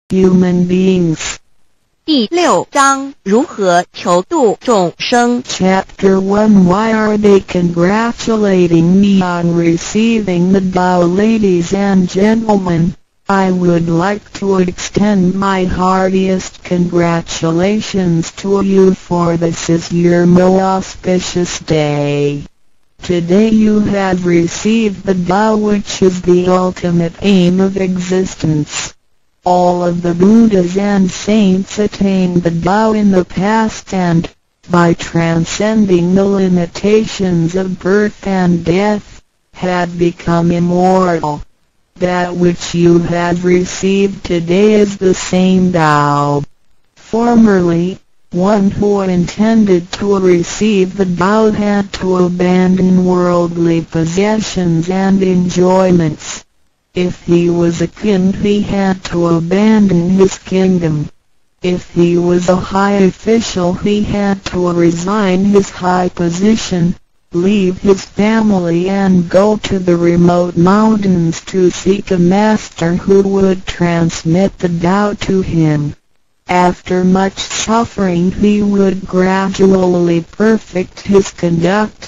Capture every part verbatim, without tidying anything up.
human beings. 第六章如何求度众生 Chapter one Why are they congratulating me on receiving the Tao? Ladies and gentlemen, I would like to extend my heartiest congratulations to you, for this is your most auspicious day. Today you have received the Tao, which is the ultimate aim of existence. All of the Buddhas and saints attained the Tao in the past, and, by transcending the limitations of birth and death, had become immortal. That which you have received today is the same Tao. Formerly, one who intended to receive the Tao had to abandon worldly possessions and enjoyments. If he was a king, he had to abandon his kingdom. If he was a high official, he had to resign his high position, leave his family and go to the remote mountains to seek a master who would transmit the Tao to him. After much suffering he would gradually perfect his conduct,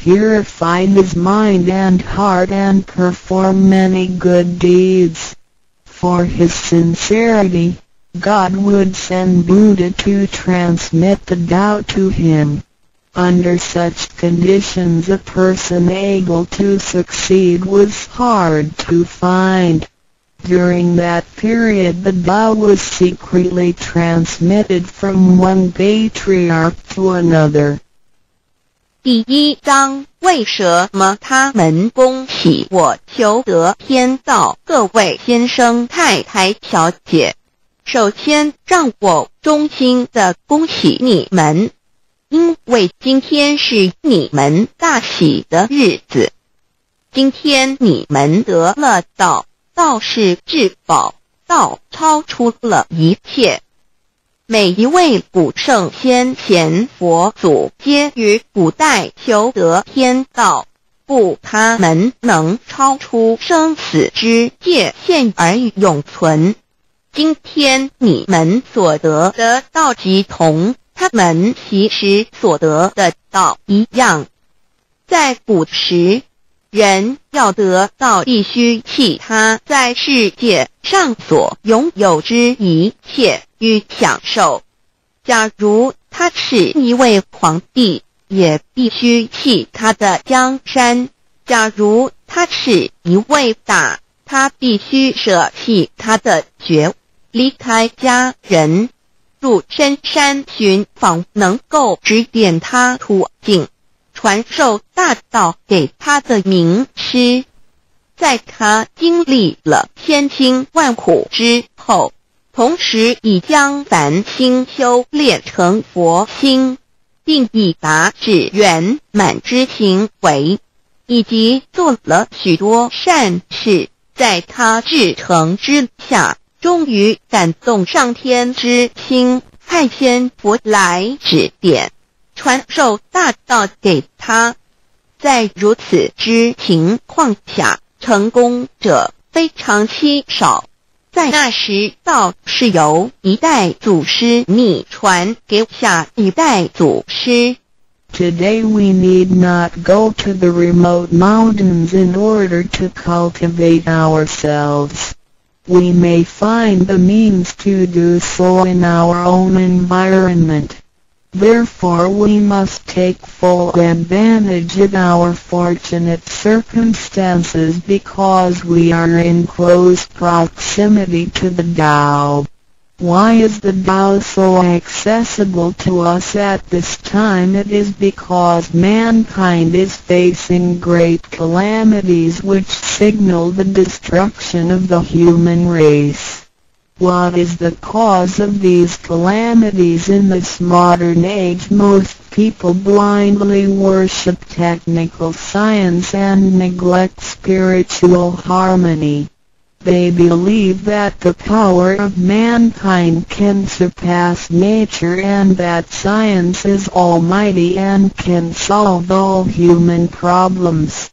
purify his mind and heart, and perform many good deeds. For his sincerity, God would send Buddha to transmit the Tao to him. Under such conditions a person able to succeed was hard to find. During that period the Tao was secretly transmitted from one patriarch to another. 第一章为什么他们恭喜我求得天道？各位先生太太小姐，首先让我衷心地恭喜你们，因为今天是你们大喜的日子。今天你们得了道，道是至宝，道超出了一切。每一位古圣先贤佛祖皆于古代求得天道，故他们能超出生死之界限而永存。今天你们所得的道即同他们其实所得的道一样。在古时，人要得道必须弃他在世界上所拥有之一切与享受。假如他是一位皇帝，也必须弃他的江山；假如他是一位大，他必须舍弃他的爵，离开家人，入深山寻访能够指点他途径，传授大道给他的名师。在他经历了千辛万苦之后，同时已将凡心修炼成佛心，并已达至圆满之行为，以及做了许多善事，在他至诚之下，终于感动上天之心，派仙佛来指点，传授大道给他。在如此之情况下，成功者非常稀少。在那时，道是由一代祖师秘传给下一代祖师。 Today we need not go to the remote mountains in order to cultivate ourselves. We may find the means to do so in our own environment. Therefore we must take full advantage of our fortunate circumstances because we are in close proximity to the Tao. Why is the Tao so accessible to us at this time? It is because mankind is facing great calamities which signal the destruction of the human race. What is the cause of these calamities? In this modern age, most people blindly worship technical science and neglect spiritual harmony. They believe that the power of mankind can surpass nature and that science is almighty and can solve all human problems.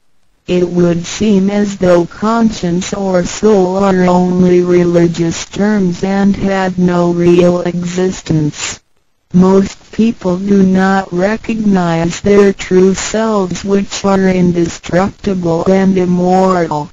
It would seem as though conscience or soul are only religious terms and had no real existence. Most people do not recognize their true selves, which are indestructible and immortal.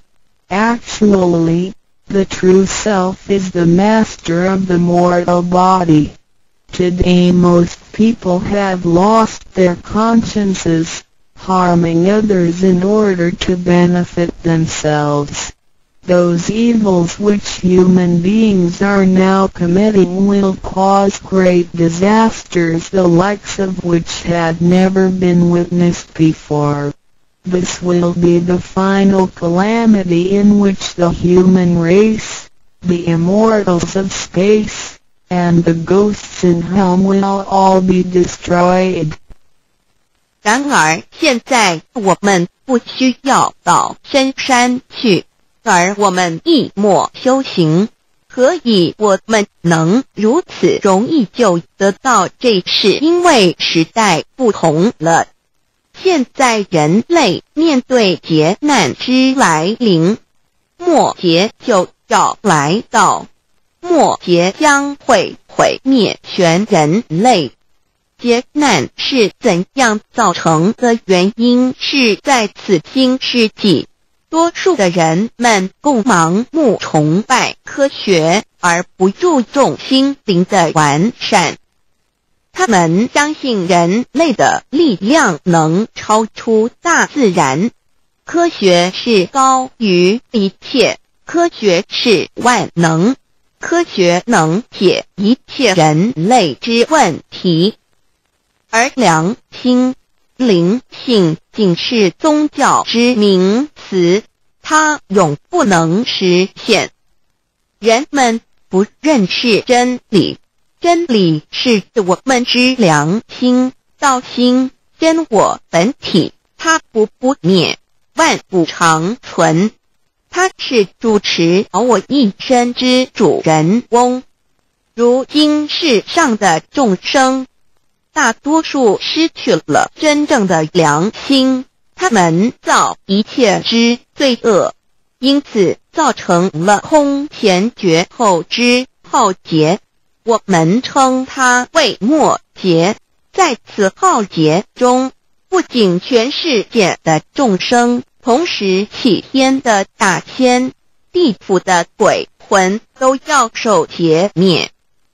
Actually, the true self is the master of the mortal body. Today most people have lost their consciences, harming others in order to benefit themselves. Those evils which human beings are now committing will cause great disasters, the likes of which had never been witnessed before. This will be the final calamity in which the human race, the immortals of space, and the ghosts in hell will all be destroyed. 然而现在我们不需要到深山去，而我们一默修行，何以我们能如此容易就得到这事？因为时代不同了。现在人类面对劫难之来临，末劫就要来到，末劫将会毁灭全人类。劫难是怎样造成的？原因是在此新世纪，多数的人们共盲目崇拜科学，而不注重心灵的完善。他们相信人类的力量能超出大自然，科学是高于一切，科学是万能，科学能解一切人类之问题。而良心、灵性仅是宗教之名词，它永不能实现。人们不认识真理，真理是我们之良心、道心、真我本体，它不不灭，万物长存。它是主持我一生之主人翁。如今世上的众生，大多数失去了真正的良心，他们造一切之罪恶，因此造成了空前绝后之浩劫。我们称它为末劫。在此浩劫中，不仅全世界的众生，同时起天的大仙、地府的鬼魂都要受劫灭。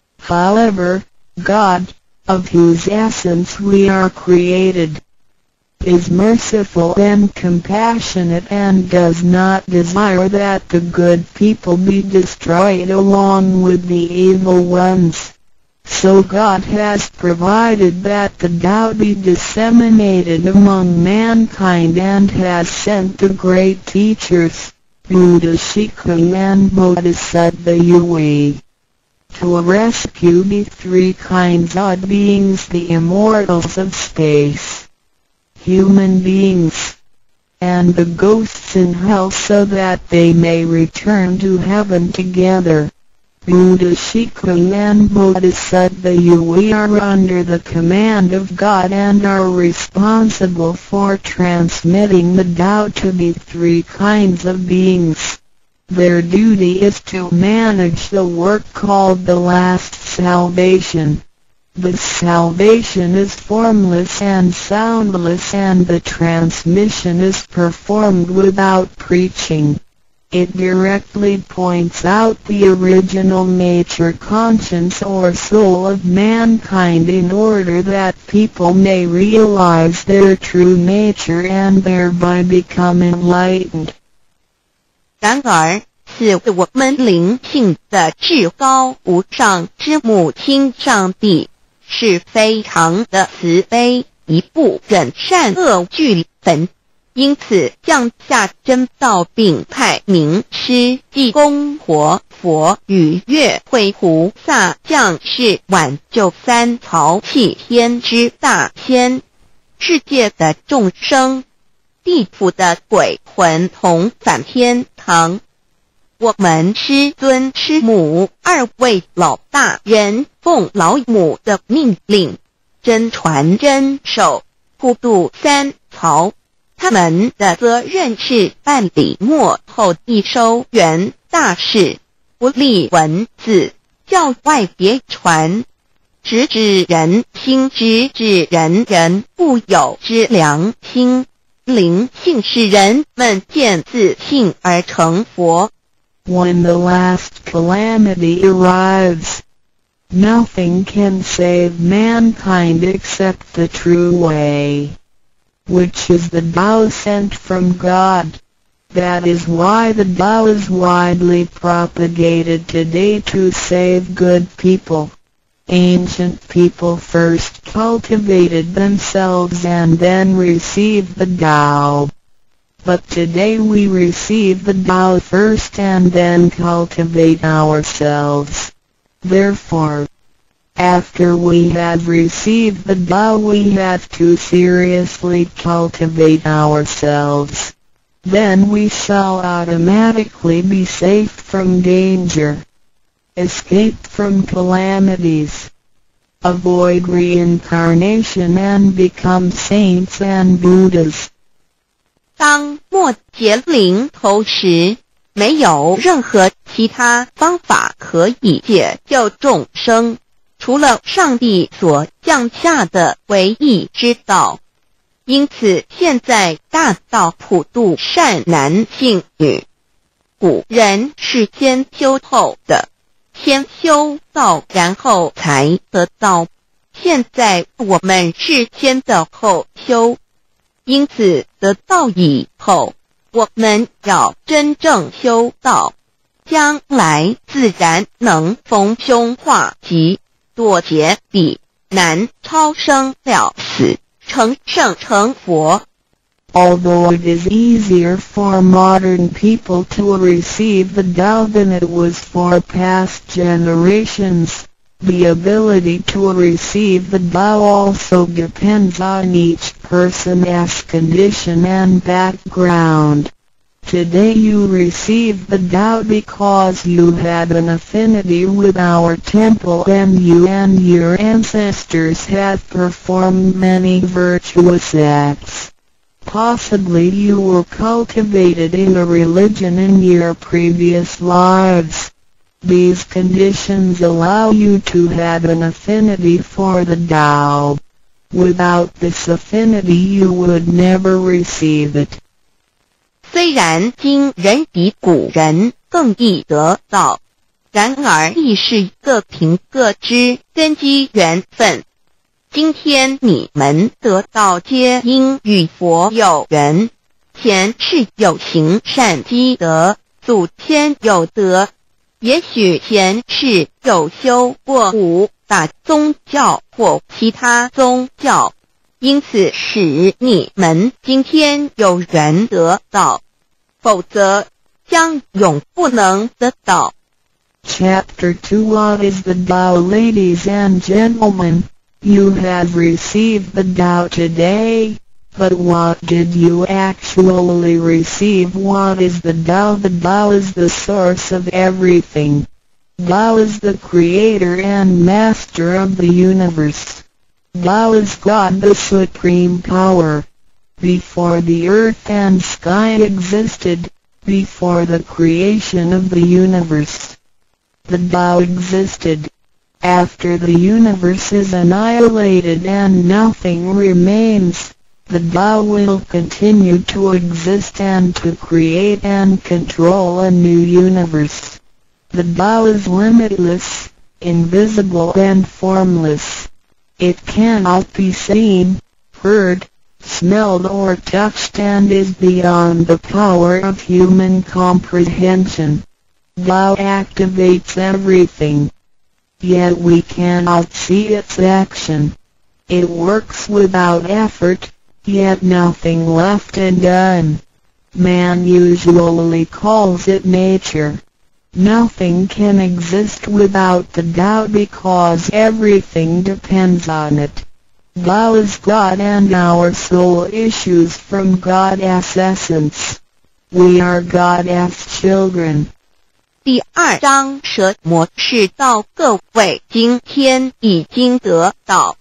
However, God, of whose essence we are created, is merciful and compassionate and does not desire that the good people be destroyed along with the evil ones. So God has provided that the Tao be disseminated among mankind and has sent the great teachers, Buddha Shikung and Bodhisattva Yue, to rescue the three kinds of beings, the immortals of space, human beings, and the ghosts in hell, so that they may return to heaven together. Buddha Shikung and Bodhisattva Yue are under the command of God and are responsible for transmitting the Tao to the three kinds of beings. Their duty is to manage the work called the last salvation. The salvation is formless and soundless, and the transmission is performed without preaching. It directly points out the original nature, conscience or soul of mankind, in order that people may realize their true nature and thereby become enlightened. 然而，是我们灵性的至高无上之母亲上帝，是非常的慈悲，一不忍善恶俱焚，因此降下真道，并派名师济公活佛与月慧菩萨降世，挽救三曹弃天之大仙，世界的众生，地府的鬼魂同返天堂。我们师尊师母二位老大人奉老母的命令，真传真守，普渡三曹。 他们的责任是办理末后一收圆大事，不立文字，教外别传，直指人心，直指人人固有之良心。灵性使人们见自信而成佛。 When the last calamity arrives, nothing can save mankind except the true way, which is the Tao sent from God. That is why the Tao is widely propagated today to save good people. Ancient people first cultivated themselves and then received the Tao. But today we receive the Tao first and then cultivate ourselves. Therefore, after we have received the Tao, we have to seriously cultivate ourselves. Then we shall automatically be safe from danger, escape from calamities, avoid reincarnation and become saints and Buddhas. 当末劫临头时，没有任何其他方法可以解救众生，除了上帝所降下的唯一之道。因此现在大道普度善男信女，古人是先修后的，先修道然后才得道，现在我们是先的后修，因此得道以后，我们要真正修道，将来自然能逢凶化吉，躲劫彼难，超生了死，成圣成佛。 Although it is easier for modern people to receive the Tao than it was for past generations, the ability to receive the Tao also depends on each person's condition and background. Today you receive the Tao because you had an affinity with our temple and you and your ancestors have performed many virtuous acts. Possibly you were cultivated in a religion in your previous lives. These conditions allow you to have an affinity for the Tao. Without this affinity you would never receive it. 虽然今人比古人更易得道，然而亦是各凭各知，根基缘分。今天你们得道皆因与佛有缘，前世有行善积德，祖先有德，也许前世有修过五大宗教或其他宗教，因此使你们今天有缘得道，否则将永不能得到。 Chapter two What is the Tao? Ladies and gentlemen, you have received the Tao today, but what did you actually receive? What is the Tao? The Tao is the source of everything. Tao is the creator and master of the universe. Tao is God, the supreme power. Before the earth and sky existed, before the creation of the universe, the Tao existed. After the universe is annihilated and nothing remains, the Tao will continue to exist and to create and control a new universe. The Tao is limitless, invisible and formless. It cannot be seen, heard, smelled or touched and is beyond the power of human comprehension. Tao activates everything. Yet we cannot see its action. It works without effort, yet nothing left undone. Man usually calls it nature. Nothing can exist without the Tao because everything depends on it. Tao is God and our soul issues from God's essence. We are God's children. 第二章蛇魔是道，各位今天已经得到，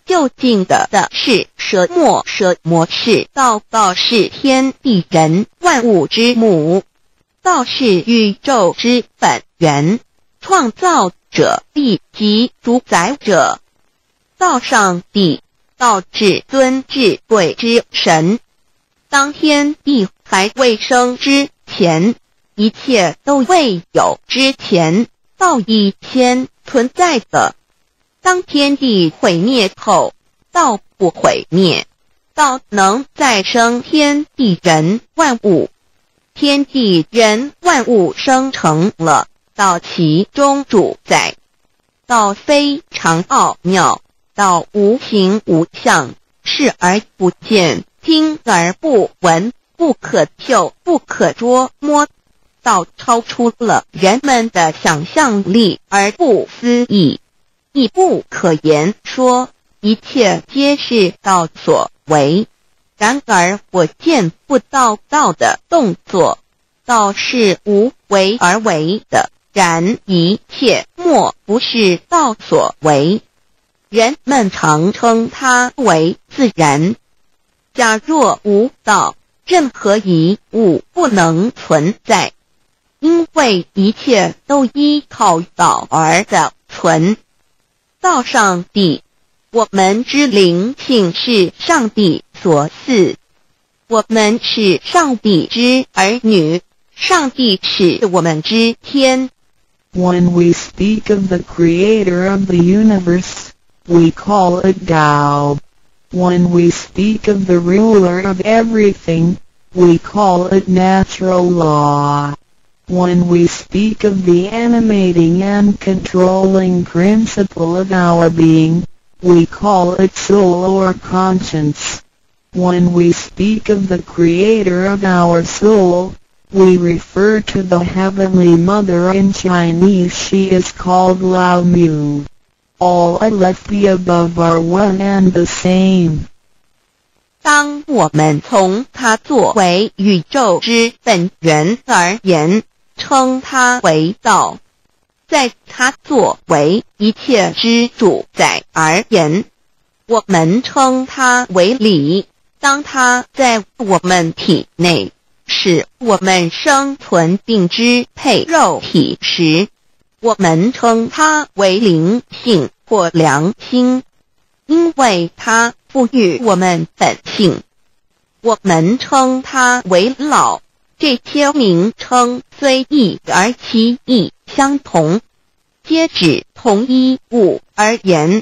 究竟的的是舍莫舍魔是道，道是天地人万物之母，道是宇宙之本源，创造者亦即主宰者。道上帝，道至尊至贵之神。当天地还未生之前，一切都未有之前，道已先存在的。当天地毁灭后，道不毁灭，道能再生天地人万物。天地人万物生成了，道其中主宰。道非常奥妙，道无形无相，视而不见，听而不闻，不可嗅，不可捉摸。道超出了人们的想象力而不思议，亦不可言说，一切皆是道所为。然而我见不到道的动作，道是无为而为的，然一切莫不是道所为。人们常称它为自然。假若无道，任何一物不能存在，因为一切都依靠道而的存。道上帝，我们之灵性是上帝所赐，我们是上帝之儿女，上帝是我们之天。 When we speak of the creator of the universe, we call it Tao. When we speak of the ruler of everything, we call it natural law. When we speak of the animating and controlling principle of our being, we call it soul or conscience. When we speak of the creator of our soul, we refer to the Heavenly Mother. In Chinese she is called Lao Mu. All of the above are one and the same. 当我们从它作为宇宙之本源而言，称它为道；在它作为一切之主宰而言，我们称它为理。当它在我们体内，使我们生存并支配肉体时，我们称它为灵性或良心，因为它赋予我们本性。我们称它为老，这些名称虽异而其义相同，皆指同一物而言。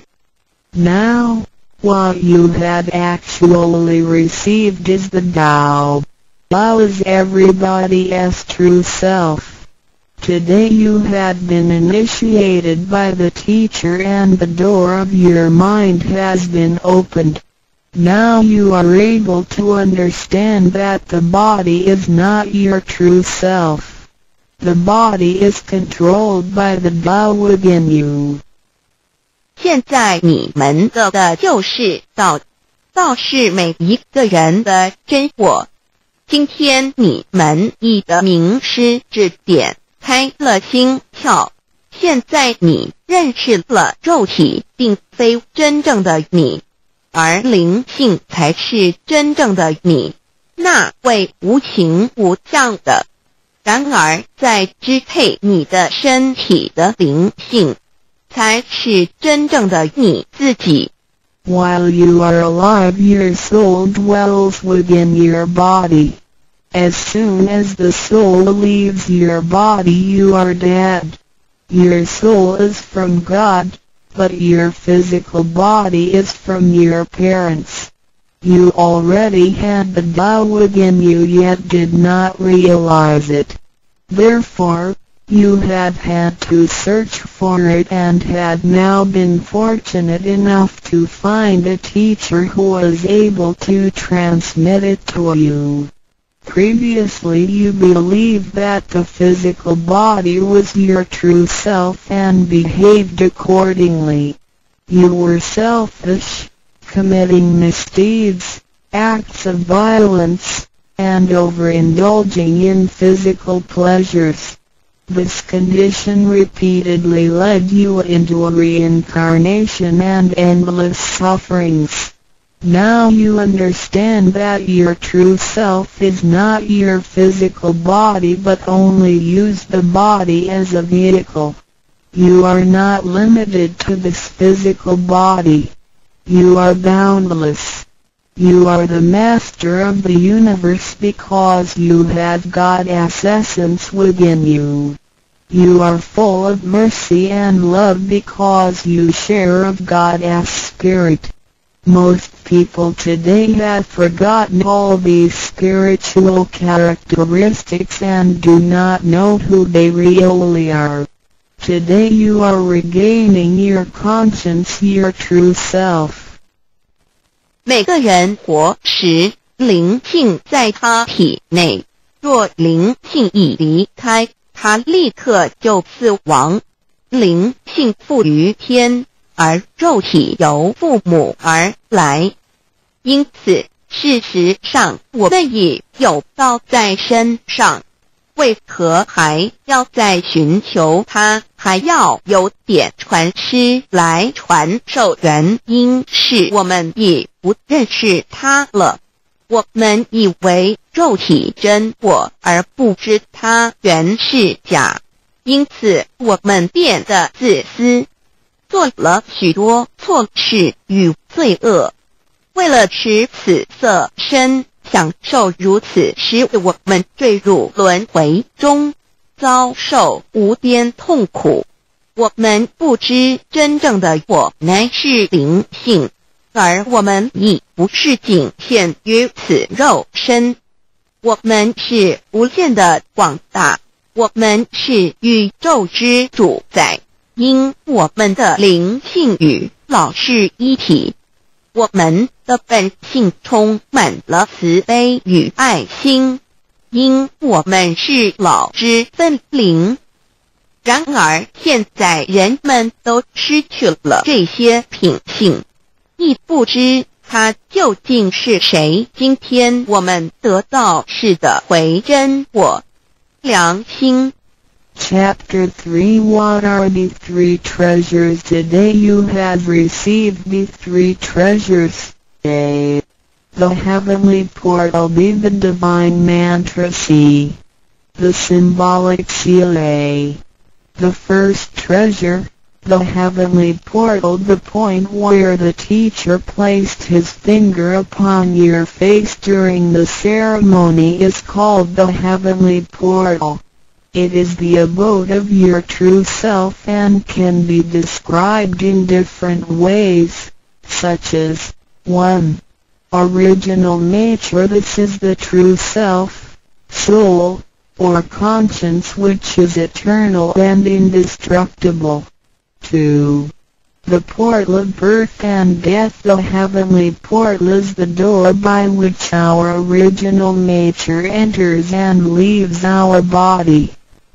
Now, what you have actually received is the Tao. Tao is everybody's true self. Today you have been initiated by the teacher and the door of your mind has been opened. Now you are able to understand that the body is not your true self. The body is controlled by the Tao within you. 现在你们得的就是道，道是每一个人的真我。今天你们已得名师指点，开了心窍。现在你认识了肉体并非真正的你，而灵性才是真正的你，那位无形无相的。然而在支配你的身体的灵性，才是真正的你自己。 While you are alive, your soul dwells within your body. As soon as the soul leaves your body, you are dead. Your soul is from God, but your physical body is from your parents. You already had the Tao within you yet did not realize it. Therefore, you have had to search for it and had now been fortunate enough to find a teacher who was able to transmit it to you. Previously you believed that the physical body was your true self and behaved accordingly. You were selfish, committing misdeeds, acts of violence, and overindulging in physical pleasures. This condition repeatedly led you into a reincarnation and endless sufferings. Now you understand that your true self is not your physical body but only use the body as a vehicle. You are not limited to this physical body. You are boundless. You are the master of the universe because you have God's essence within you. You are full of mercy and love because you share of God's spirit. Most people today have forgotten all these spiritual characteristics and do not know who they really are. Today you are regaining your conscience, your true self. 每个人活时，灵性在他体内，若灵性已离开，他立刻就死亡。灵性附于天，而肉体由父母而来。因此，事实上我们已有道在身上。为何还要再寻求它，还要有点传师来传授？原因是我们已不认识它了。我们以为肉体真我，而不知它原是假，因此我们变得自私，做了许多错事与罪恶。为了使此色身享受如此，使我们坠入轮回中，遭受无边痛苦。我们不知真正的我乃是灵性，而我们已不是仅限于此肉身。我们是无限的广大，我们是宇宙之主宰，因我们的灵性与老是一体。我们的本性充满了慈悲与爱心，因我们是老之分灵。然而现在人们都失去了这些品性，亦不知他究竟是谁。今天我们得到是的回真我良心。 Chapter three What are the three treasures? Today you have received the three treasures. A. The heavenly portal. B. The divine mantra. C. The symbolic seal. A. The first treasure, the heavenly portal. The point where the teacher placed his finger upon your face during the ceremony is called the heavenly portal. It is the abode of your true self and can be described in different ways, such as one. Original nature. This is the true self, soul, or conscience which is eternal and indestructible. two. The portal of birth and death. The heavenly portal is the door by which our original nature enters and leaves our body.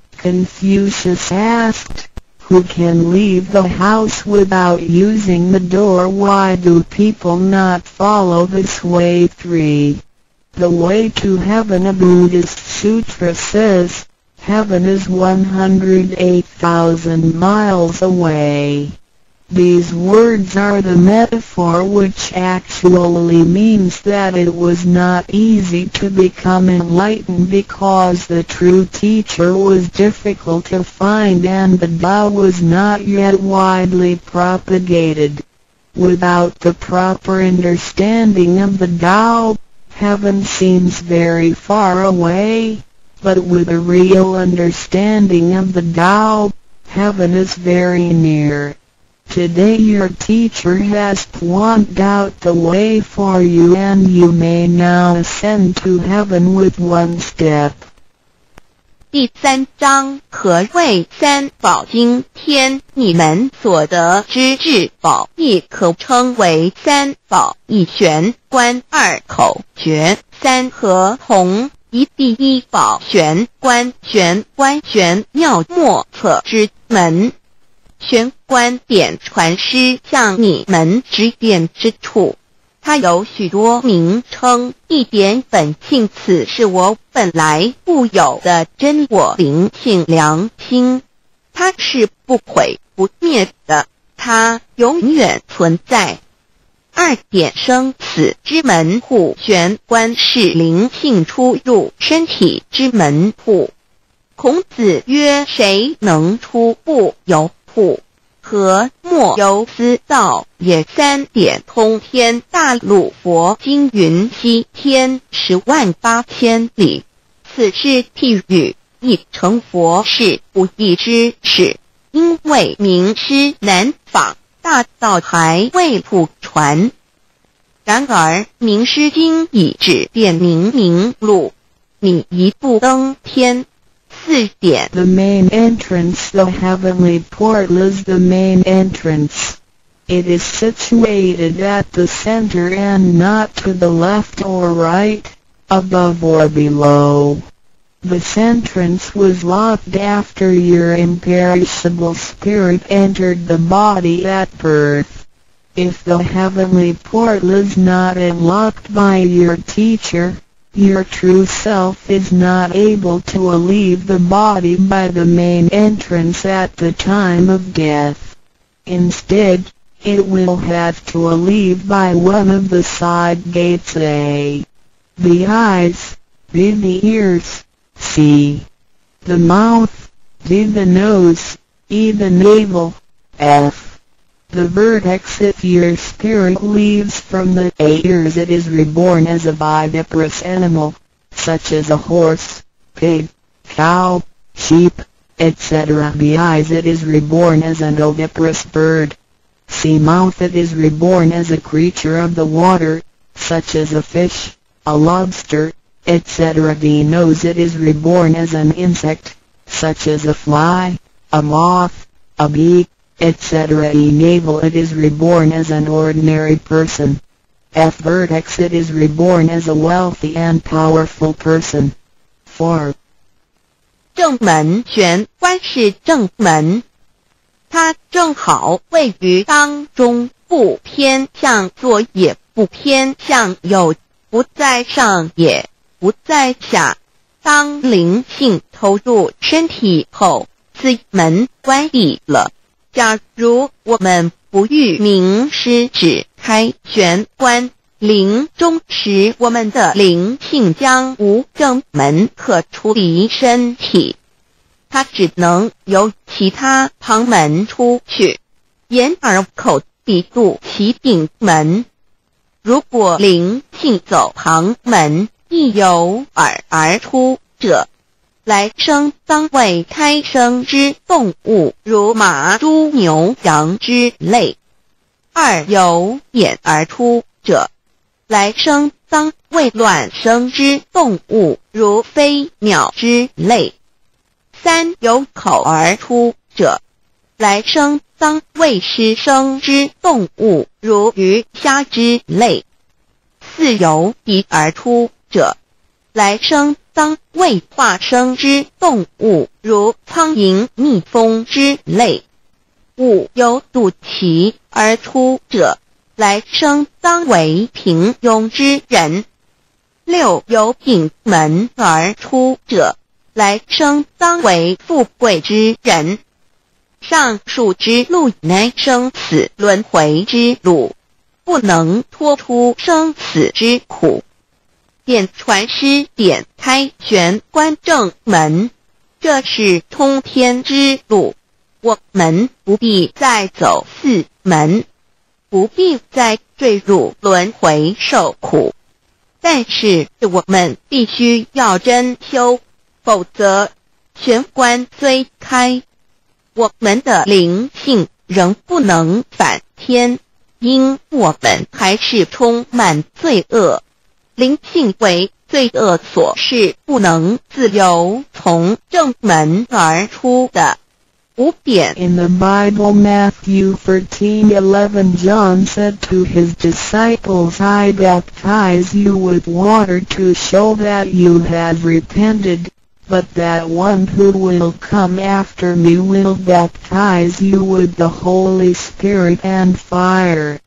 Confucius asked, who can leave the house without using the door? Why do people not follow this way? three. The way to heaven. A Buddhist sutra says, heaven is one hundred eight thousand miles away. These words are the metaphor which actually means that it was not easy to become enlightened because the true teacher was difficult to find and the Tao was not yet widely propagated. Without the proper understanding of the Tao, heaven seems very far away, but with a real understanding of the Tao, heaven is very near. Today your teacher has pointed out the way for you and you may now ascend to heaven with one step. 第三章，何谓三宝经天？你们所得之至宝，亦可称为三宝。一玄观，二口诀，三合同。一第一宝玄观，玄观玄妙莫测之门。玄观点传师向你们指点之处， 它有许多名称，一点本性，此是我本来固有的真我灵性良心，它是不毁不灭的，它永远存在。二点生死之门户，玄关是灵性出入身体之门户。孔子曰：谁能出不由户？何莫由思造也。三点通天大陆，佛经云：西天十万八千里，此是譬喻，亦成佛是不义之事，因为名师难访，大道还未普传。然而名师经已指点明明路，你一步登天。四点 The main entrance, the heavenly portal, is the main entrance. It is situated at the center and not to the left or right, above or below. This entrance was locked after your imperishable spirit entered the body at birth. If the heavenly portal is not unlocked by your teacher, your true self is not able to leave the body by the main entrance at the time of death. Instead, it will have to leave by one of the side gates: A. The eyes, B. The ears, C. The mouth, D. The nose, E. The navel, F. The vertex. If your spirit leaves from the ears, it is reborn as a viviparous animal, such as a horse, pig, cow, sheep, et cetera. The eyes, it is reborn as an oviparous bird. C. Mouth, it is reborn as a creature of the water, such as a fish, a lobster, et cetera. The nose, it is reborn as an insect, such as a fly, a moth, a bee, et cetera. E. Navel, it is reborn as an ordinary person. F. Vertex, it is reborn as a wealthy and powerful person. four. 正门，玄关是正门，它正好位于当中，不偏向左也不偏向右，不在上也不在下。当灵性投入身体后，此门关闭了。假如我们不欲名师指开玄关，临终时我们的灵性将无正门可出离身体，它只能由其他旁门出去，眼耳口鼻肚脐顶门。如果灵性走旁门，亦由耳而出者，来生当为胎生之动物，如马、猪、牛、羊之类；二由眼而出者，来生当为卵生之动物，如飞鸟之类；三由口而出者，来生当为湿生之动物，如鱼、虾之类；四由鼻而出者，来生当为化生之动物，如苍蝇、蜜蜂之类；五由肚脐而出者，来生当为平庸之人；六由顶门而出者，来生当为富贵之人。上述之路乃生死轮回之路，不能脱出生死之苦。点传师点开玄关正门，这是通天之路，我们不必再走四门，不必再坠入轮回受苦。但是我们必须要真修，否则玄关虽开，我们的灵性仍不能返天，因我们还是充满罪恶。灵性为罪恶所是不能自由从正门而出的。五点 In the Bible, Matthew thirteen eleven, John said to his disciples, I baptize you with water to show that you have repented, but that one who will come after me will baptize you with the Holy Spirit and fire.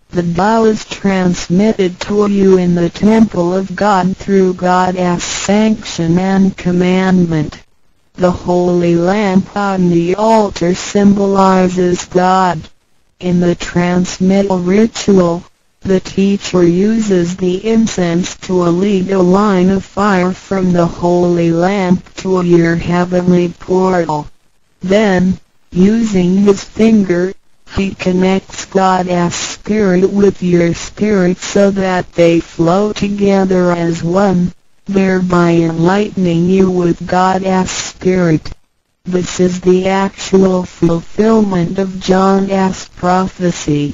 The Tao is transmitted to you in the temple of God through God's sanction and commandment. The holy lamp on the altar symbolizes God. In the transmittal ritual, the teacher uses the incense to lead a line of fire from the holy lamp to your heavenly portal. Then, using his finger, he connects God's spirit with your spirit so that they flow together as one, thereby enlightening you with God's spirit. This is the actual fulfillment of John's prophecy.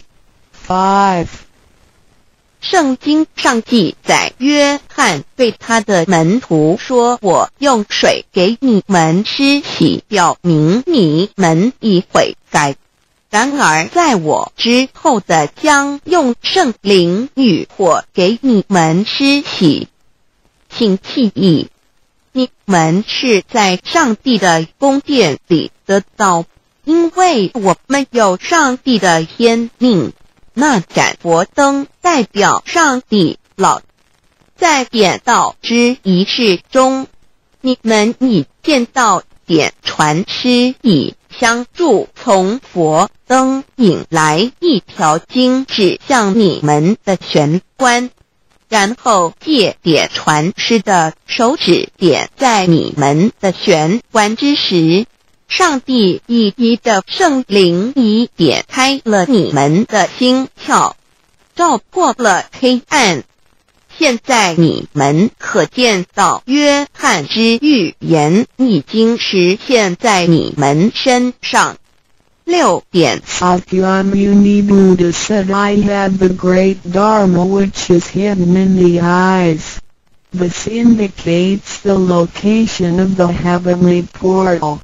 five. 圣经上记载，约翰对他的门徒说：“我用水给你们施洗，表明你们已悔改。然而在我之后的将用圣灵与火给你们施洗。请记忆，你们是在上帝的宫殿里得到，因为我们有上帝的天命。那盏佛灯代表上帝老。在点道之仪式中，你们已见到点传师以相助从佛灯引来一条经指向你们的玄关，然后借点传师的手指点在你们的玄关之时，上帝以一的圣灵已点开了你们的心窍，照破了黑暗。现在你们可见到约翰之预言已经实现在你们身上。六点 Sakyamuni Buddha said, I had the great Dharma which is hidden in the eyes. This indicates the location of the heavenly portal.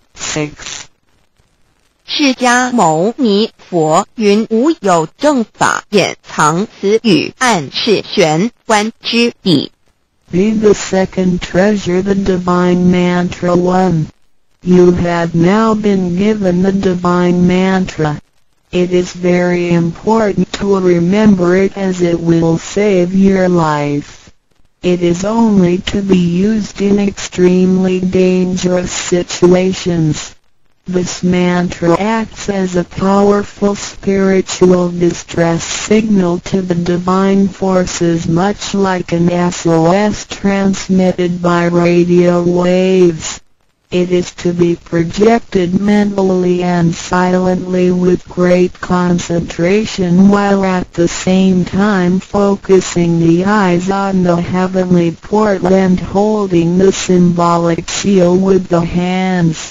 six. 释迦牟尼佛云无有正法掩藏此语，暗示玄关之地。 Read the second treasure, the divine mantra one. You have now been given the divine mantra. It is very important to remember it as it will save your life. It is only to be used in extremely dangerous situations. This mantra acts as a powerful spiritual distress signal to the divine forces, much like an S O S transmitted by radio waves. It is to be projected mentally and silently with great concentration, while at the same time focusing the eyes on the heavenly portal and holding the symbolic seal with the hands.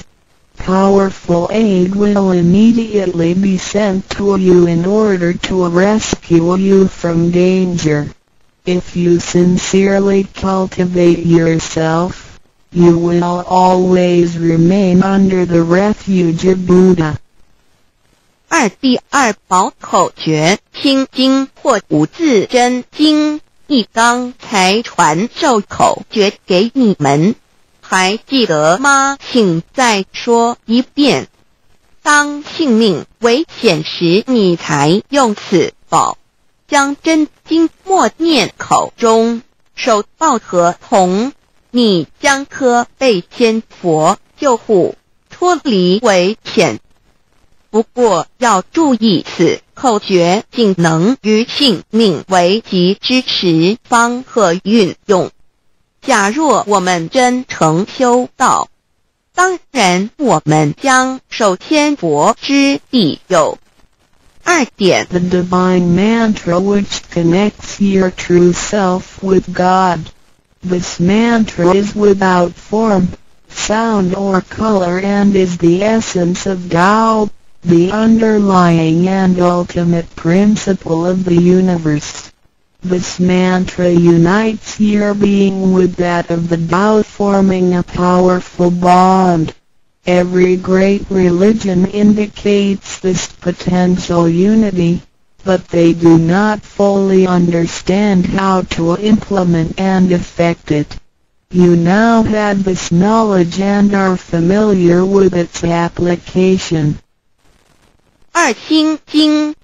Powerful aid will immediately be sent to you in order to rescue you from danger. If you sincerely cultivate yourself, you will always remain under the refuge of Buddha. 二第二宝口诀心经或五字真经，一刚才传授口诀给你们。还记得吗？请再说一遍。当性命危险时，你才用此宝。将真经默念口中，手抱合同，你将可被仙佛救护，脱离危险。不过要注意，此口诀仅能于性命危急之时方可运用。假若我们真诚修道，当然我们将受天佛之庇佑。二点 The divine mantra which connects your true self with God. This mantra is without form, sound or color and is the essence of Tao, the underlying and ultimate principle of the universe. This mantra unites your being with that of the Tao, forming a powerful bond. Every great religion indicates this potential unity, but they do not fully understand how to implement and effect it. You now have this knowledge and are familiar with its application. 二心经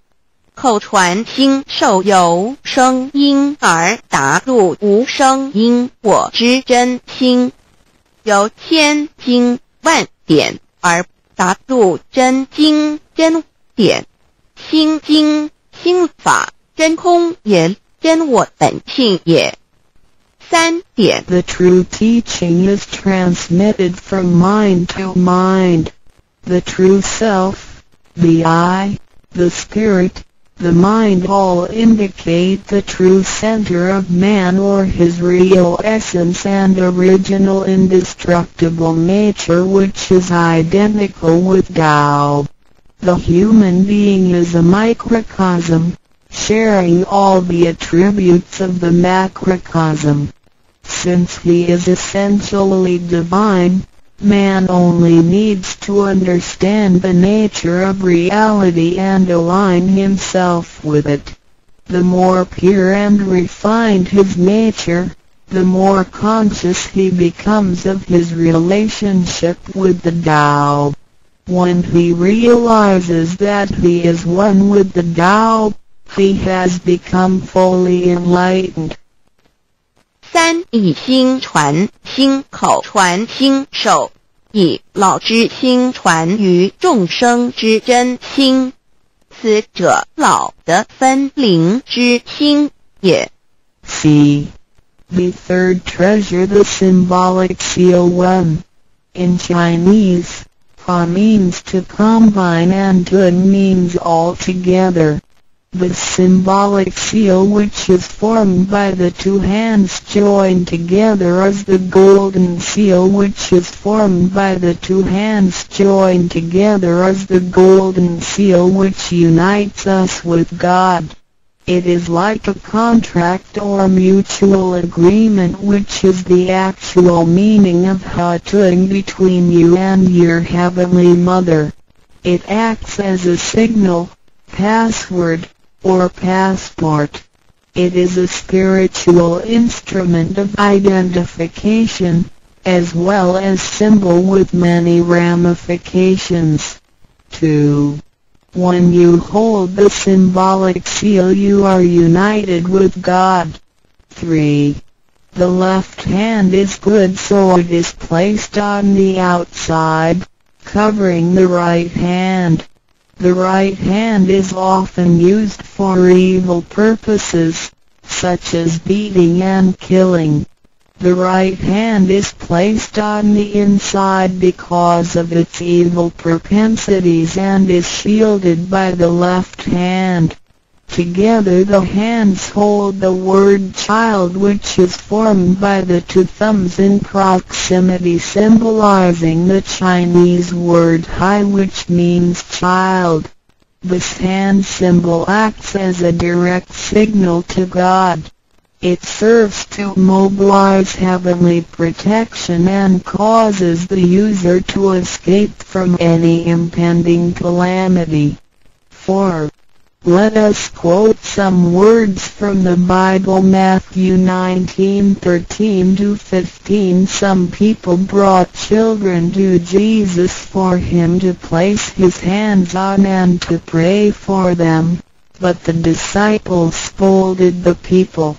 口传心授由声音而达入无声因果之真心，由千经万典而达入真经真典。心经心法真空也，真我本性也。三点 The true teaching is transmitted from mind to mind. The true self, the I, the spirit, the mind all indicate the true center of man or his real essence and original indestructible nature, which is identical with Tao. The human being is a microcosm, sharing all the attributes of the macrocosm. Since he is essentially divine, man only needs to understand the nature of reality and align himself with it. The more pure and refined his nature, the more conscious he becomes of his relationship with the Tao. When he realizes that he is one with the Tao, he has become fully enlightened. 三以心传心口传心手，以老之心传于众生之真心，此者老的分灵之心也。 C. The third treasure, the symbolic seal one. In Chinese, Pa means to combine and Tun means all together. The symbolic seal, which is formed by the two hands joined together, is the golden seal, which is formed by the two hands joined together is the golden seal which unites us with God. It is like a contract or mutual agreement, which is the actual meaning of Hatun between you and your Heavenly Mother. It acts as a signal, password, or passport. It is a spiritual instrument of identification, as well as symbol with many ramifications. two. When you hold the symbolic seal, you are united with God. three. The left hand is good, so it is placed on the outside, covering the right hand. The right hand is often used for evil purposes, such as beating and killing. The right hand is placed on the inside because of its evil propensities and is shielded by the left hand. Together the hands hold the word child, which is formed by the two thumbs in proximity, symbolizing the Chinese word hai, which means child. This hand symbol acts as a direct signal to God. It serves to mobilize heavenly protection and causes the user to escape from any impending calamity. four. Let us quote some words from the Bible. Matthew nineteen thirteen to fifteen. Some people brought children to Jesus for him to place his hands on and to pray for them, but the disciples scolded the people.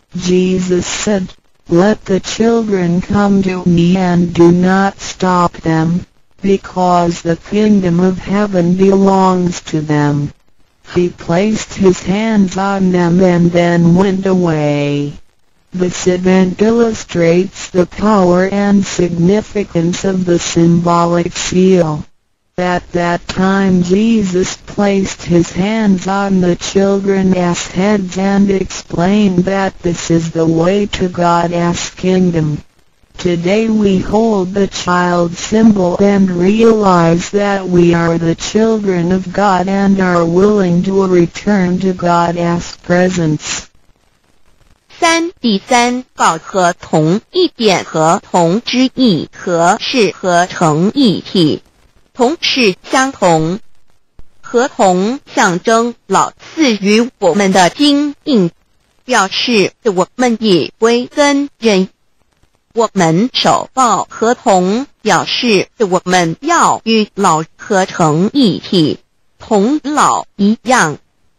Jesus said, "Let the children come to me and do not stop them, because the kingdom of heaven belongs to them." He placed his hands on them and then went away. This event illustrates the power and significance of the symbolic seal. At that time Jesus placed his hands on the children's heads and explained that this is the way to God's kingdom. Today we hold the child symbol and realize that we are the children of God and are willing to return to God's presence. 三第三告合同一点合同之意，合是合成一体，同是相同。合同象征老赐予我们的经印，表示我们以为根人。我们守抱合同，表示我们要与老合成一体，同老一样。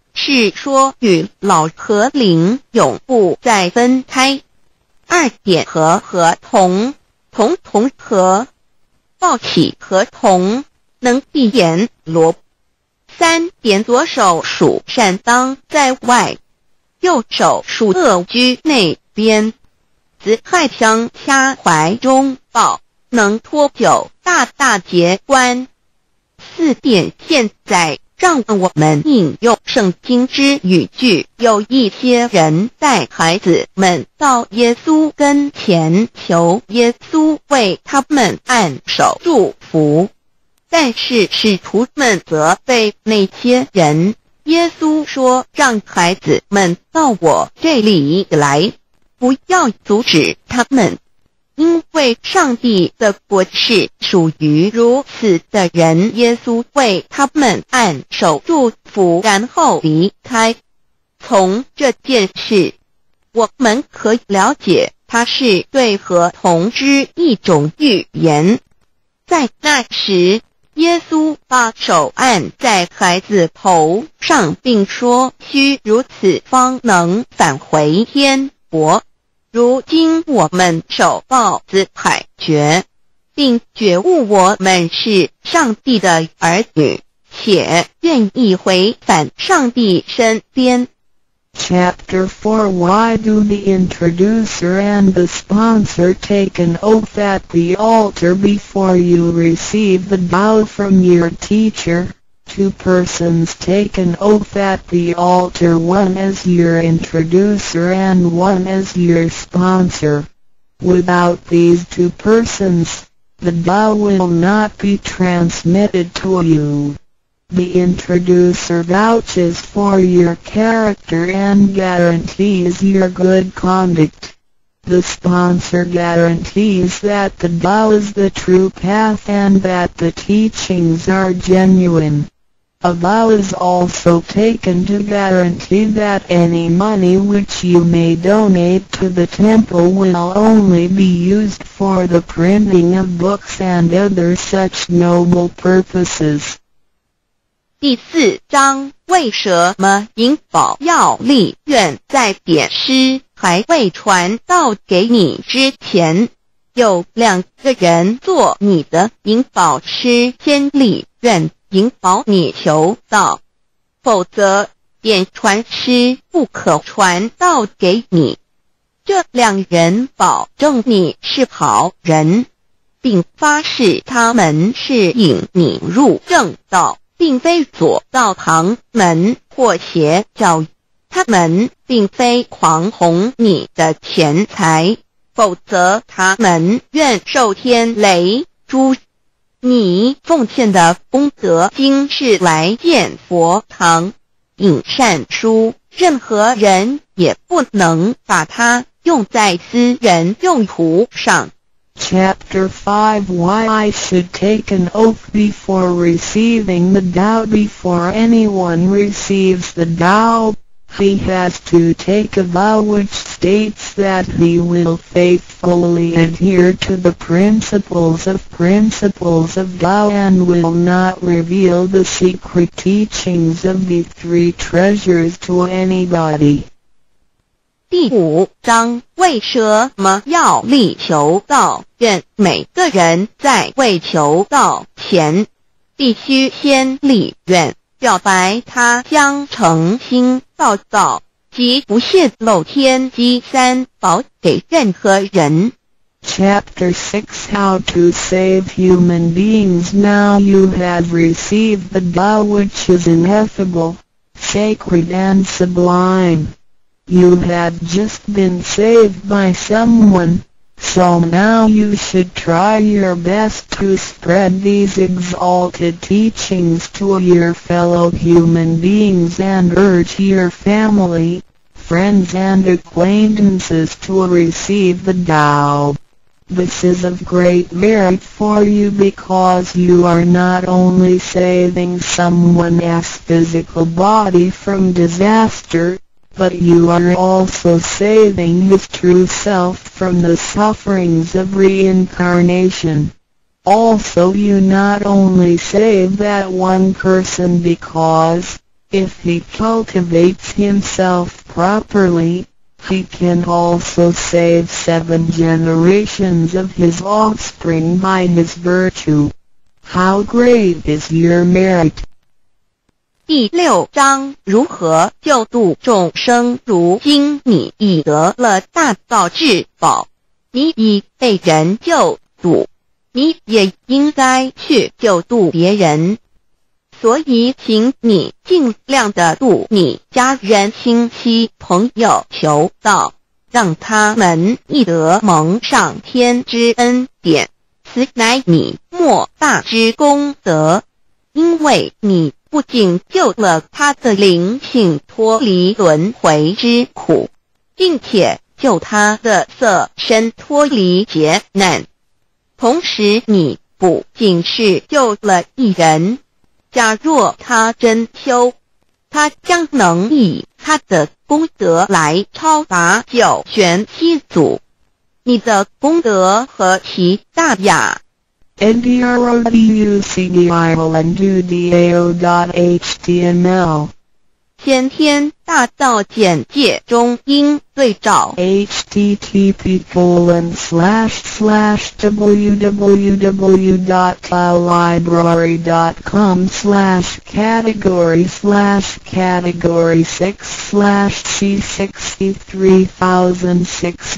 是说与老和灵永不再分开。二点和合同，同同和，抱起合同，能闭眼罗。三点左手属善当在外，右手属恶居内边。子亥相掐怀中抱，能脱臼大大节关。四点现在让我们引用圣经之语句，有一些人带孩子们到耶稣跟前，求耶稣为他们按手祝福，但是使徒们责备那些人。耶稣说，让孩子们到我这里来，不要阻止他们，因为上帝的国是属于如此的人。耶稣为他们按手祝福，然后离开。从这件事，我们可以了解，它是对合同之一种预言。在那时，耶稣把手按在孩子头上，并说，须如此方能返回天国。如今我们手抱子海觉，并觉悟我们是上帝的儿女，且愿意回返上帝身边。 Chapter four Why do the introducer and the sponsor take an oath at the altar before you receive the vow from your teacher? Two persons take an oath at the altar, one as your introducer and one as your sponsor. Without these two persons, the vow will not be transmitted to you. The introducer vouches for your character and guarantees your good conduct. The sponsor guarantees that the vow is the true path and that the teachings are genuine. A vow is also taken to guarantee that any money which you may donate to the temple will only be used for the printing of books and other such noble purposes. 第四章，为什么银宝要立愿在典诗还未传到给你之前，有两个人做你的银宝师，先立愿引保你求道，否则典传师不可传道给你。这两人保证你是好人，并发誓他们是引你入正道，并非左道旁门或邪教。他们并非狂哄你的钱财，否则他们愿受天雷诛。你奉献的功德金是来建佛堂、引善书，任何人也不能把它用在私人用途上。 Chapter five Why I should take an oath before receiving the vow. Before anyone receives the vow, he has to take a vow which states that he will faithfully adhere to the principles of principles of vow and will not reveal the secret teachings of the three treasures to anybody. 第五章，为什么要立求道愿？每个人在为求道前，必须先立愿，表白他将诚心报道及不泄露天机三宝给任何人。 Chapter six How to save human beings. Now you have received the vow which is ineffable, sacred and sublime. You have just been saved by someone, so now you should try your best to spread these exalted teachings to your fellow human beings and urge your family, friends and acquaintances to receive the vow. This is of great merit for you because you are not only saving someone's physical body from disaster, but you are also saving his true self from the sufferings of reincarnation. Also you not only save that one person because, If he cultivates himself properly, he can also save seven generations of his offspring by his virtue. How great is your merit! 第六章如何救度众生。如今你已得了大道至宝，你已被人救度，你也应该去救度别人。所以请你尽量的度你家人、亲戚、朋友求道，让他们亦得蒙上天之恩典，此乃你莫大之功德。因为你不仅救了他的灵性脱离轮回之苦，并且救他的色身脱离劫难，同时你不仅是救了一人，假若他真修，他将能以他的功德来超拔九玄七祖。你的功德何其大呀 ！ndrodudao.html 先天大道简介中应对照 http colon slash slash www.cloudlibrary.com slash category slash category six slash c sixty-three thousand six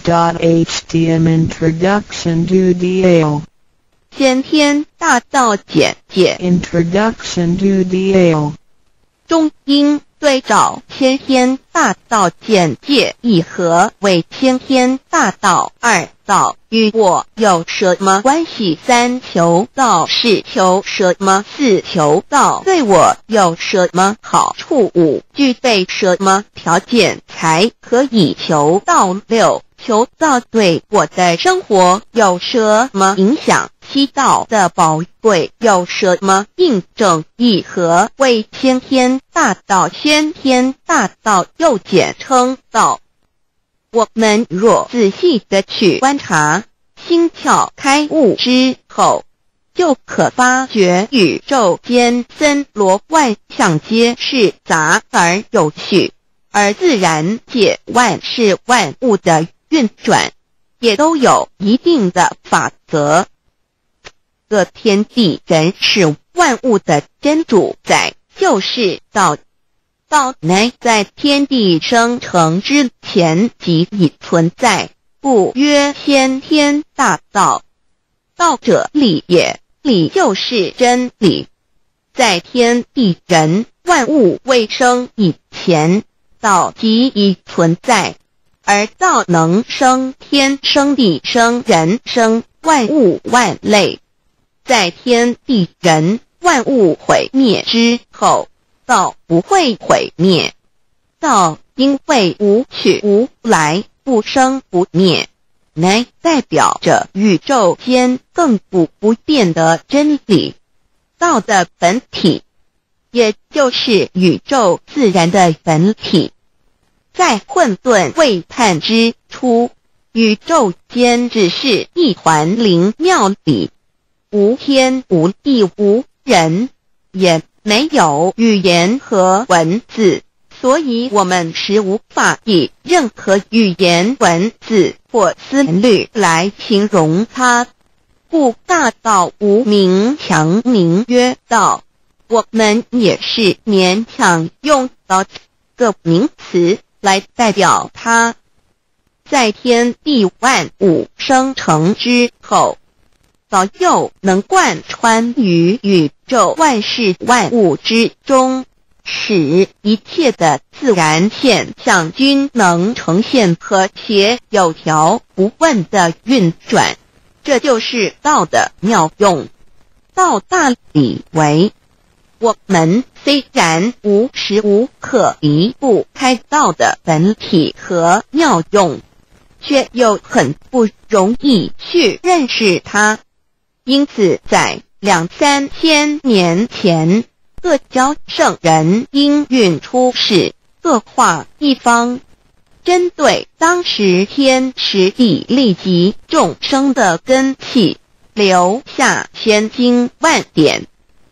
.htm Introduction to D A O 先天大道简介 Introduction to D A O 中应对照先天大道简介一和为先天大道二道与我有什么关系？三求道是求什么？四求道对我有什么好处？五具备什么条件才可以求道？六求道对我的生活有什么影响？七道的宝贵有什么印证？一和为先天大道，先天大道又简称道。我们若仔细的去观察，心窍开悟之后，就可发觉宇宙间森罗万象皆是杂而有序，而自然界万事万物的运转也都有一定的法则。这天地人是万物的真主宰，就是道。道乃在天地生成之前即已存在，故曰先天大道。道者理也，理就是真理。在天地人万物未生以前，道即已存在，而道能生天、生地、生人、生万物万类。在天地人万物毁灭之后，道不会毁灭。道因为无去无来，不生不灭，乃代表着宇宙间亘古不变的真理。道的本体，也就是宇宙自然的本体。在混沌未判之初，宇宙间只是一环灵妙理，无天无地无人，也没有语言和文字，所以我们实无法以任何语言、文字或思虑来形容它。故大道无名强名曰道，我们也是勉强用到这个名词来代表它。在天地万物生成之后，道又能贯穿于宇宙万事万物之中，使一切的自然现象均能呈现和谐有条不紊的运转。这就是道的妙用。道大理为，我们虽然无时无刻离不开道的本体和妙用，却又很不容易去认识它。因此在两三千年前，各教圣人应运出世，各化一方，针对当时天时地利及众生的根器，留下千经万典，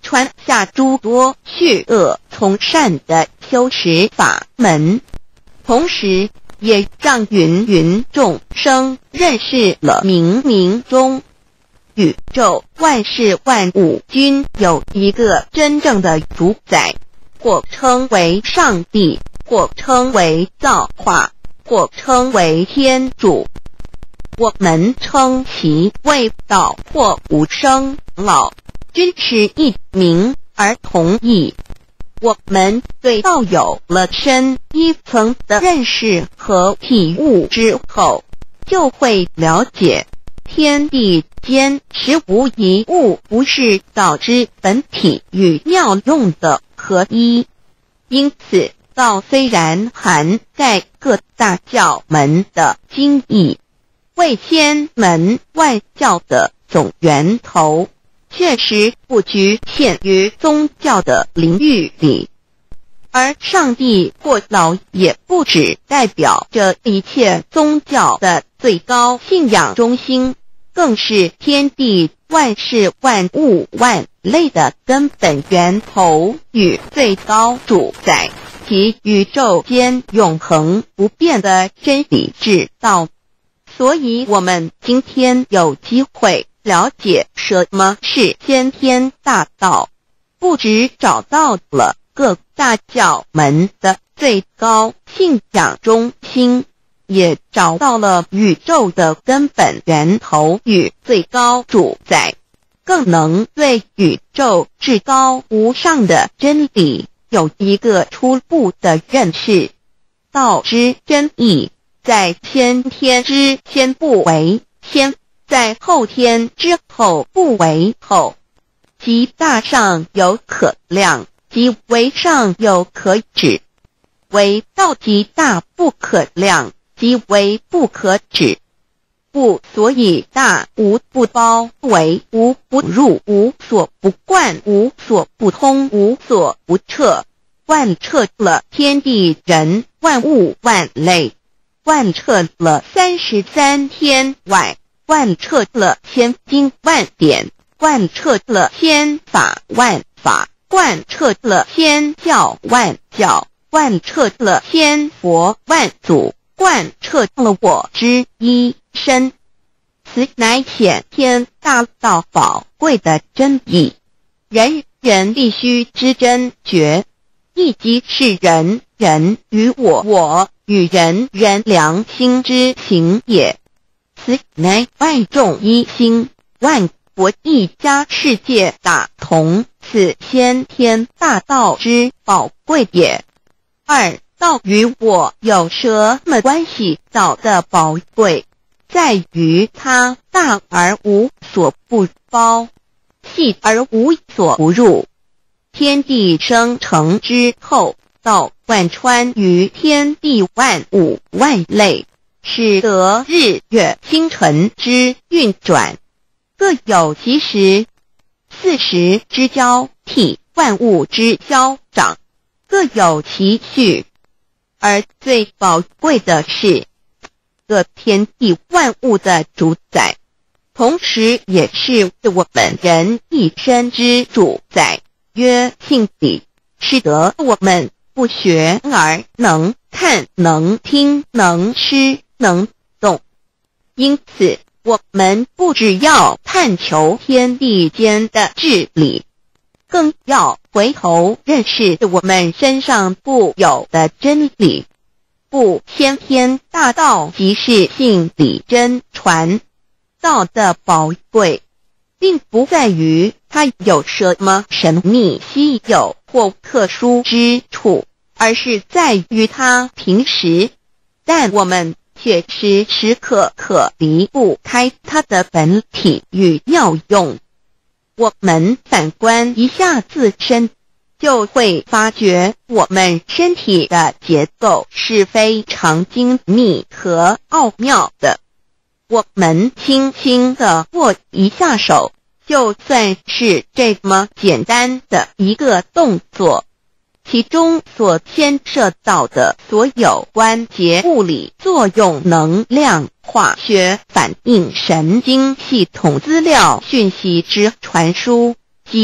传下诸多去恶从善的修持法门，同时也让芸芸众生认识了冥冥中宇宙万事万物均有一个真正的主宰，或称为上帝，或称为造化，或称为天主。我们称其为道或无生老，均是一名而同义。我们对道有了深一层的认识和体悟之后，就会了解天地间实无一物不是道之本体与妙用的合一。因此道虽然涵盖各大教门的经义，为千门万教的总源头，确实不局限于宗教的领域里。而上帝或老也不只代表着一切宗教的最高信仰中心，更是天地万事万物万类的根本源头与最高主宰，及宇宙间永恒不变的真理之道。所以我们今天有机会了解什么是先天大道，不只找到了各大教门的最高信仰中心，也找到了宇宙的根本源头与最高主宰，更能对宇宙至高无上的真理有一个初步的认识。道之真义，在先天之先不为先，在后天之后不为后，即大上有可量，即为上有可止，为道即大不可量，即为不可止。不所以大无不包，为无不入，无所不贯，无所不通，无所不彻，贯彻了天地人万物万类，贯彻了三十三天外，贯彻了千经万典，贯彻了千法万法，贯彻了千教万教，贯彻了千佛万祖，贯彻了我之一身。此乃显天大道宝贵的真义，人人必须知真觉，亦即是人人与我我与人人良心之行也。此乃万众一心，万国一家，世界大同，此先天大道之宝贵也。二、道与我有什么关系？道的宝贵在于它大而无所不包，细而无所不入。天地生成之后，道贯穿于天地万物万类，使得日月星辰之运转各有其时，四时之交替，万物之消长各有其序。而最宝贵的是各天地万物的主宰，同时也是我们人一生之主宰，曰性理，使得我们不学而能看，能听，能吃，能动。因此我们不只要探求天地间的治理，更要回头认识我们身上固有的真理。不，先天大道即是性理真传。道的宝贵并不在于它有什么神秘稀有或特殊之处，而是在于它平时，但我们却时时刻刻离不开它的本体与妙用。我们反观一下自身，就会发觉我们身体的结构是非常精密和奥妙的。我们轻轻地握一下手，就算是这么简单的一个动作，其中所牵涉到的所有关节物理作用、能量、化学反应、神经系统资料讯息之传输及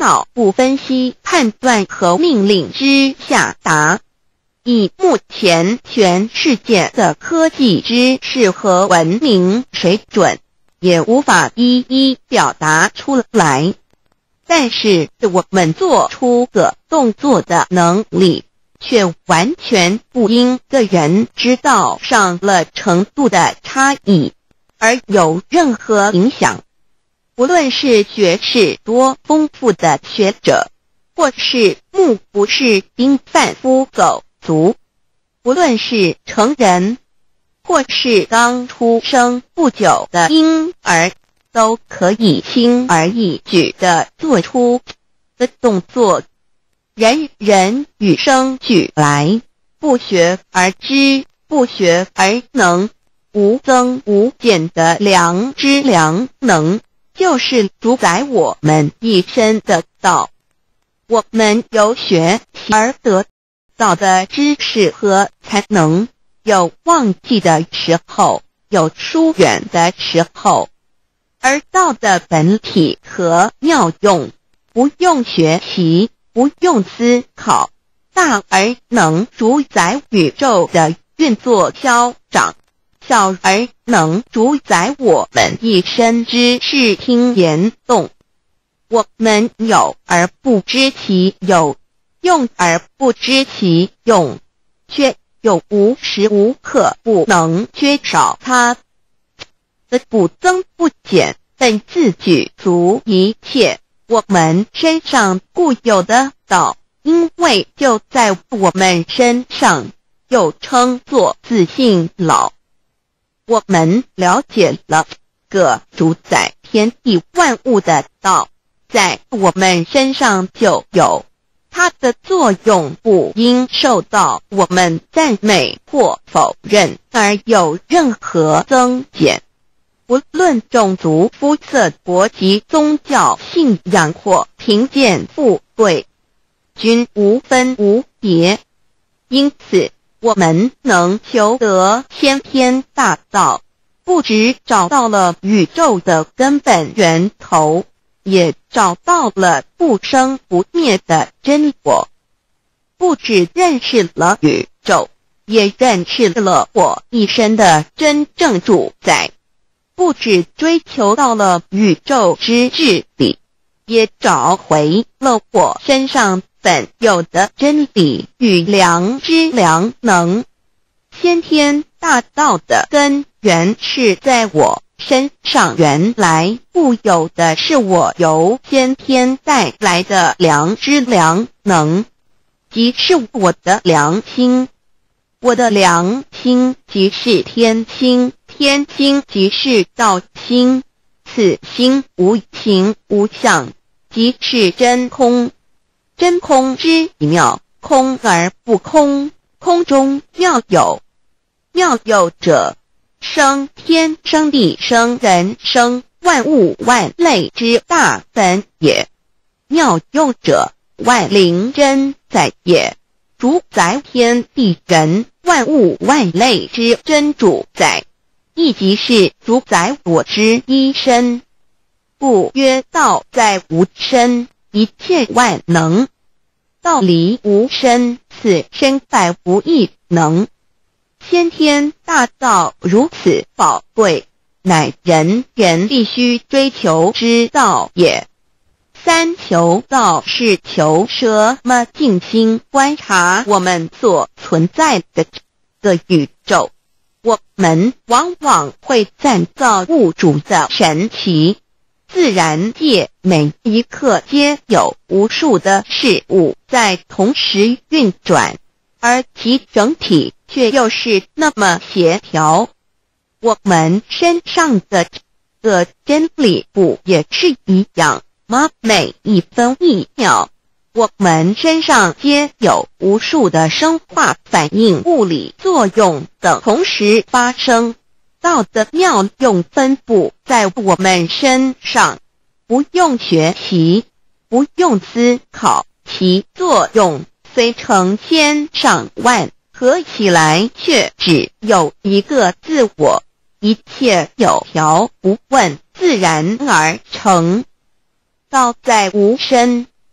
脑不分析、判断和命令之下达。以目前全世界的科技知识和文明水准，也无法一一表达出来。但是我们做出个动作的能力，却完全不因个人知道上了程度的差异而有任何影响。无论是学识多丰富的学者，或是目不识丁贩夫走卒，无论是成人，或是刚出生不久的婴儿，都可以轻而易举地做出的动作。人人与生俱来，不学而知，不学而能，无增无减的良知良能，就是主宰我们一生的道。我们有学习而得到的知识和才能，有忘记的时候，有疏远的时候，而道的本体和妙用，不用学习，不用思考，大而能主宰宇宙的运作消长，小而能主宰我们一生之视听言动。我们有而不知其有，用而不知其用，却又无时无刻不能缺少它的不增不减，本自具足一切我们身上固有的道，因为就在我们身上，又称作自性老。我们了解了个主宰天地万物的道，在我们身上就有，它的作用不应受到我们赞美或否认而有任何增减。无论种族、肤色、国籍、宗教、信仰或贫贱富贵，均无分无别。因此，我们能求得先天大道，不只找到了宇宙的根本源头，也找到了不生不灭的真我。不只认识了宇宙，也认识了我一生的真正主宰。不只追求到了宇宙之治理，也找回了我身上本有的真理与良知良能。先天大道的根源是在我身上，原来固有的是我由先天带来的良知良能，即是我的良心。我的良心即是天心，天心即是道心，此心无形无相，即是真空。真空之妙，空而不空，空中妙有。妙有者，生天生地生人生万物万类之大本也。妙用者，万灵真在也，主宰天地人万物万类之真主宰，亦即是主宰我之一身。故曰道在无身，一切万能。道离无身，此身在无一能。先天大道如此宝贵，乃人人必须追求之道也。三求道是求什么？静心观察我们所存在的这个宇宙，我们往往会赞造物主的神奇。自然界每一刻皆有无数的事物在同时运转，而其整体却又是那么协调。我们身上的这个真理不也是一样吗？每一分一秒，我们身上皆有无数的生化反应、物理作用等同时发生。道的妙用分布在我们身上，不用学习，不用思考，其作用虽成千上万，合起来却只有一个自我，一切有条不紊，自然而成。道在无身，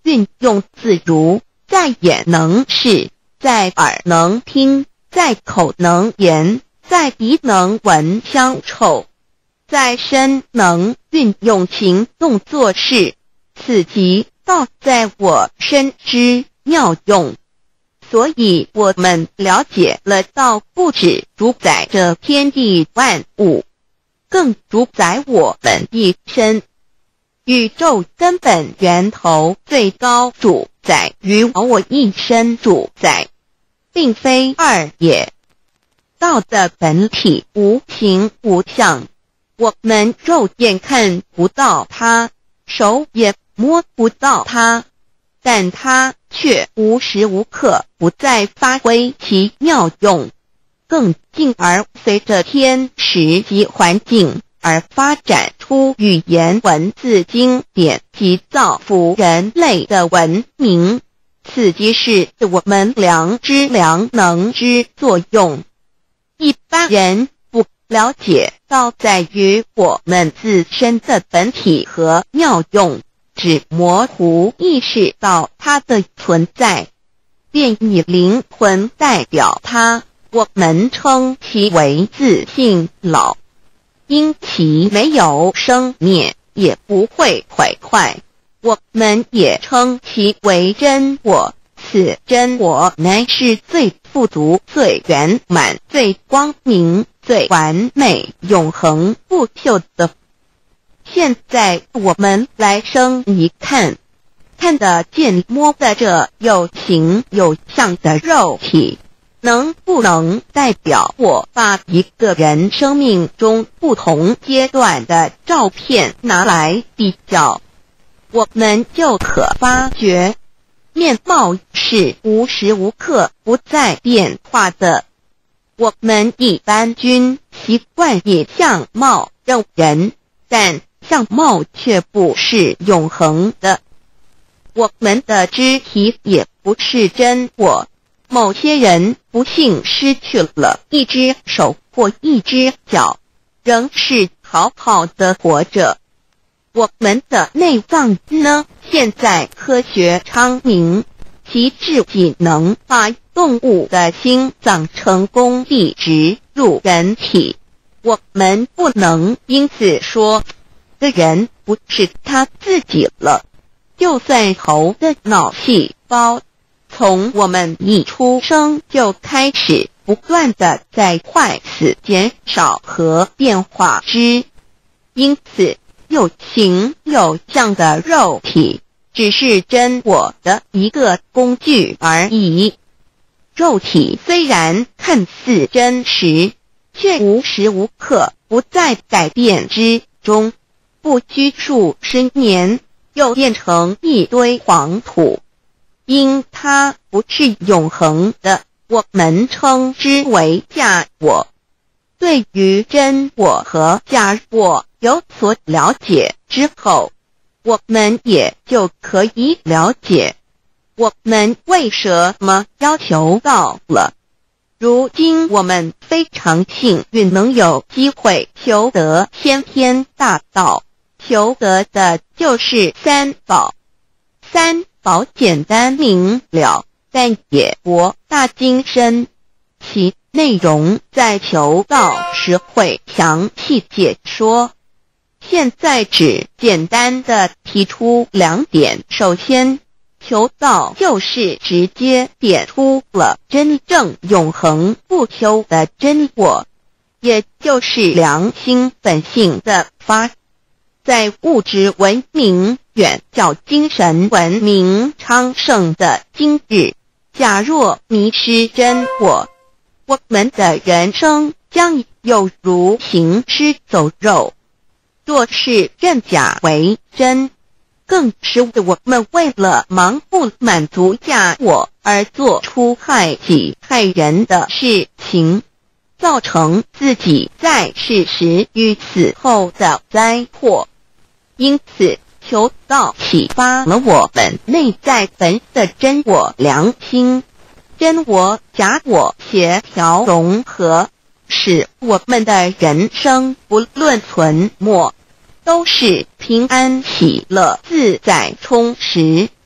运用自如，在眼能视，在耳能听，在口能言，在鼻能闻香臭，在身能运用行动做事，此即道在我身之妙用。所以我们了解了道不只主宰这天地万物，更主宰我们一身。宇宙根本源头最高主宰与我一身主宰，并非二也。道的本体无形无相，我们肉眼看不到它，手也摸不到它，但它却无时无刻不在发挥其妙用，更进而随着天时及环境而发展出语言文字经典及造福人类的文明，此即是我们良知良能之作用。一般人不了解道在于我们自身的本体和妙用，只模糊意识到它的存在，便以灵魂代表它，我们称其为自性老。因其没有生灭，也不会毁坏，我们也称其为真我。此真我乃是最富足、最圆满、最光明、最完美、永恒不朽的。现在我们来生一看，看得见摸得着有形有相的肉体，能不能代表我把一个人生命中不同阶段的照片拿来比较，我们就可发觉面貌是无时无刻不在变化的。我们一般均习惯以相貌认人，但相貌却不是永恒的。我们的肢体也不是真我，某些人不幸失去了一只手或一只脚，仍是好好的活着。我们的内脏呢？现在科学昌明，其自己能把动物的心脏成功地植入人体。我们不能因此说这人不是他自己了。就算头的脑细胞从我们一出生就开始不断的在坏死减少和变化之，因此有形有相的肉体只是真我的一个工具而已。肉体虽然看似真实，却无时无刻不在改变之中，不拘数十年又变成一堆黄土。因它不是永恒的，我们称之为假我。对于真我和假我有所了解之后，我们也就可以了解我们为什么要求道了。如今我们非常幸运能有机会求得先天大道，求得的就是三宝。三宝简单明了，但也博大精深，其内容在求道时会详细解说。现在只简单的提出两点。首先，求道就是直接点出了真正永恒不朽的真我，也就是良心本性的发。在物质文明远较精神文明昌盛的今日，假若迷失真我，我们的人生将有如行尸走肉。若是认假为真，更是我们为了盲目满足假我而做出害己害人的事情，造成自己在世时与死后的灾祸。因此，求道启发了我们内在本的真我良心，真我假我协调融合，使我们的人生不论存没，都是平安喜乐自在充实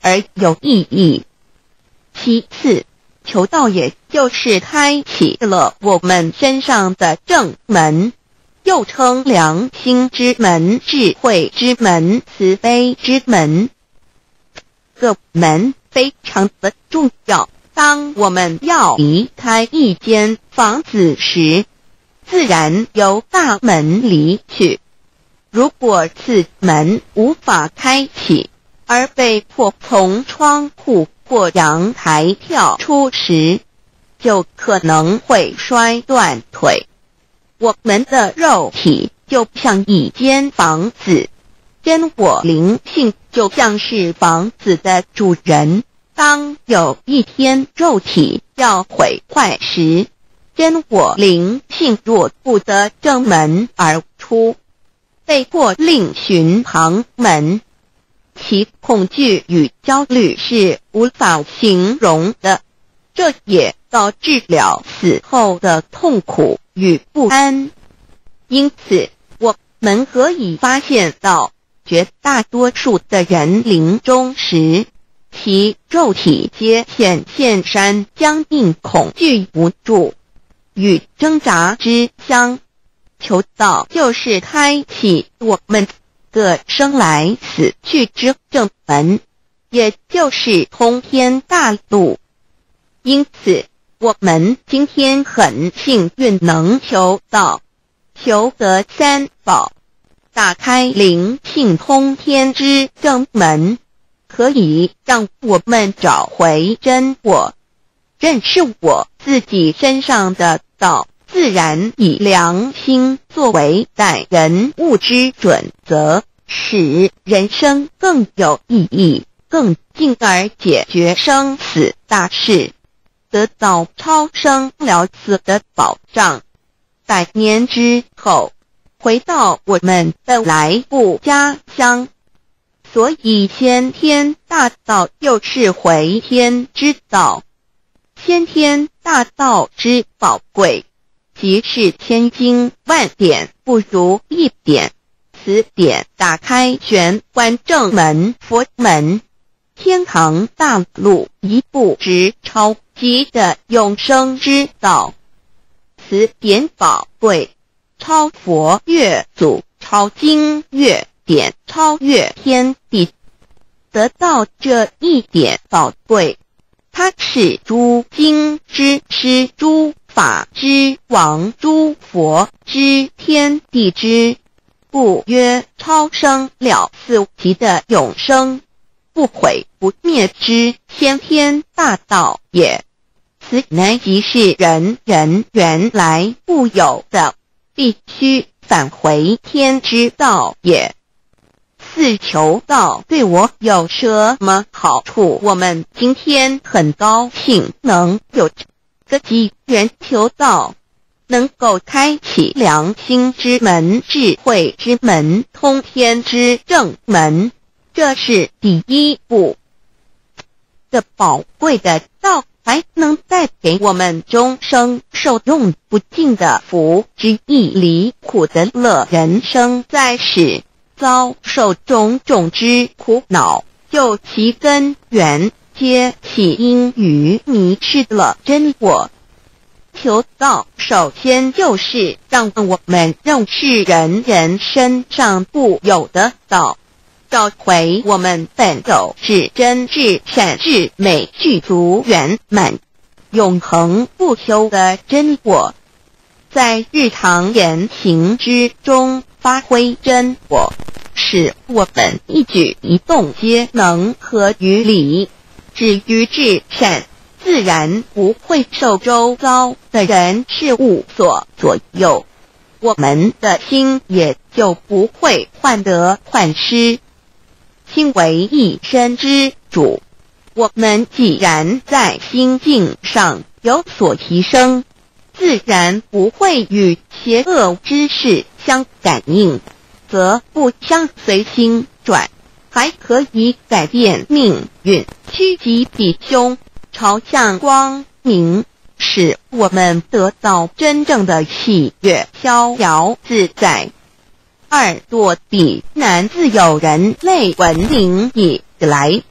而有意义。其次，求道也就是开启了我们身上的正门，又称良心之门、智慧之门、慈悲之门。这门非常的重要。当我们要离开一间房子时，自然由大门离去。如果此门无法开启，而被迫从窗户或阳台跳出时，就可能会摔断腿。我们的肉体就像一间房子，真我灵性就像是房子的主人。当有一天肉体要毁坏时，真我灵性若不得正门而出，被迫另寻旁门，其恐惧与焦虑是无法形容的，这也导致了死后的痛苦与不安。因此，我们可以发现到，绝大多数的人临终时，其肉体皆显现山僵硬、恐惧、无助与挣扎之相。求道就是开启我们的生来死去之正门，也就是通天大路。因此，我们今天很幸运能求道，求得三宝，打开灵性通天之正门，可以让我们找回真我，认识我自己身上的道，自然以良心作为待人物之准则，使人生更有意义，更进而解决生死大事，得到超生了死的保障。百年之后，回到我们的来故家乡。所以先天大道又是回天之道，先天大道之宝贵，即是千经万典不如一点。此典打开玄关正门佛门，天堂大路一步直超级的永生之道。此典宝贵，超佛越祖，超经越典，超越天地。得到这一点宝贵，它是诸经之师，诸法之王，诸佛之天地之，故曰超生了死极的永生，不毁不灭之先天大道也。此乃即是人人原来固有的，必须返回天之道也。四求道对我有什么好处？我们今天很高兴能有这个机缘求道，能够开启良心之门、智慧之门、通天之正门，这是第一步。这宝贵的道还能带给我们终生受用不尽的福之益，离苦的乐。人生在世，遭受种种之苦恼，就其根源皆起因于迷失了真我。求道首先就是让我们认识人人身上固有的道，找回我们本有至真至善至美具足圆满永恒不朽的真我，在日常言行之中发挥真我，使我们一举一动皆能合于理，止于至善，自然不会受周遭的人事物所左右，我们的心也就不会患得患失。心为一身之主，我们既然在心境上有所提升，自然不会与邪恶之事相感应，则不相随心转，还可以改变命运，趋吉避凶，朝向光明，使我们得到真正的喜悦、逍遥自在。二堕地难自有人类文明以来，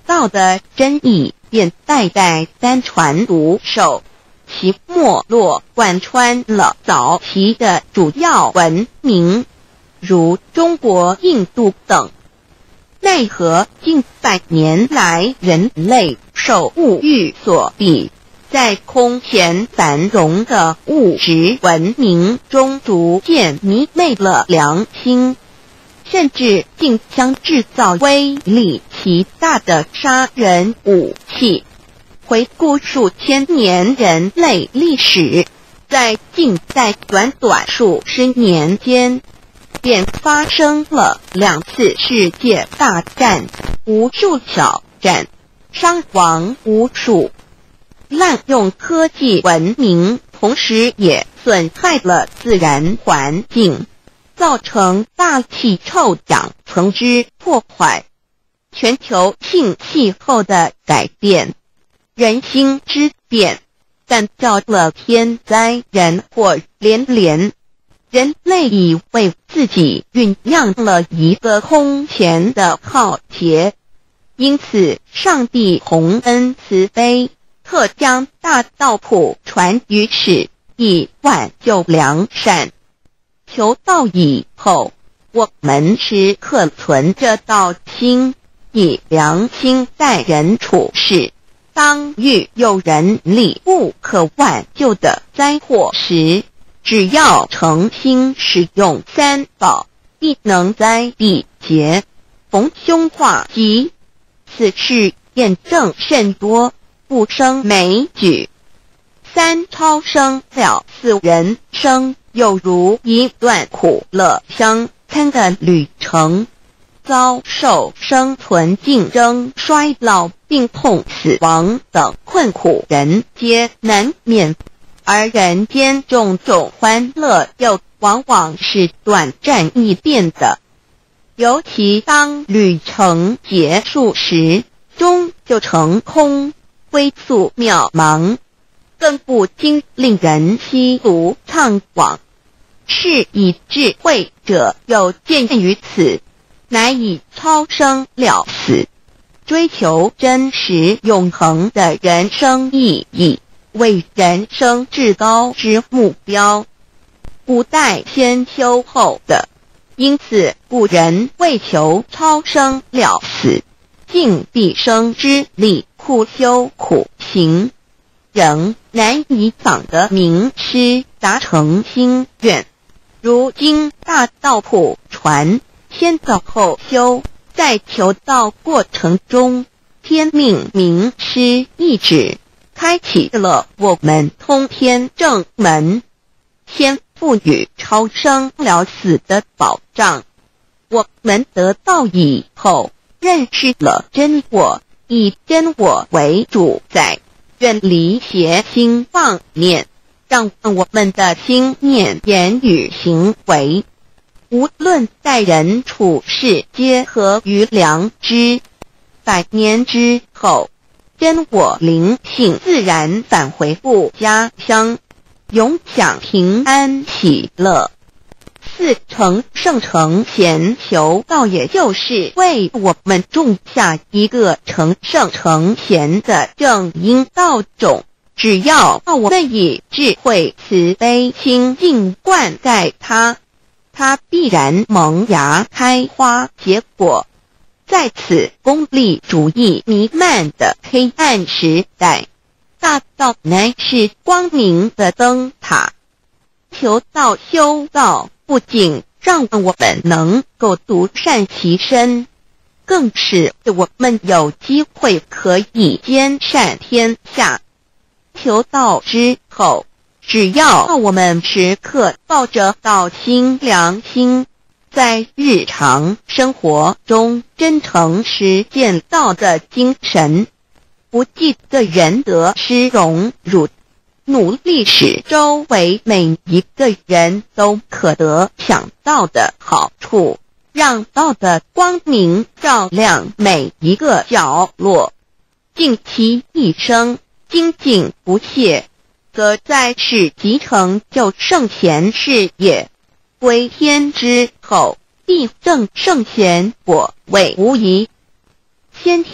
道的真意便代代单传独授，其没落贯穿了早期的主要文明，如中国、印度等。奈何近百年来人类受物欲所逼，在空前繁荣的物质文明中逐渐迷昧了良心，甚至竟将制造威力极大的杀人武器。回顾数千年人类历史，在近代短短数十年间，便发生了两次世界大战，无数挑战，伤亡无数。滥用科技文明，同时也损害了自然环境，造成大气臭氧层之破坏，全球性气候的改变，人心之变，但造了天灾人祸连连。人类已为自己酝酿了一个空前的浩劫，因此上帝洪恩慈悲，特将大道谱传于世，以挽救良善。求道以后，我们时刻存着道心，以良心待人处事。当遇有人力不可挽救的灾祸时，只要诚心使用三宝，必能灾必劫，逢凶化吉。此事验证甚多，不胜枚举。三超生了四人生，有如一段苦乐相参的旅程，遭受生存竞争、衰老、病痛、死亡等困苦，人皆难免。而人间种种欢乐又往往是短暂易变的，尤其当旅程结束时，终究成空，归宿渺茫，更不禁令人凄独怅惘。是以智慧者有见于此，乃以超生了死，追求真实永恒的人生意义为人生至高之目标，不待先修后的。因此古人为求超生了死，尽毕生之力，苦修苦行，仍难以访得名师达成心愿。如今大道谱传，先走后修，在求道过程中，天命名师一指，开启了我们通天正门，先赋予超生了死的保障。我们得道以后，认识了真我，以真我为主宰，远离邪心妄念，让我们的心念、言语、行为，无论待人处事，皆合于良知。百年之后，真我灵性自然返回故家乡，永享平安喜乐。四成圣成贤求道，也就是为我们种下一个成圣成贤的正因道种。只要我们以智慧慈悲心境灌溉它，它必然萌芽开花结果。在此功利主义弥漫的黑暗时代，大道乃是光明的灯塔。求道修道，不仅让我们能够独善其身，更使我们有机会可以兼善天下。求道之后，只要我们时刻抱着道心良心，在日常生活中真诚实践道的精神，不计个人得失荣辱，努力使周围每一个人都可得享道的好处，让道的光明照亮每一个角落，尽其一生精进不懈，则在世即成就圣贤事业，归天之后必证圣贤果位无疑。先天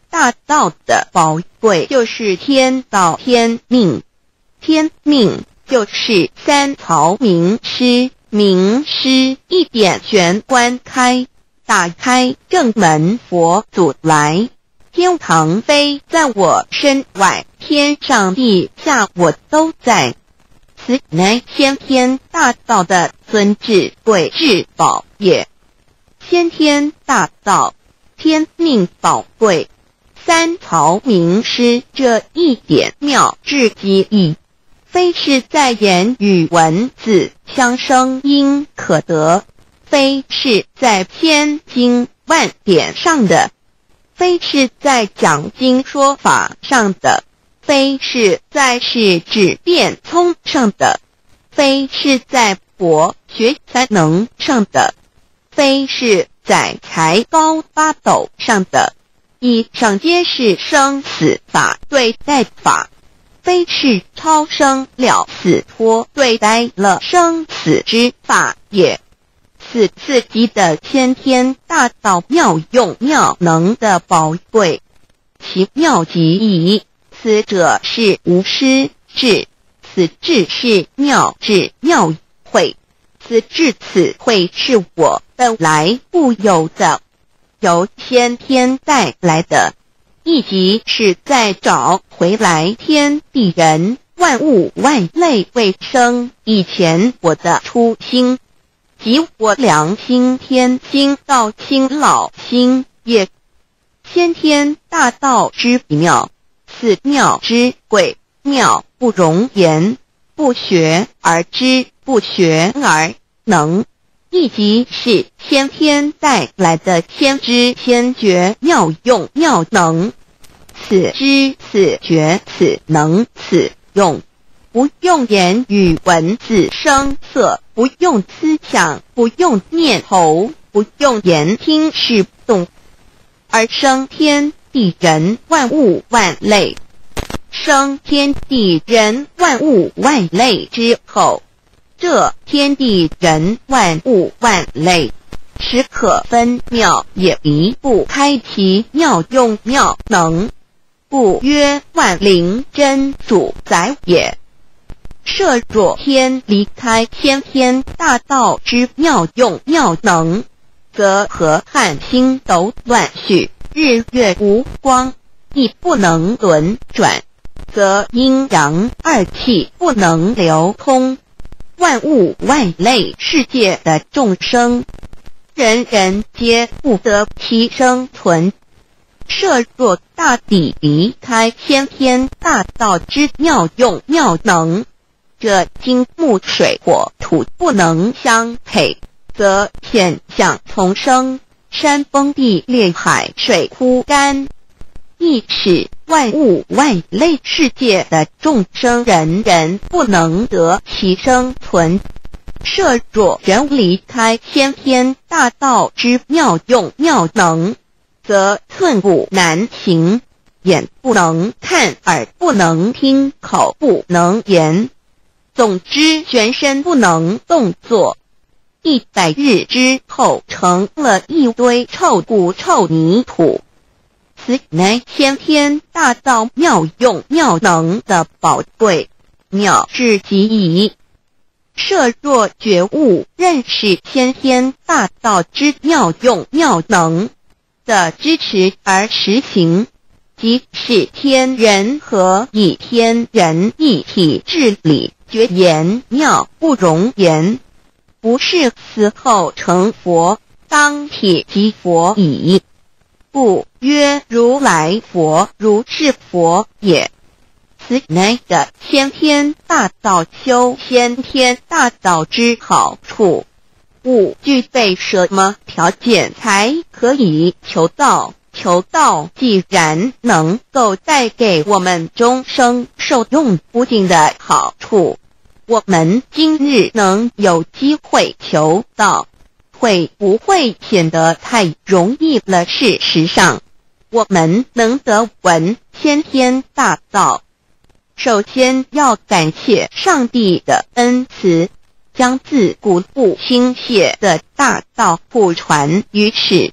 大道的宝贵就是天道天命，天命就是三曹名师，名师一点玄关开，打开正门佛祖来，天堂飞在我身外，天上地下我都在，此乃先天大道的尊至贵至宝也。先天大道，天命宝贵，三曹名师这一点妙至极意，非是在言语文字相声音可得，非是在千经万典上的，非是在讲经说法上的，非是在是指变聪上的，非是在博学才能上的，非是在才高八斗上的，以上皆是生死法对待法，非是超生了死脱对待了生死之法也。此次级的先天大道妙用妙能的宝贵，其妙极矣。此者是无师智，此智是妙智妙慧，此智此慧是我本来固有的，由先天带来的，亦即是在找回来天地人万物万类未生以前我的初心，即我良心天心道心老心也。先天大道之妙，此妙之贵，妙不容言，不学而知，不学而能，亦即是先天带来的先知先觉妙用妙能。此知此觉此能此用，不用言语文字声色，不用思想，不用念头，不用言听是动，而生天地人万物万类。生天地人万物万类之后，这天地人万物万类实可分妙，也离不开其妙用妙能，故曰万灵真主宰也。设若天离开先天大道之妙用妙能，则河汉星斗乱序，日月无光，亦不能轮转，则阴阳二气不能流通，万物万类世界的众生，人人皆不得其生存。设若大地离开先天大道之妙用妙能，这金木水火土不能相配，则现象丛生，山崩地裂，海水枯干，亦使万物万类世界的众生人人不能得其生存。设若人离开先天大道之妙用妙能，则寸步难行，眼不能看，耳不能听，口不能言，总之全身不能动作。一百日之后，成了一堆臭骨臭泥土。此乃先天大道妙用妙能的宝贵，妙至极矣。设若觉悟认识先天大道之妙用妙能的支持而实行，即是天人合一，天人一体治理，绝言妙不容言，不是死后成佛，当体即佛矣。故曰如来佛，如是佛也。此乃的先天大道修先天大道之好处。勿具备什么条件才可以求道？求道既然能够带给我们终生受用不尽的好处，我们今日能有机会求道，会不会显得太容易了？事实上，我们能得闻先天大道，首先要感谢上帝的恩慈，将自古不兴谢的大道普传于世。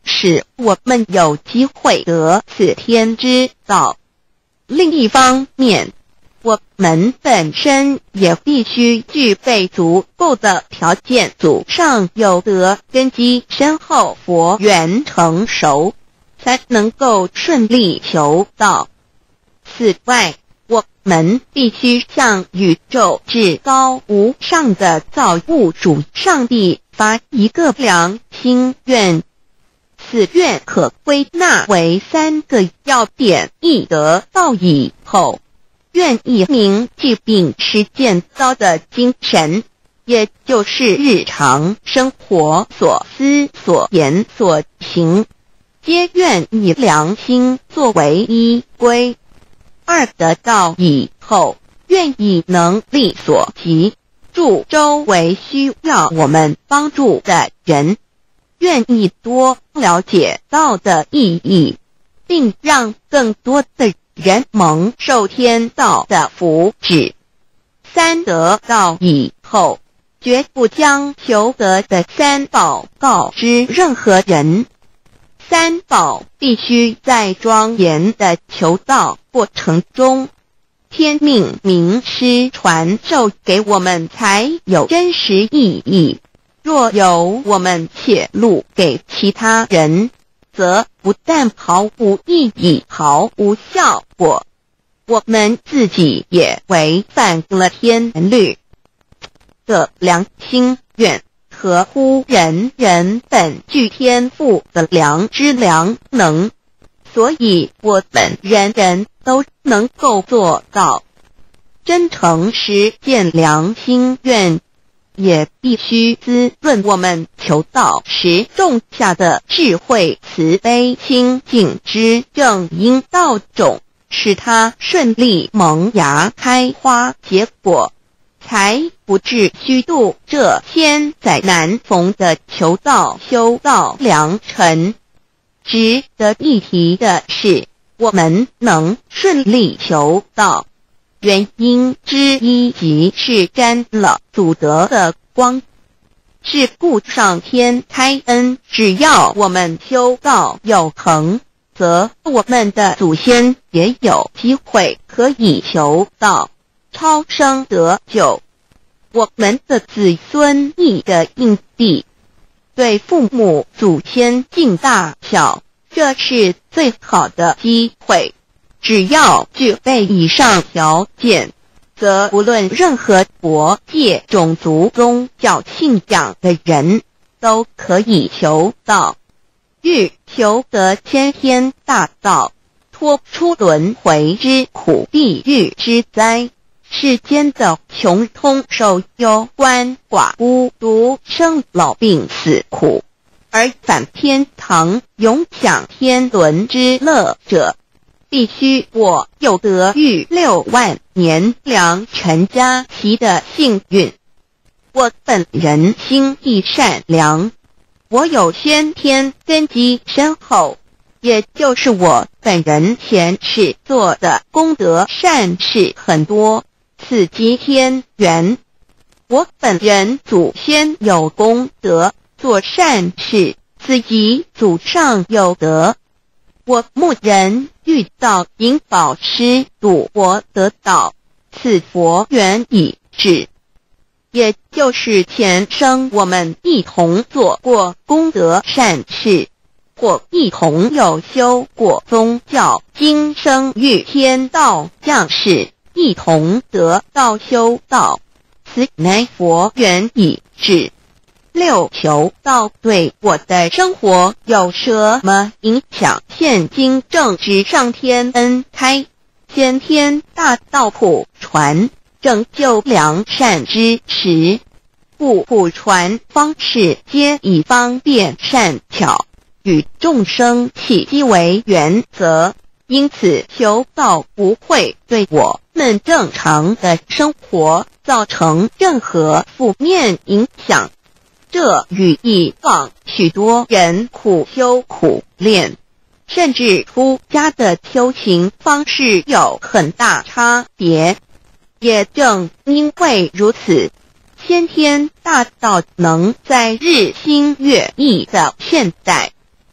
使我们有机会得此天之道。另一方面，我们本身也必须具备足够的条件，祖上有德，根基深厚，佛缘成熟，才能够顺利求道。此外，我们必须向宇宙至高无上的造物主上帝发一个良心愿，此愿可归纳为三个要点：一得道以后，愿以明具并实践道的精神，也就是日常生活所思所言所行，皆愿以良心作为依归。二得道以后，愿以能力所及，助周围需要我们帮助的人，愿意多了解道的意义，并让更多的人蒙受天道的福祉。三得道以后，绝不将求得的三宝告知任何人。三宝必须在庄严的求道过程中，天命名师传授给我们，才有真实意义。若由我们泄露给其他人，则不但毫无意义，毫无效果，我们自己也违反了天律。的良心愿合乎人人本具天赋的良知良能，所以我们人人都能够做到。真诚实践良心愿，也必须滋润我们求道时种下的智慧、慈悲、清净之正因道种，使它顺利萌芽开花结果，才不至虚度这千载难逢的求道修道良辰。值得一提的是，我们能顺利求道，原因之一即是沾了祖德的光，是故上天开恩，只要我们修道有恒，则我们的祖先也有机会可以求道超生得救。我们的子孙亦的印地，对父母祖先敬大小，这是最好的机会。只要具备以上条件，则无论任何国界、种族、宗教信仰的人，都可以求道。欲求得先天大道，脱出轮回之苦、地狱之灾，世间的穷通受忧、鳏寡孤独、生老病死苦，而返天堂永享天伦之乐者，必须我有得遇六万年良辰佳期的幸运。我本人心地善良，我有先天根基深厚，也就是我本人前世做的功德善事很多，此即天缘。我本人祖先有功德，做善事，此即祖上有德。我牧人遇到引导师度我得道，此佛缘已至，也就是前生我们一同做过功德善事，或一同有修过宗教，今生遇天道降世，一同得道修道，此乃佛缘已至。六求道对我的生活有什么影响？现今正值上天恩开，先天大道普传，拯救良善之时，故普传方式皆以方便善巧，与众生契机为原则，因此求道不会对我们正常的生活造成任何负面影响。这与以往许多人苦修苦练，甚至出家的修行方式有很大差别。也正因为如此，先天大道能在日新月异的现代，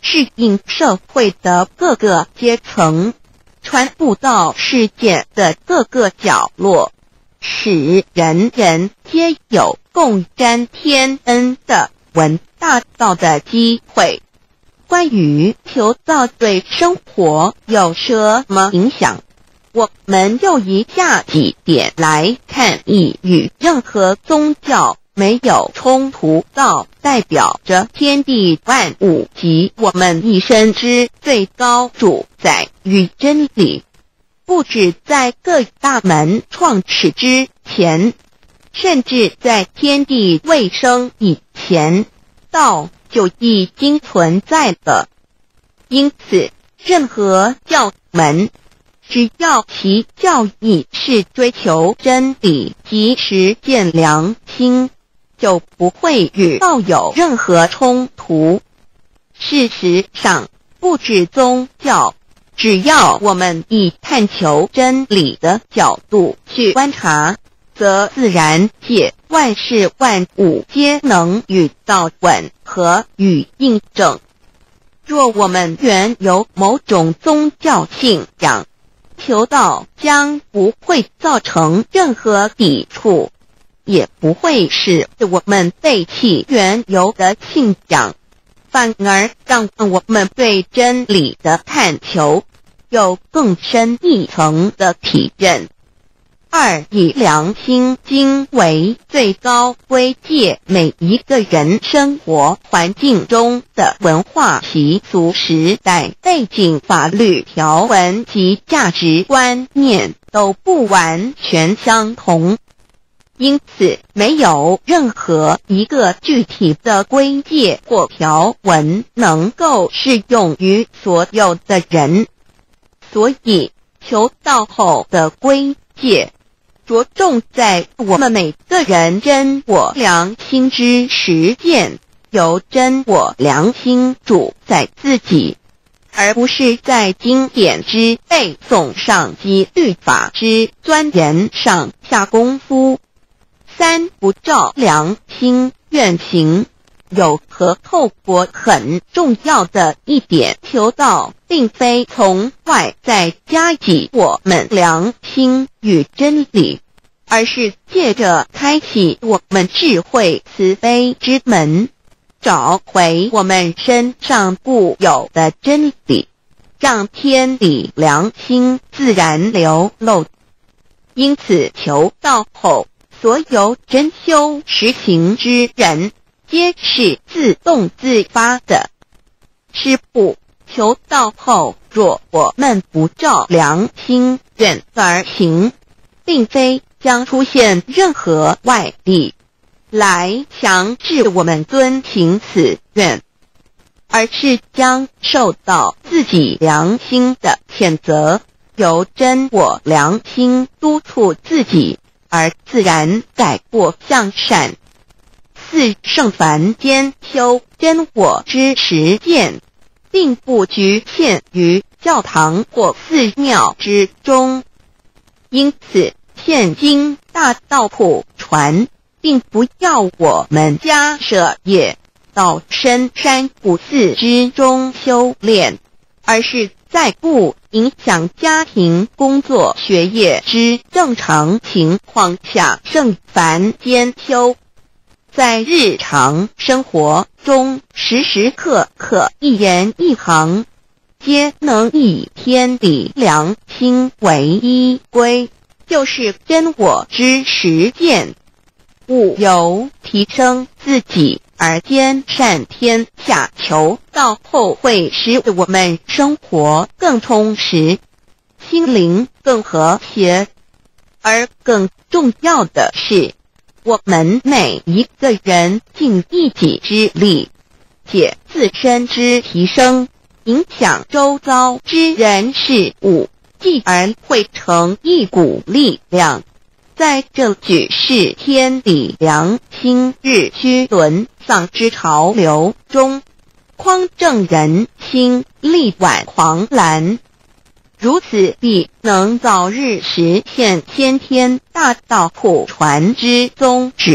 适应社会的各个阶层，传布到世界的各个角落，使人人皆有共沾天恩的闻大道的机会。关于求道对生活有什么影响，我们就以下几点来看。一、与任何宗教没有冲突，道代表着天地万物及我们一生之最高主宰与真理。不止在各大门创始之前，甚至在天地未生以前，道就已经存在了。因此，任何教门，只要其教义是追求真理及实践良心，就不会与道有任何冲突。事实上，不止宗教，只要我们以探求真理的角度去观察，则自然界万事万物皆能与道吻合与印证。若我们原有某种宗教信仰，求道将不会造成任何抵触，也不会使我们背弃原有的信仰，反而让我们对真理的探求有更深一层的体认。二、以良心经为最高规戒每一个人生活环境中的文化习俗、时代背景、法律条文及价值观念都不完全相同，因此没有任何一个具体的规戒或条文能够适用于所有的人。所以求道后的规戒着重在我们每个人真我良心之实践，由真我良心主宰自己，而不是在经典之背诵上及律法之钻研上下功夫。三、不照良心愿行。有和透过很重要的一点，求道并非从外在加给我们良心与真理，而是借着开启我们智慧慈悲之门，找回我们身上固有的真理，让天理良心自然流露。因此求道后，所有真修实行之人皆是自动自发的。是不，求道后，若我们不照良心愿而行，并非将出现任何外力来强制我们遵行此愿，而是将受到自己良心的谴责，由真我良心督促自己，而自然改过向善。四、圣凡间修真我之实践，并不局限于教堂或寺庙之中。因此，现今大道普传，并不要我们家舍业到深山古寺之中修炼，而是在不影响家庭、工作、学业之正常情况下圣凡间修。在日常生活中，时时刻刻一言一行，皆能以天理良心为依归，就是真我之实践。五、由提升自己而兼善天下，求道后会使我们生活更充实，心灵更和谐。而更重要的是，我们每一个人尽一己之力，且自身之提升，影响周遭之人事物，继而汇成一股力量，在这举世天理良心日趋沦丧之潮流中，匡正人心，力挽狂澜。如此必能早日实现先天大道普传之宗旨及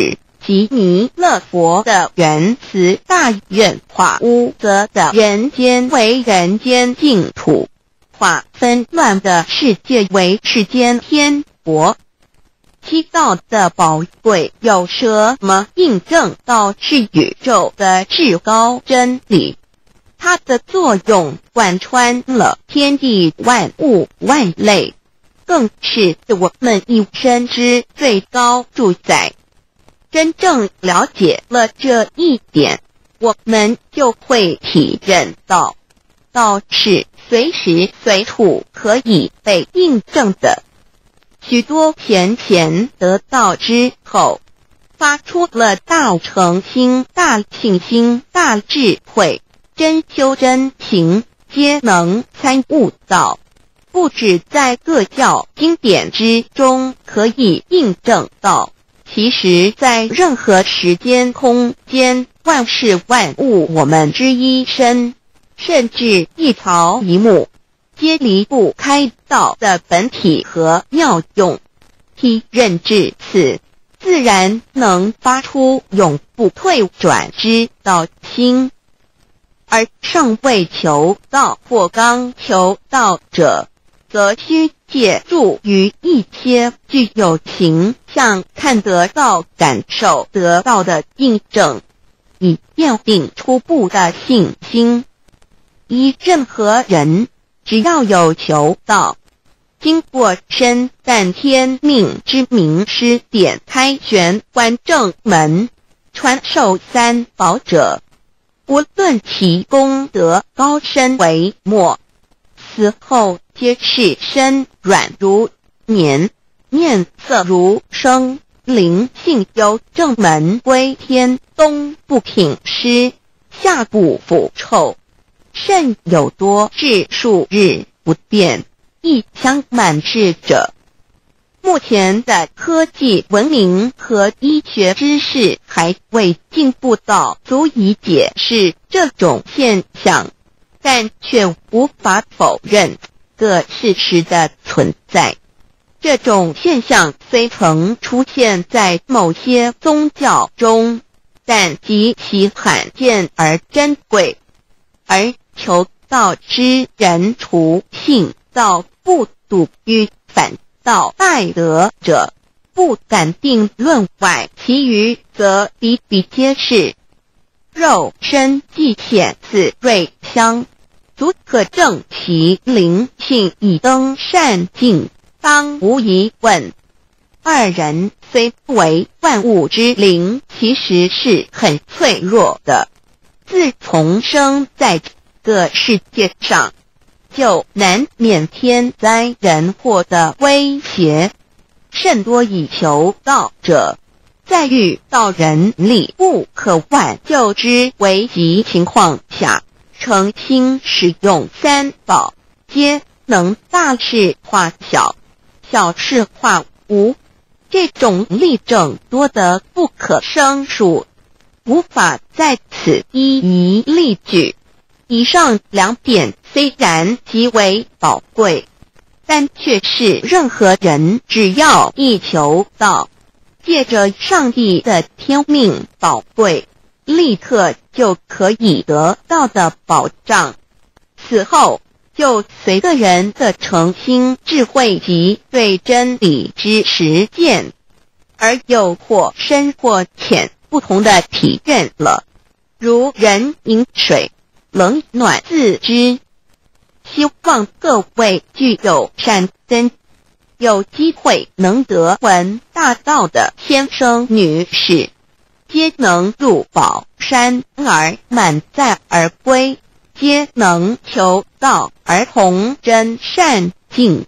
及弥勒佛的原慈大愿，化污浊的人间为人间净土，化纷乱的世界为世间天国。七道的宝贵有什么印证到是宇宙的至高真理？它的作用贯穿了天地万物万类，更是我们一生之最高主宰。真正了解了这一点，我们就会体认到，道是随时随处可以被印证的。许多贤贤得道之后，发出了大诚心、大信心、大智慧，真修真行，皆能参悟到，不止在各教经典之中可以印证到，其实在任何时间空间、万事万物我们之一身，甚至一草一木，皆离不开道的本体和妙用。体认至此，自然能发出永不退转之道心。而尚未求道或刚求道者，则需借助于一些具有形象看得到、感受得到的印证，以奠定初步的信心。依任何人，只要有求道，经过身但天命之名师点开玄关正门，传授三宝者，无论其功德高深为末，死后皆是身软如棉，面色如生，灵性由正门归天，东不品湿，下不腐臭，甚有多至数日不变，一腔满世者。目前的科技文明和医学知识还未进步到足以解释这种现象，但却无法否认个事实的存在。这种现象虽曾出现在某些宗教中，但极其罕见而珍贵，而求道之人除信道不笃于反道拜德者，不敢定论外，其余则比比皆是。肉身既显似瑞香，足可证其灵性已登善境，当无疑问。二人虽不为万物之灵，其实是很脆弱的。自从生在这个世界上，就难免天灾人祸的威胁，甚多以求道者，在遇到人力不可挽救之危急情况下，诚心使用三宝，皆能大事化小，小事化无。这种例证多得不可胜数，无法在此一一例举。以上两点虽然极为宝贵，但却是任何人只要一求道，借着上帝的天命宝贵，立刻就可以得到的保障。此后就随个人的诚心、智慧及对真理之实践，而有或深或浅不同的体验了。如人饮水，冷暖自知。希望各位具有善根，有机会能得闻大道的先生女士，皆能入宝山而满载而归，皆能求道而同真善境。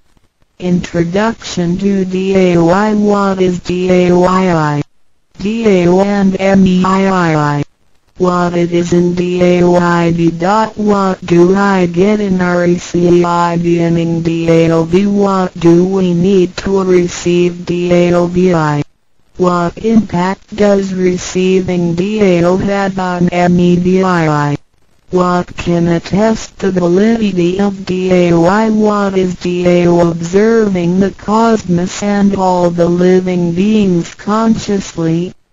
Introduction to D A Y. What is D A Y I? D A O and M E I I I. What it is in D A O I D. What do I get in R E C I beginning D A O B? What do we need to receive D A O B I? What impact does receiving D A O have on M E D I I? What can attest the validity of D A O I? What is D A O observing the cosmos and all the living beings consciously?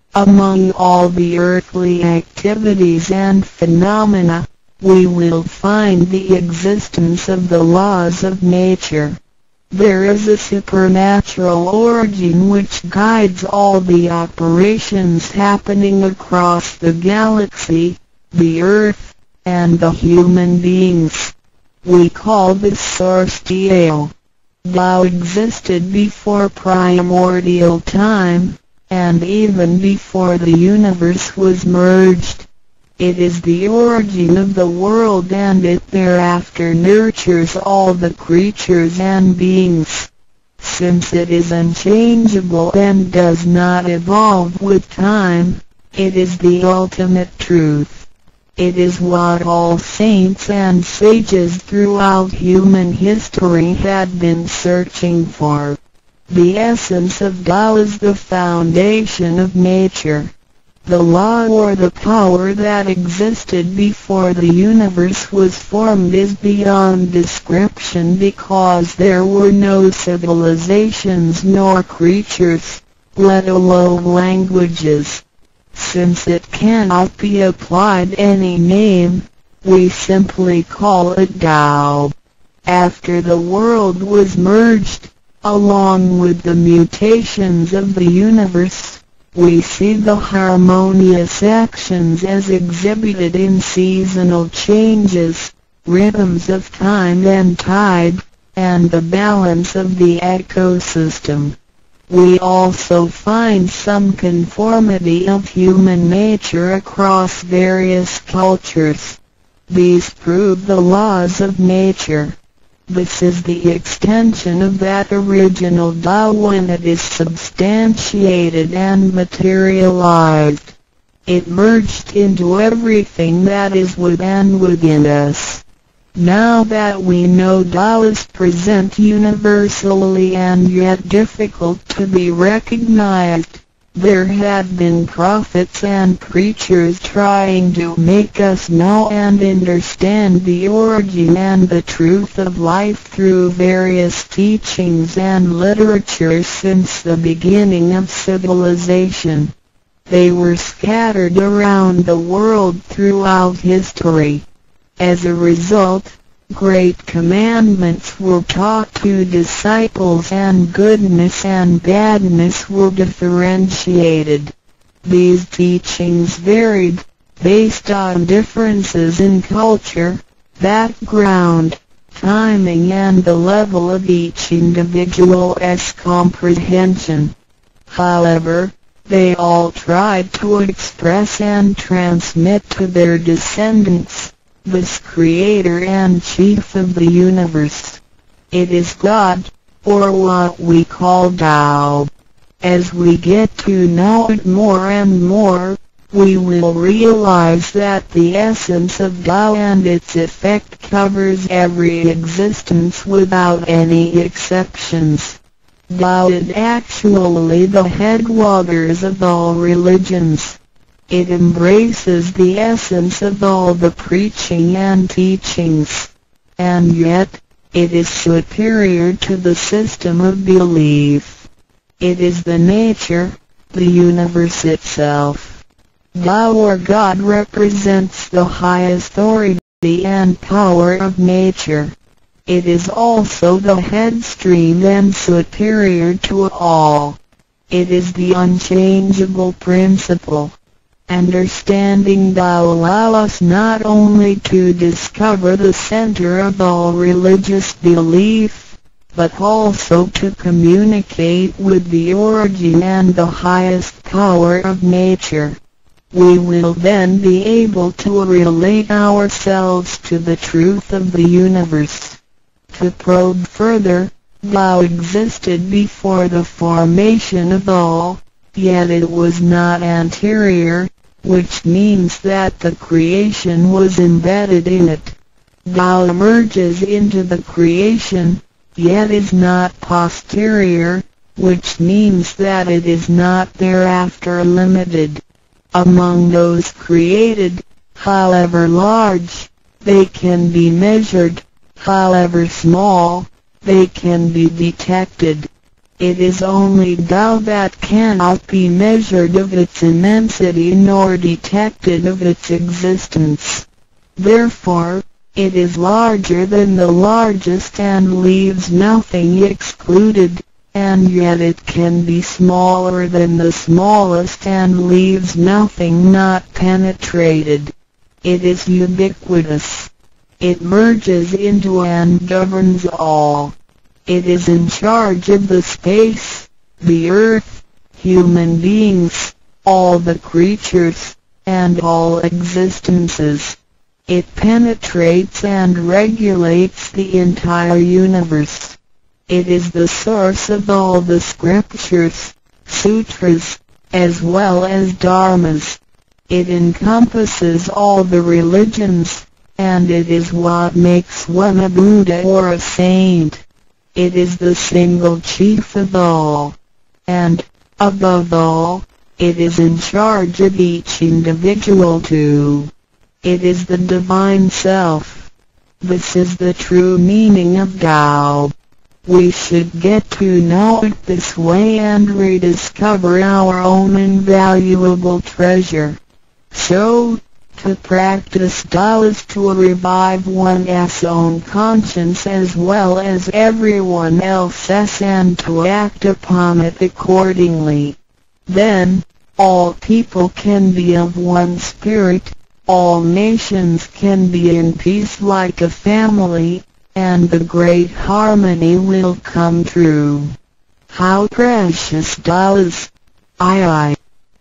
Among all the earthly activities and phenomena, we will find the existence of the laws of nature. There is a supernatural origin which guides all the operations happening across the galaxy, the earth, and the human beings. We call this source Tao. Tao existed before primordial time, and even before the universe was merged. It is the origin of the world, and it thereafter nurtures all the creatures and beings. Since it is unchangeable and does not evolve with time, it is the ultimate truth. It is what all saints and sages throughout human history had been searching for. The essence of Tao is the foundation of nature. The law or the power that existed before the universe was formed is beyond description, because there were no civilizations nor creatures, let alone languages. Since it cannot be applied any name, we simply call it Tao. After the world was merged, along with the mutations of the universe, we see the harmonious actions as exhibited in seasonal changes, rhythms of time and tide, and the balance of the ecosystem. We also find some conformity of human nature across various cultures. These prove the laws of nature. This is the extension of that original Tao when it is substantiated and materialized. It merged into everything that is with and within us. Now that we know Tao is present universally and yet difficult to be recognized, there had been prophets and preachers trying to make us know and understand the origin and the truth of life through various teachings and literature since the beginning of civilization. They were scattered around the world throughout history. As a result, great commandments were taught to disciples and goodness and badness were differentiated. These teachings varied, based on differences in culture, background, timing and the level of each individual's comprehension. However, they all tried to express and transmit to their descendants this Creator and Chief of the universe. It is God, or what we call Tao. As we get to know it more and more, we will realize that the essence of Tao and its effect covers every existence without any exceptions. Tao is actually the headwaters of all religions. It embraces the essence of all the preaching and teachings, and yet, it is superior to the system of belief. It is the nature, the universe itself. Tao or God represents the highest authority and power of nature. It is also the headstream and superior to all. It is the unchangeable principle. Understanding Tao allows us not only to discover the center of all religious belief, but also to communicate with the origin and the highest power of nature. We will then be able to relate ourselves to the truth of the universe. To probe further, Tao existed before the formation of all, yet it was not anterior, which means that the creation was embedded in it. Tao emerges into the creation, yet is not posterior, which means that it is not thereafter limited. Among those created, however large, they can be measured, however small, they can be detected. It is only Tao that cannot be measured of its immensity nor detected of its existence. Therefore, it is larger than the largest and leaves nothing excluded, and yet it can be smaller than the smallest and leaves nothing not penetrated. It is ubiquitous. It merges into and governs all. It is in charge of the space, the earth, human beings, all the creatures, and all existences. It penetrates and regulates the entire universe. It is the source of all the scriptures, sutras, as well as dharmas. It encompasses all the religions, and it is what makes one a Buddha or a saint. It is the single chief of all. And, above all, it is in charge of each individual too. It is the Divine Self. This is the true meaning of Tao. We should get to know it this way and rediscover our own invaluable treasure. So, to practice Tao is to revive one's own conscience as well as everyone else's and to act upon it accordingly. Then, all people can be of one spirit, all nations can be in peace like a family, and the great harmony will come true. How precious Tao is! I I.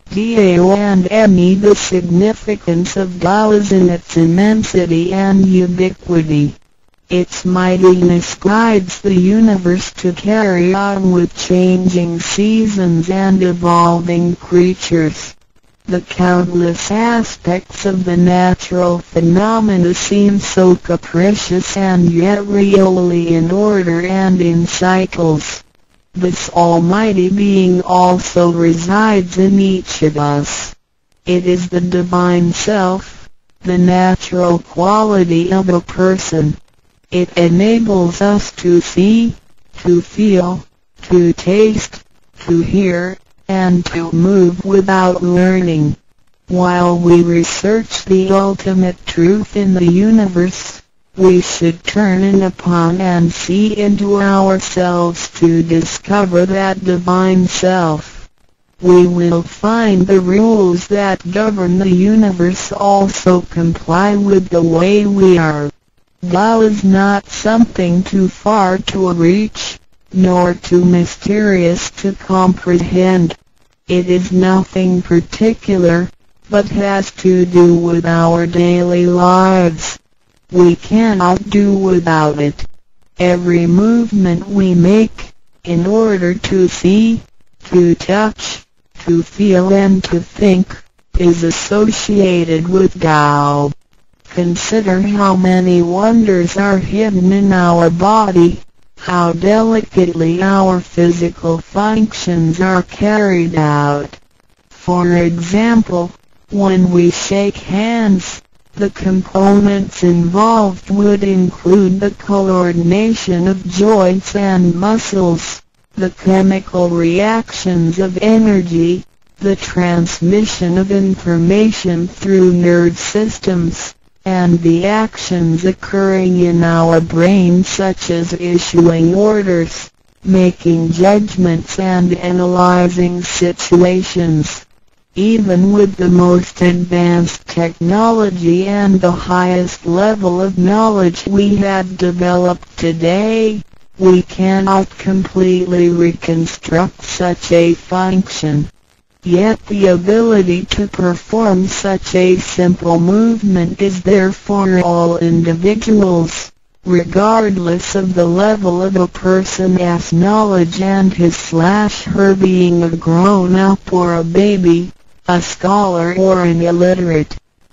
Tao and me. The significance of Tao is in its immensity and ubiquity. Its mightiness guides the universe to carry on with changing seasons and evolving creatures. The countless aspects of the natural phenomena seem so capricious and yet really in order and in cycles. This almighty being also resides in each of us. It is the Divine Self, the natural quality of a person. It enables us to see, to feel, to taste, to hear, and to move without learning. While we research the ultimate truth in the universe, we should turn in upon and see into ourselves to discover that Divine Self. We will find the rules that govern the universe also comply with the way we are. Tao is not something too far to reach, nor too mysterious to comprehend. It is nothing particular, but has to do with our daily lives. We cannot do without it. Every movement we make, in order to see, to touch, to feel and to think, is associated with Tao. Consider how many wonders are hidden in our body, how delicately our physical functions are carried out. For example, when we shake hands, the components involved would include the coordination of joints and muscles, the chemical reactions of energy, the transmission of information through nerve systems, and the actions occurring in our brain such as issuing orders, making judgments and analyzing situations. Even with the most advanced technology and the highest level of knowledge we have developed today, we cannot completely reconstruct such a function. Yet the ability to perform such a simple movement is there for all individuals, regardless of the level of a person's knowledge and his slash her being a grown-up or a baby, a scholar or an illiterate.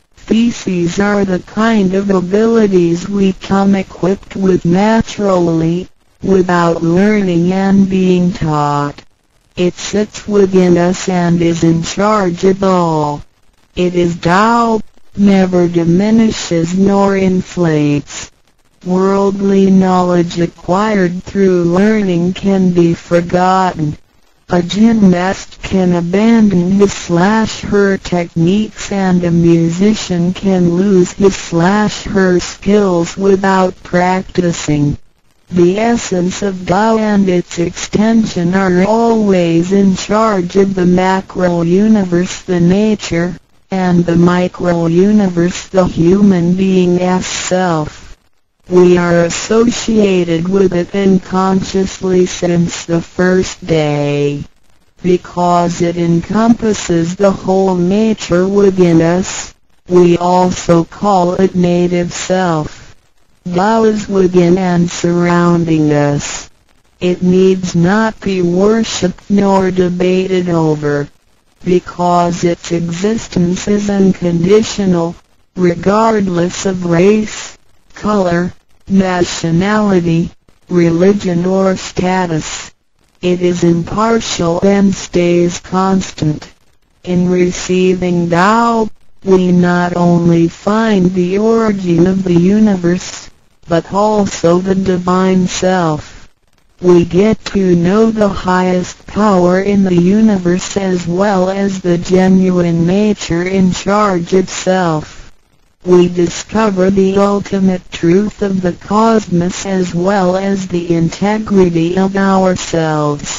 These are the kind of abilities we come equipped with naturally, without learning and being taught. It sits within us and is in charge of all. It is Tao, never diminishes nor inflates. Worldly knowledge acquired through learning can be forgotten. A gymnast can abandon his slash her techniques, and a musician can lose his slash her skills without practicing. The essence of Tao and its extension are always in charge of the macro-universe, the nature, and the micro-universe, the human being as self. We are associated with it unconsciously since the first day, because it encompasses the whole nature within us. We also call it native self. Tao is within and surrounding us. It needs not be worshipped nor debated over, because its existence is unconditional, regardless of race, color, nationality, religion or status. It is impartial and stays constant. In receiving Tao, we not only find the origin of the universe, but also the divine self. We get to know the highest power in the universe as well as the genuine nature in charge itself. We discover the ultimate truth of the cosmos as well as the integrity of ourselves.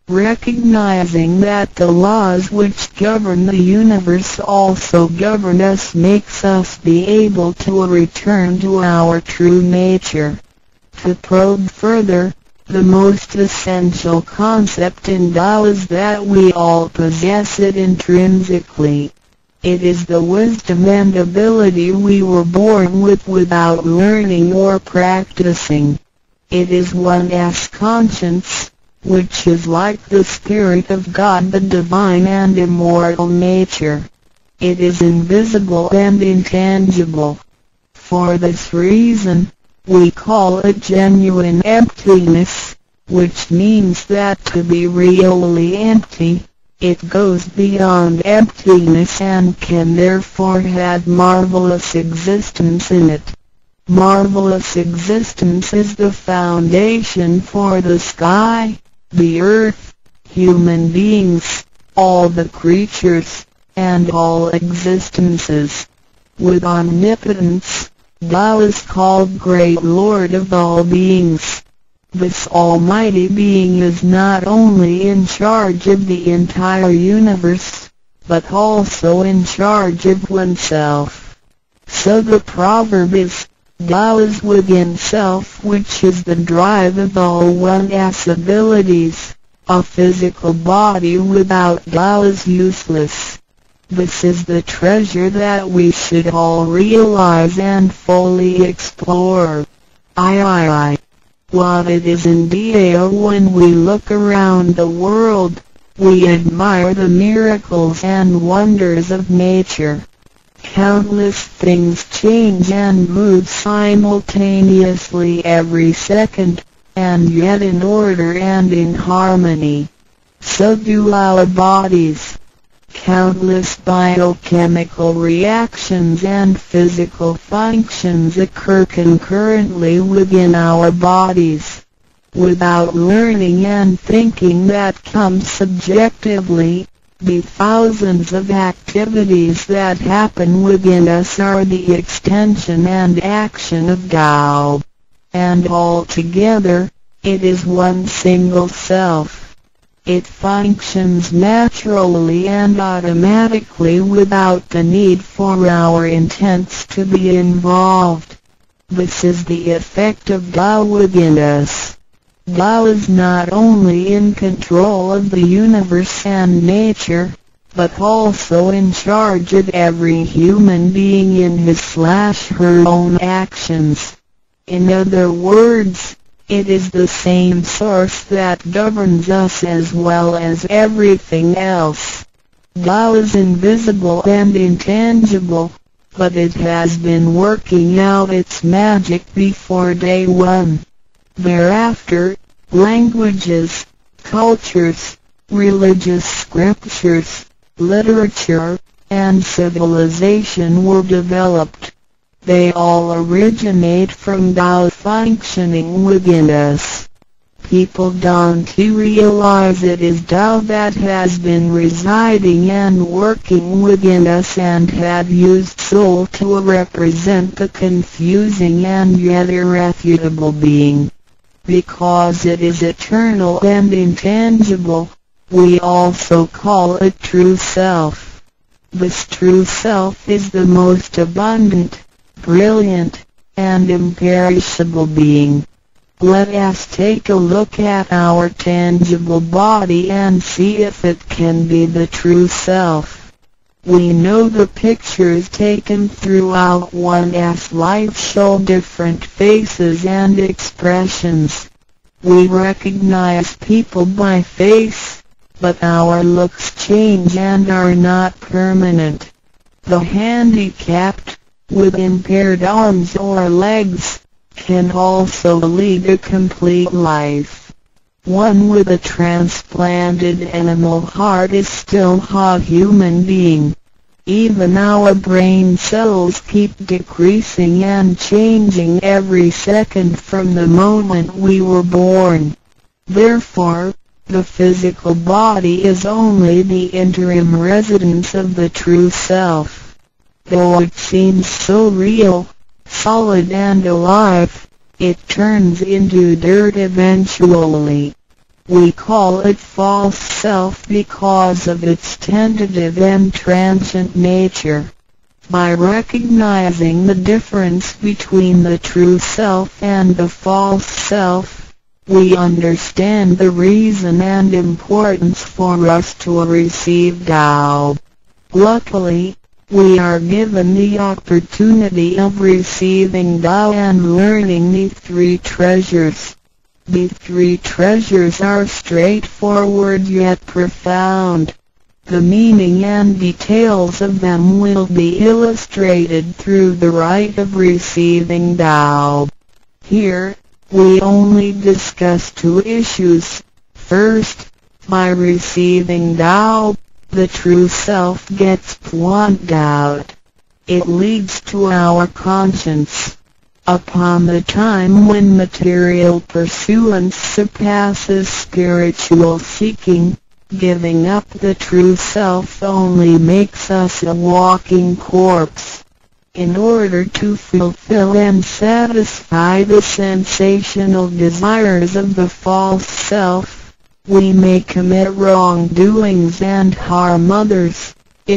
Recognizing that the laws which govern the universe also govern us makes us be able to return to our true nature. To probe further, the most essential concept in Tao is that we all possess it intrinsically. It is the wisdom and ability we were born with without learning or practicing. It is one's conscience, which is like the Spirit of God, the divine and immortal nature. It is invisible and intangible. For this reason, we call it genuine emptiness, which means that to be really empty, it goes beyond emptiness and can therefore have marvelous existence in it. Marvelous existence is the foundation for the sky, the earth, human beings, all the creatures, and all existences. With omnipotence, Tao is called Great Lord of all beings. This almighty being is not only in charge of the entire universe, but also in charge of oneself. So the proverb is, Tao is within self, which is the drive of all one's abilities. A physical body without Tao is useless. This is the treasure that we should all realize and fully explore. I, I, I. What it is indeed. When we look around the world, we admire the miracles and wonders of nature. Countless things change and move simultaneously every second, and yet in order and in harmony. So do our bodies. Countless biochemical reactions and physical functions occur concurrently within our bodies. Without learning and thinking that comes subjectively, the thousands of activities that happen within us are the extension and action of Tao. And altogether, it is one single self. It functions naturally and automatically without the need for our intents to be involved. This is the effect of Tao within us. Tao is not only in control of the universe and nature, but also in charge of every human being in his slash her own actions. In other words, it is the same source that governs us as well as everything else. Tao is invisible and intangible, but it has been working out its magic before day one. Thereafter, languages, cultures, religious scriptures, literature, and civilization were developed. They all originate from Tao functioning within us. People don't realize it is Tao that has been residing and working within us and have used soul to represent the confusing and yet irrefutable being. Because it is eternal and intangible, we also call it true self. This true self is the most abundant, brilliant, and imperishable being. Let us take a look at our tangible body and see if it can be the true self. We know the pictures taken throughout one's life show different faces and expressions. We recognize people by face, but our looks change and are not permanent. The handicapped, with impaired arms or legs, can also lead a complete life. One with a transplanted animal heart is still a human being. Even our brain cells keep decreasing and changing every second from the moment we were born. Therefore, the physical body is only the interim residence of the true self. Though it seems so real, solid and alive, it turns into dirt eventually. We call it false self because of its tentative and transient nature. By recognizing the difference between the true self and the false self, we understand the reason and importance for us to receive Tao. Luckily, we are given the opportunity of receiving Tao and learning the three treasures. The three treasures are straightforward yet profound. The meaning and details of them will be illustrated through the rite of receiving Tao. Here, we only discuss two issues. First, by receiving Tao, the true self gets plucked out. It leads to our conscience. Upon the time when material pursuance surpasses spiritual seeking, giving up the true self only makes us a walking corpse. In order to fulfill and satisfy the sensational desires of the false self, we may commit wrongdoings and harm others,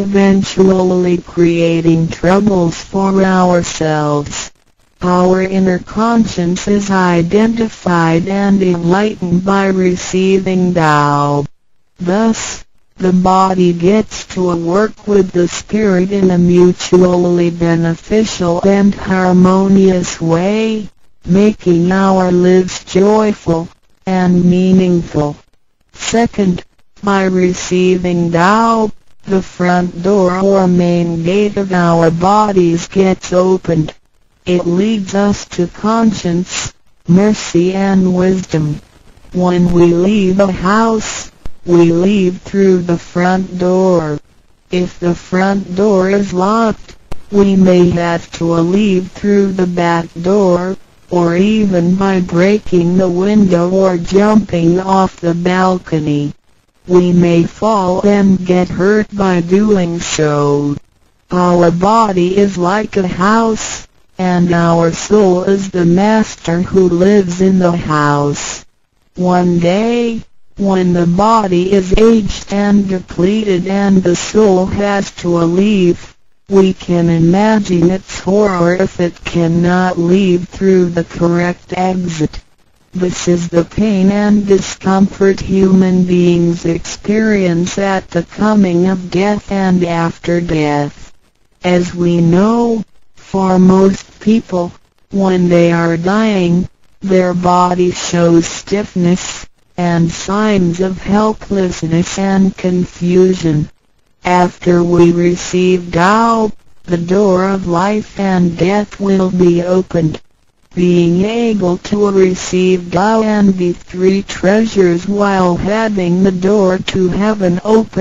eventually creating troubles for ourselves. Our inner conscience is identified and enlightened by receiving Tao. Thus, the body gets to work with the spirit in a mutually beneficial and harmonious way, making our lives joyful and meaningful. Second, by receiving Tao, the front door or main gate of our bodies gets opened. It leads us to conscience, mercy and wisdom. When we leave a house, we leave through the front door. If the front door is locked, we may have to leave through the back door, or even by breaking the window or jumping off the balcony. We may fall and get hurt by doing so. Our body is like a house, and our soul is the master who lives in the house. One day, when the body is aged and depleted and the soul has to leave, we can imagine its horror if it cannot leave through the correct exit. This is the pain and discomfort human beings experience at the coming of death and after death. As we know, for most people, when they are dying, their body shows stiffness and signs of helplessness and confusion. After we receive Tao, the door of life and death will be opened. Being able to receive Tao and the three treasures while having the door to heaven opened,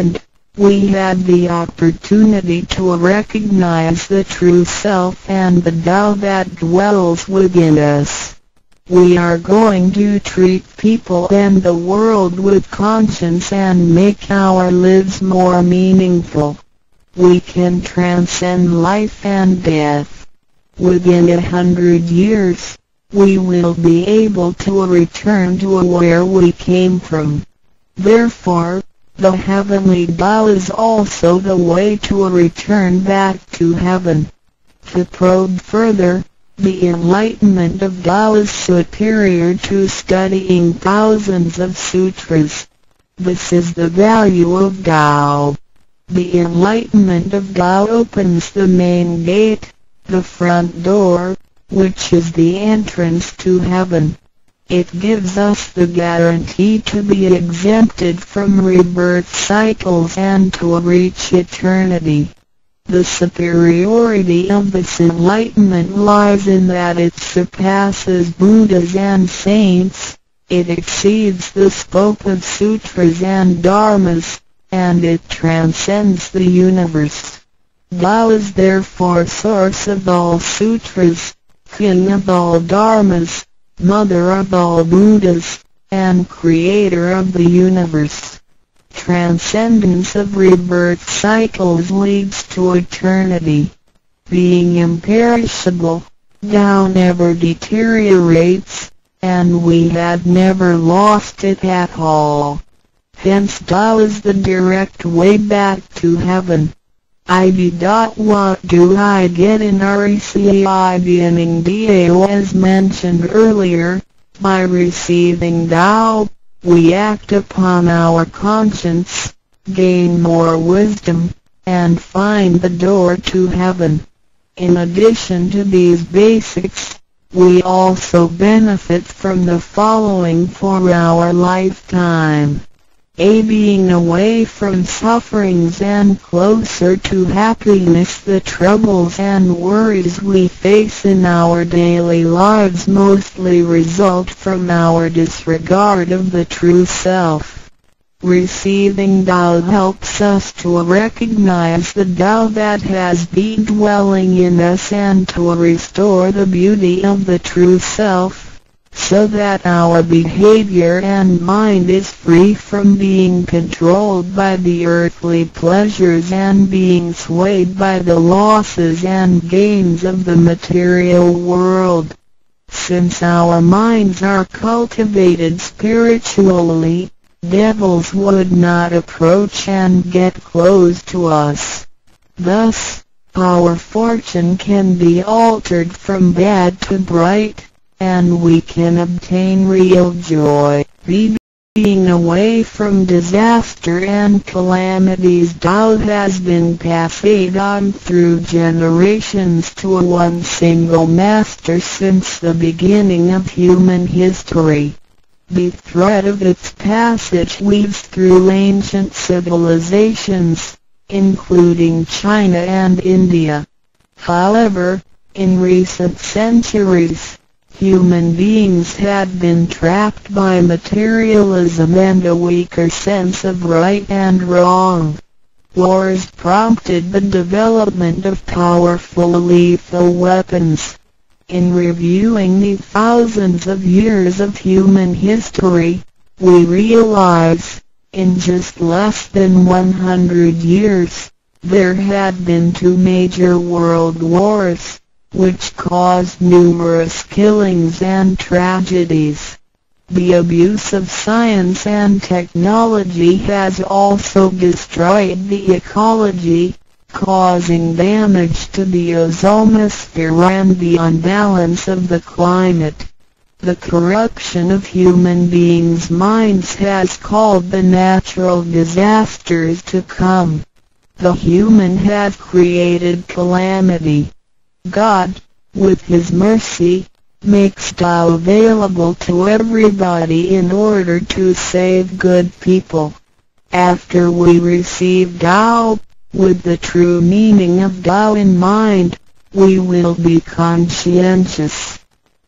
we had the opportunity to recognize the true self and the Tao that dwells within us. We are going to treat people and the world with conscience and make our lives more meaningful. We can transcend life and death. Within a hundred years, we will be able to return to where we came from. Therefore, the heavenly Tao is also the way to return back to heaven. To probe further, the enlightenment of Tao is superior to studying thousands of sutras. This is the value of Tao. The enlightenment of Tao opens the main gate, the front door, which is the entrance to heaven. It gives us the guarantee to be exempted from rebirth cycles and to reach eternity. The superiority of this enlightenment lies in that it surpasses Buddhas and saints, it exceeds the scope of sutras and dharmas, and it transcends the universe. Tao is therefore source of all sutras, king of all dharmas, mother of all Buddhas, and creator of the universe. Transcendence of rebirth cycles leads to eternity. Being imperishable, Tao never deteriorates, and we had never lost it at all. Hence Tao is the direct way back to heaven. I B. What do I get in R E C I beginning Dao? As mentioned earlier, by receiving Tao, we act upon our conscience, gain more wisdom, and find the door to heaven. In addition to these basics, we also benefit from the following for our lifetime. A. Being away from sufferings and closer to happiness. The troubles and worries we face in our daily lives mostly result from our disregard of the true self. Receiving Tao helps us to recognize the Tao that has been dwelling in us and to restore the beauty of the true self, so that our behavior and mind is free from being controlled by the earthly pleasures and being swayed by the losses and gains of the material world. Since our minds are cultivated spiritually, devils would not approach and get close to us. Thus, our fortune can be altered from bad to bright, and we can obtain real joy. B. Being away from disaster and calamities. Tao has been passed on through generations to one single master since the beginning of human history. The thread of its passage weaves through ancient civilizations, including China and India. However, in recent centuries, human beings had been trapped by materialism and a weaker sense of right and wrong. Wars prompted the development of powerful lethal weapons. In reviewing the thousands of years of human history, we realize, in just less than one hundred years, there had been two major world wars, which caused numerous killings and tragedies. The abuse of science and technology has also destroyed the ecology, causing damage to the ozonosphere and the unbalance of the climate. The corruption of human beings' minds has called the natural disasters to come. The human have created calamity. God, with His mercy, makes Tao available to everybody in order to save good people. After we receive Tao, with the true meaning of Tao in mind, we will be conscientious.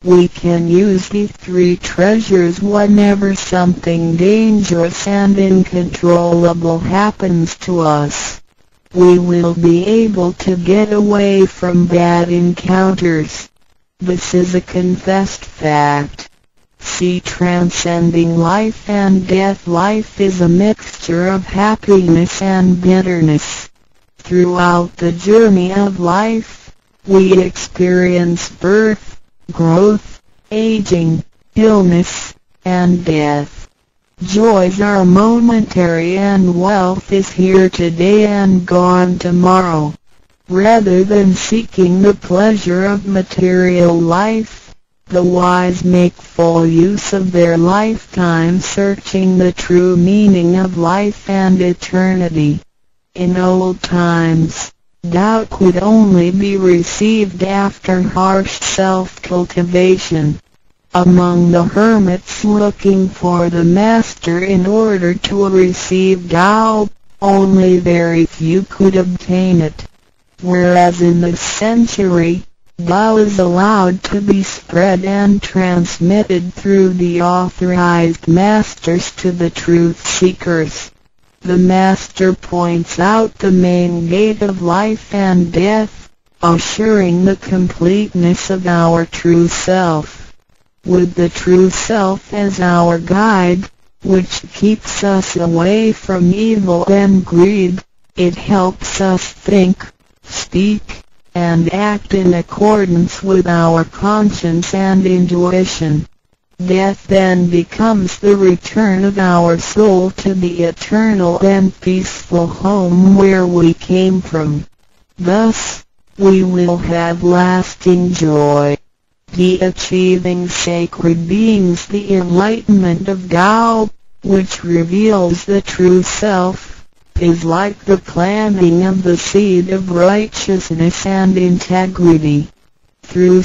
We can use these three treasures whenever something dangerous and uncontrollable happens to us. We will be able to get away from bad encounters. This is a confessed fact. See, transcending life and death. Life is a mixture of happiness and bitterness. Throughout the journey of life, we experience birth, growth, aging, illness, and death. Joys are momentary and wealth is here today and gone tomorrow. Rather than seeking the pleasure of material life, the wise make full use of their lifetime searching the true meaning of life and eternity. In old times, Tao could only be received after harsh self-cultivation. Among the hermits looking for the master in order to receive Tao, only very few could obtain it. Whereas in this century, Tao is allowed to be spread and transmitted through the authorized masters to the truth seekers. The master points out the main gate of life and death, assuring the completeness of our true self. With the true self as our guide, which keeps us away from evil and greed, it helps us think, speak, and act in accordance with our conscience and intuition. Death then becomes the return of our soul to the eternal and peaceful home where we came from. Thus, we will have lasting joy. The achieving sacred beings, the enlightenment of Tao, which reveals the true self, is like the planting of the seed of righteousness and integrity. Through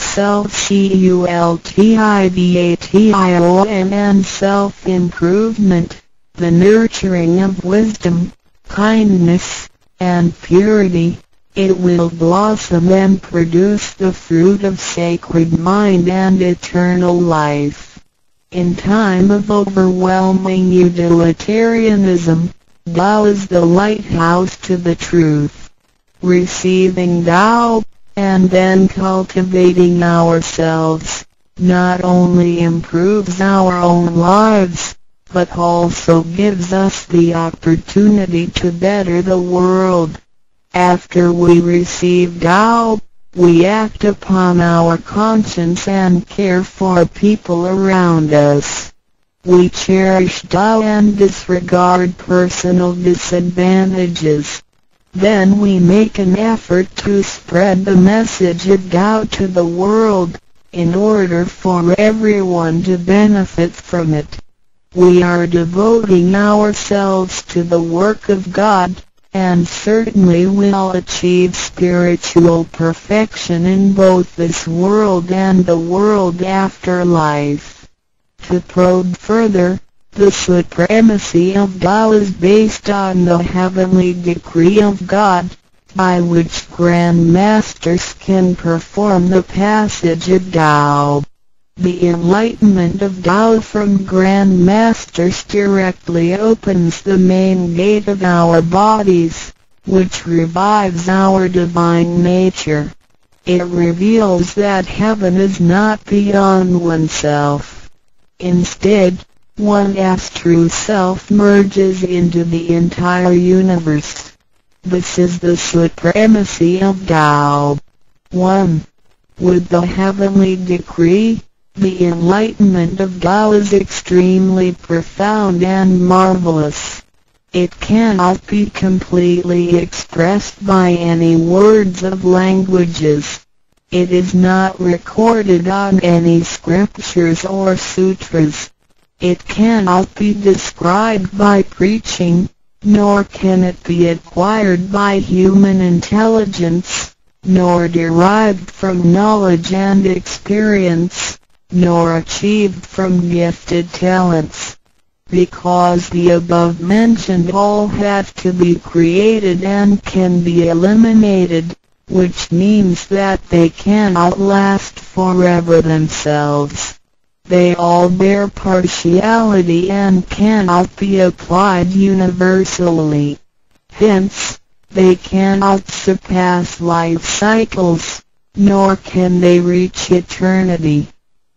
self-cultivation and self-improvement, the nurturing of wisdom, kindness, and purity, it will blossom and produce the fruit of sacred mind and eternal life. In time of overwhelming utilitarianism, Tao is the lighthouse to the truth. Receiving Tao, and then cultivating ourselves, not only improves our own lives, but also gives us the opportunity to better the world. After we receive Tao, we act upon our conscience and care for people around us. We cherish Tao and disregard personal disadvantages. Then we make an effort to spread the message of Tao to the world, in order for everyone to benefit from it. We are devoting ourselves to the work of God, and certainly will achieve spiritual perfection in both this world and the world after life. To probe further, the supremacy of Tao is based on the heavenly decree of God, by which Grand Masters can perform the passage of Tao. The enlightenment of Tao from Grand Masters directly opens the main gate of our bodies, which revives our divine nature. It reveals that heaven is not beyond oneself. Instead, one's true self merges into the entire universe. This is the supremacy of Tao. one. With the heavenly decree, the enlightenment of Tao is extremely profound and marvelous. It cannot be completely expressed by any words of languages. It is not recorded on any scriptures or sutras. It cannot be described by preaching, nor can it be acquired by human intelligence, nor derived from knowledge and experience, nor achieved from gifted talents. Because the above-mentioned all have to be created and can be eliminated, which means that they cannot last forever themselves. They all bear partiality and cannot be applied universally. Hence, they cannot surpass life cycles, nor can they reach eternity.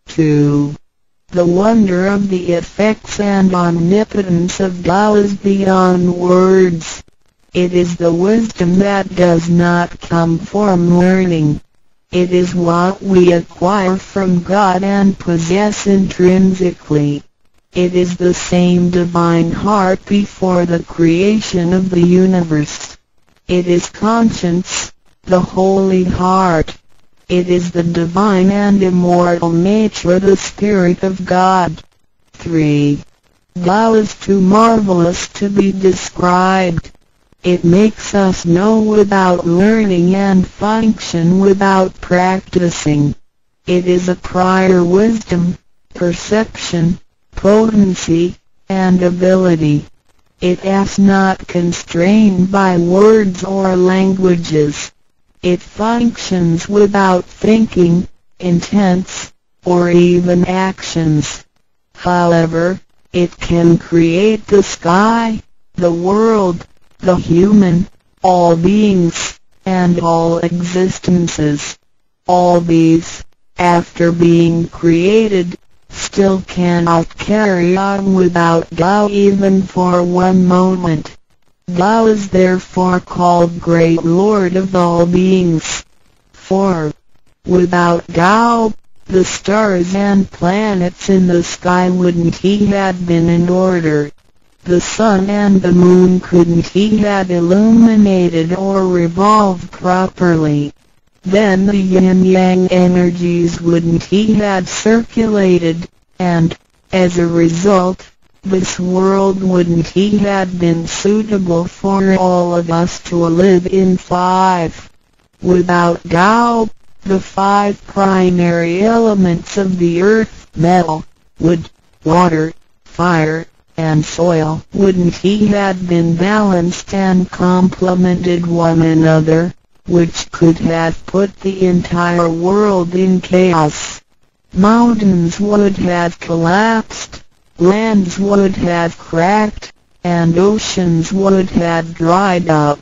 two. The wonder of the effects and omnipotence of Tao is beyond words. It is the wisdom that does not come from learning. It is what we acquire from God and possess intrinsically. It is the same divine heart before the creation of the universe. It is conscience, the holy heart. It is the divine and immortal nature, the Spirit of God. three. Tao is too marvelous to be described. It makes us know without learning and function without practicing. It is a prior wisdom, perception, potency, and ability. It is not constrained by words or languages. It functions without thinking, intents, or even actions. However, it can create the sky, the world, the human, all beings, and all existences. All these, after being created, still cannot carry on without Tao even for one moment. Tao is therefore called Great Lord of all beings. four. Without Tao, the stars and planets in the sky wouldn't he had been in order. The sun and the moon couldn't he had illuminated or revolved properly. Then the yin-yang energies wouldn't he had circulated, and, as a result, this world wouldn't he had been suitable for all of us to live in. five. Without Tao, the five primary elements of the earth, metal, wood, water, fire, and soil, wouldn't he had been balanced and complemented one another, which could have put the entire world in chaos. Mountains would have collapsed, lands would have cracked, and oceans would have dried up.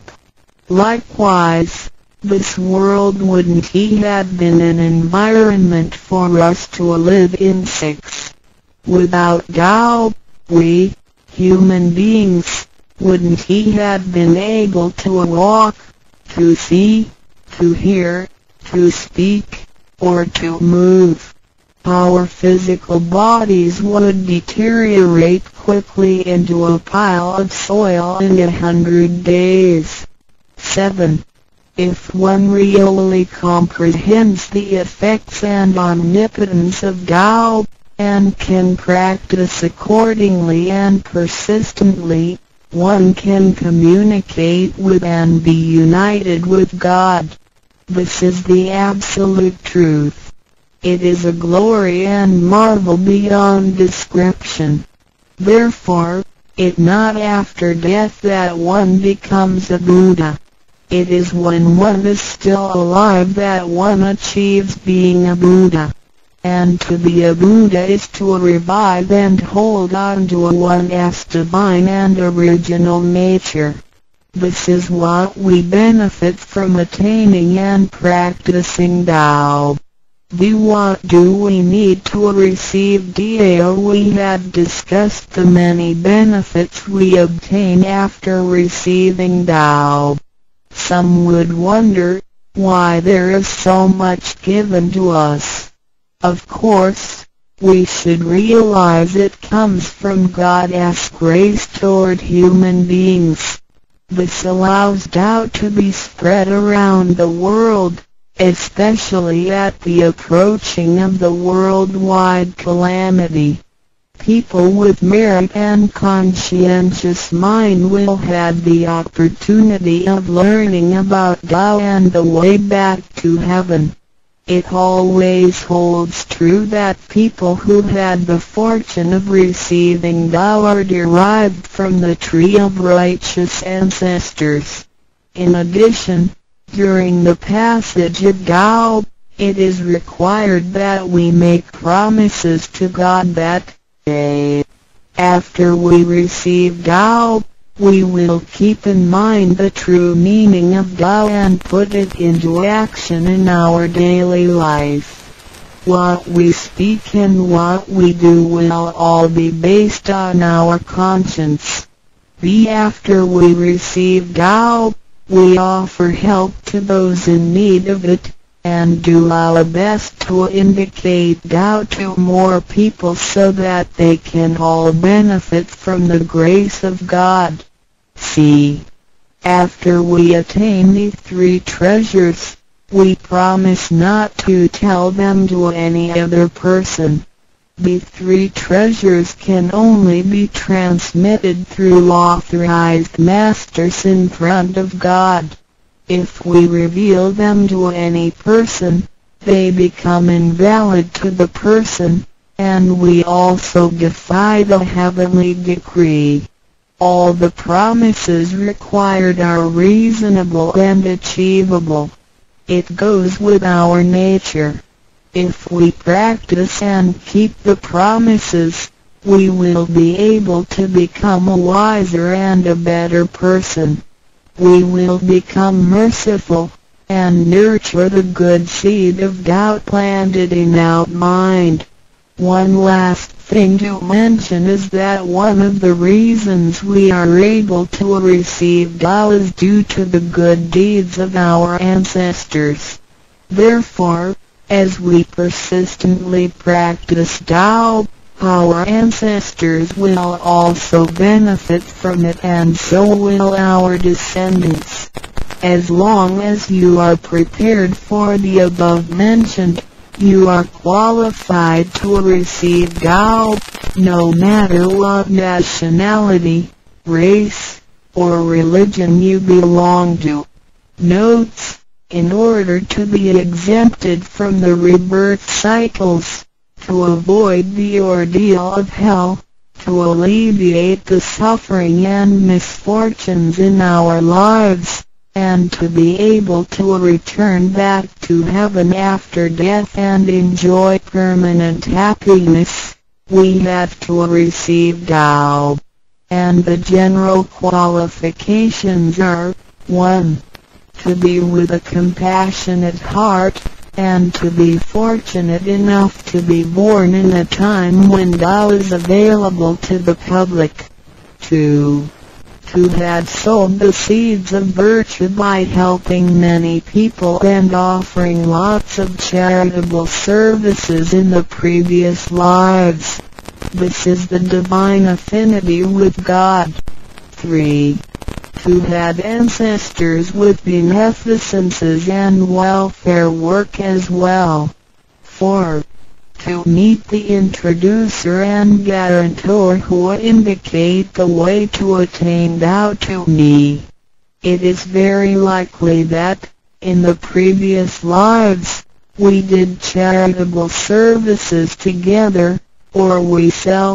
Likewise, this world wouldn't he have been an environment for us to live in. six. Without Tao, we, human beings, wouldn't he have been able to walk, to see, to hear, to speak, or to move. Our physical bodies would deteriorate quickly into a pile of soil in a hundred days. seven. If one really comprehends the effects and omnipotence of Tao, and can practice accordingly and persistently, one can communicate with and be united with God. This is the absolute truth. It is a glory and marvel beyond description. Therefore, it is not after death that one becomes a Buddha. It is when one is still alive that one achieves being a Buddha. And to be a Buddha is to revive and hold on to one's divine and original nature. This is what we benefit from attaining and practicing Tao. The what do we need to receive Tao? We have discussed the many benefits we obtain after receiving Tao. Some would wonder why there is so much given to us. Of course, we should realize it comes from God's grace toward human beings. This allows Tao to be spread around the world, especially at the approaching of the worldwide calamity. People with merit and conscientious mind will have the opportunity of learning about Tao and the way back to heaven. It always holds true that people who had the fortune of receiving Tao are derived from the tree of righteous ancestors. In addition, during the passage of Tao, It is required that we make promises to God that, A. after we receive Tao, we will keep in mind the true meaning of Tao and put it into action in our daily life. What we speak and what we do will all be based on our conscience. B. After we receive Tao, we offer help to those in need of it, and do our best to indicate Tao to more people so that they can all benefit from the grace of God. C. After we attain these three treasures, we promise not to tell them to any other person. The three treasures can only be transmitted through authorized masters in front of God. If we reveal them to any person, they become invalid to the person, and we also defy the heavenly decree. All the promises required are reasonable and achievable. It goes with our nature. If we practice and keep the promises, we will be able to become a wiser and a better person. We will become merciful, and nurture the good seed of doubt planted in our mind. One last thing to mention is that one of the reasons we are able to receive Tao is due to the good deeds of our ancestors. Therefore, as we persistently practice Tao, our ancestors will also benefit from it, and so will our descendants. As long as you are prepared for the above mentioned, you are qualified to receive Tao, no matter what nationality, race, or religion you belong to. Notes: in order to be exempted from the rebirth cycles, to avoid the ordeal of hell, to alleviate the suffering and misfortunes in our lives, and to be able to return back to heaven after death and enjoy permanent happiness, we have to receive Tao. And the general qualifications are: one. To be with a compassionate heart, and to be fortunate enough to be born in a time when Tao is available to the public. two. To have sowed the seeds of virtue by helping many people and offering lots of charitable services in the previous lives. This is the divine affinity with God. three. To have ancestors with beneficences and welfare work as well. four. To meet the introducer and guarantor who indicate the way to attain Tao to me. It is very likely that, in the previous lives, we did charitable services together, or we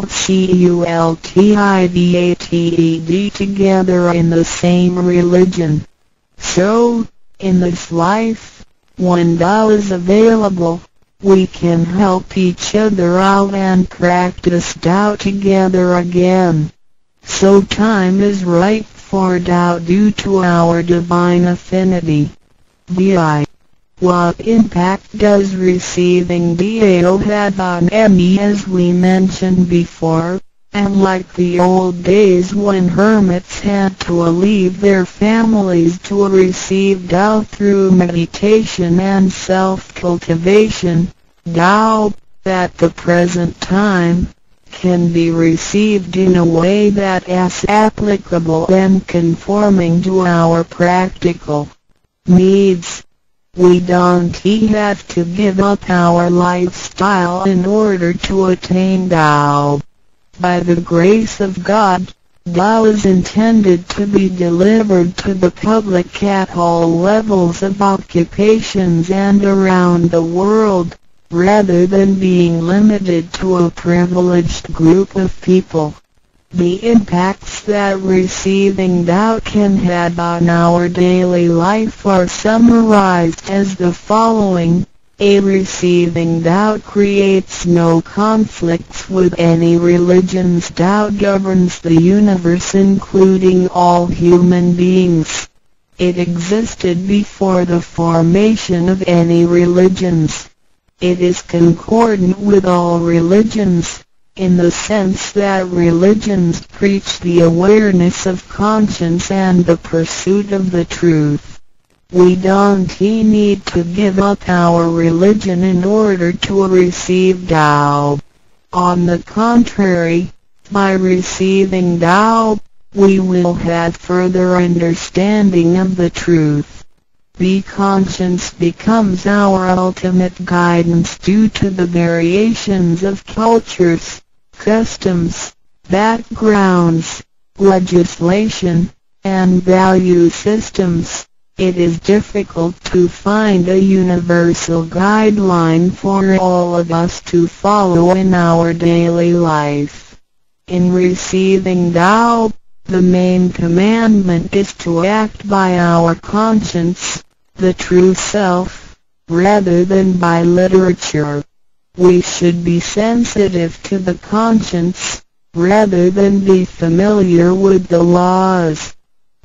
cultivated together in the same religion. So, in this life, when Tao is available, we can help each other out and practice Tao together again. So time is ripe for Tao due to our divine affinity. D I What impact does receiving Tao have on me? As we mentioned before, and like the old days when hermits had to leave their families to receive Tao through meditation and self-cultivation, Tao, at the present time, can be received in a way that is applicable and conforming to our practical needs. We don't have to give up our lifestyle in order to attain Tao. By the grace of God, Tao is intended to be delivered to the public at all levels of occupations and around the world, rather than being limited to a privileged group of people. The impacts that receiving Tao can have on our daily life are summarized as the following. A receiving Tao creates no conflicts with any religions. Tao governs the universe, including all human beings. It existed before the formation of any religions. It is concordant with all religions, in the sense that religions preach the awareness of conscience and the pursuit of the truth. We don't need to give up our religion in order to receive Tao. On the contrary, by receiving Tao, we will have further understanding of the truth. The conscience becomes our ultimate guidance due to the variations of cultures, customs, backgrounds, legislation, and value systems. It is difficult to find a universal guideline for all of us to follow in our daily life. In receiving Tao, the main commandment is to act by our conscience, the true self, rather than by literature. We should be sensitive to the conscience, rather than be familiar with the laws.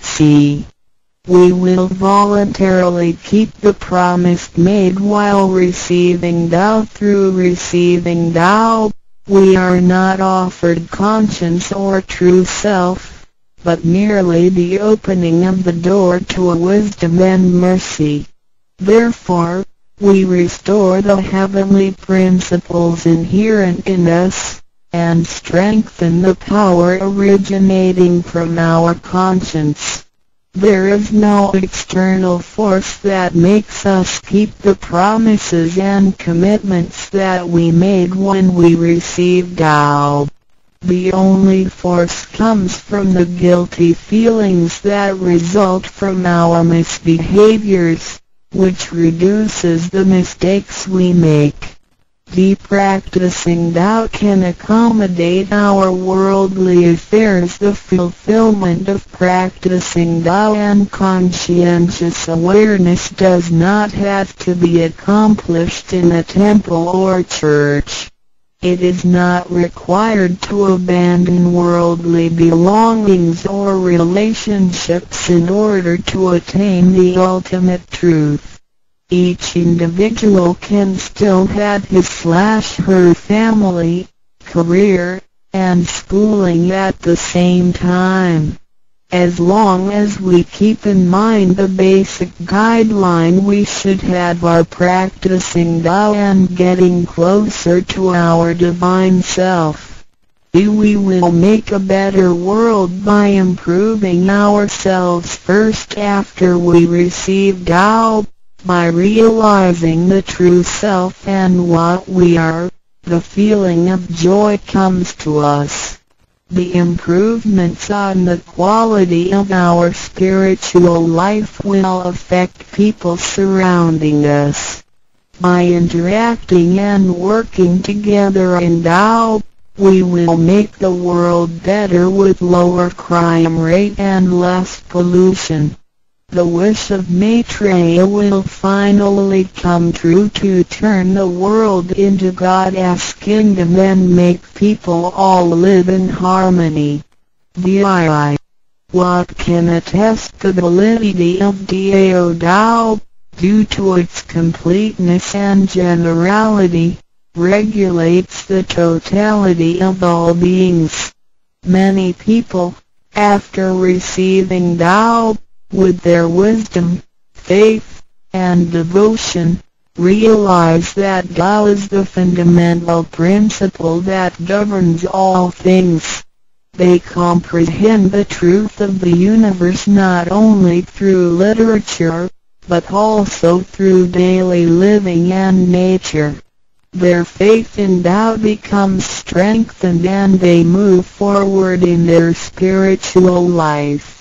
C. We will voluntarily keep the promise made while receiving Tao. Through receiving Tao, we are not offered conscience or true self, but merely the opening of the door to a wisdom and mercy. Therefore, we restore the heavenly principles inherent in us, and strengthen the power originating from our conscience. There is no external force that makes us keep the promises and commitments that we made when we received Tao. The only force comes from the guilty feelings that result from our misbehaviors, which reduces the mistakes we make. The practicing Tao can accommodate our worldly affairs. The fulfillment of practicing Tao and conscientious awareness does not have to be accomplished in a temple or church. It is not required to abandon worldly belongings or relationships in order to attain the ultimate truth. Each individual can still have his slash her family, career, and schooling at the same time. As long as we keep in mind the basic guideline, we should have our practicing Tao and getting closer to our divine self. We will make a better world by improving ourselves first after we receive Tao. By realizing the true self and what we are, the feeling of joy comes to us. The improvements on the quality of our spiritual life will affect people surrounding us. By interacting and working together in Tao, we will make the world better with lower crime rate and less pollution. The wish of Maitreya will finally come true to turn the world into God's kingdom and make people all live in harmony. D I I. What can attest the validity of Tao Tao, due to its completeness and generality, regulates the totality of all beings. Many people, after receiving Tao, with their wisdom, faith, and devotion, realize that Tao is the fundamental principle that governs all things. They comprehend the truth of the universe not only through literature, but also through daily living and nature. Their faith in Tao becomes strengthened and they move forward in their spiritual life.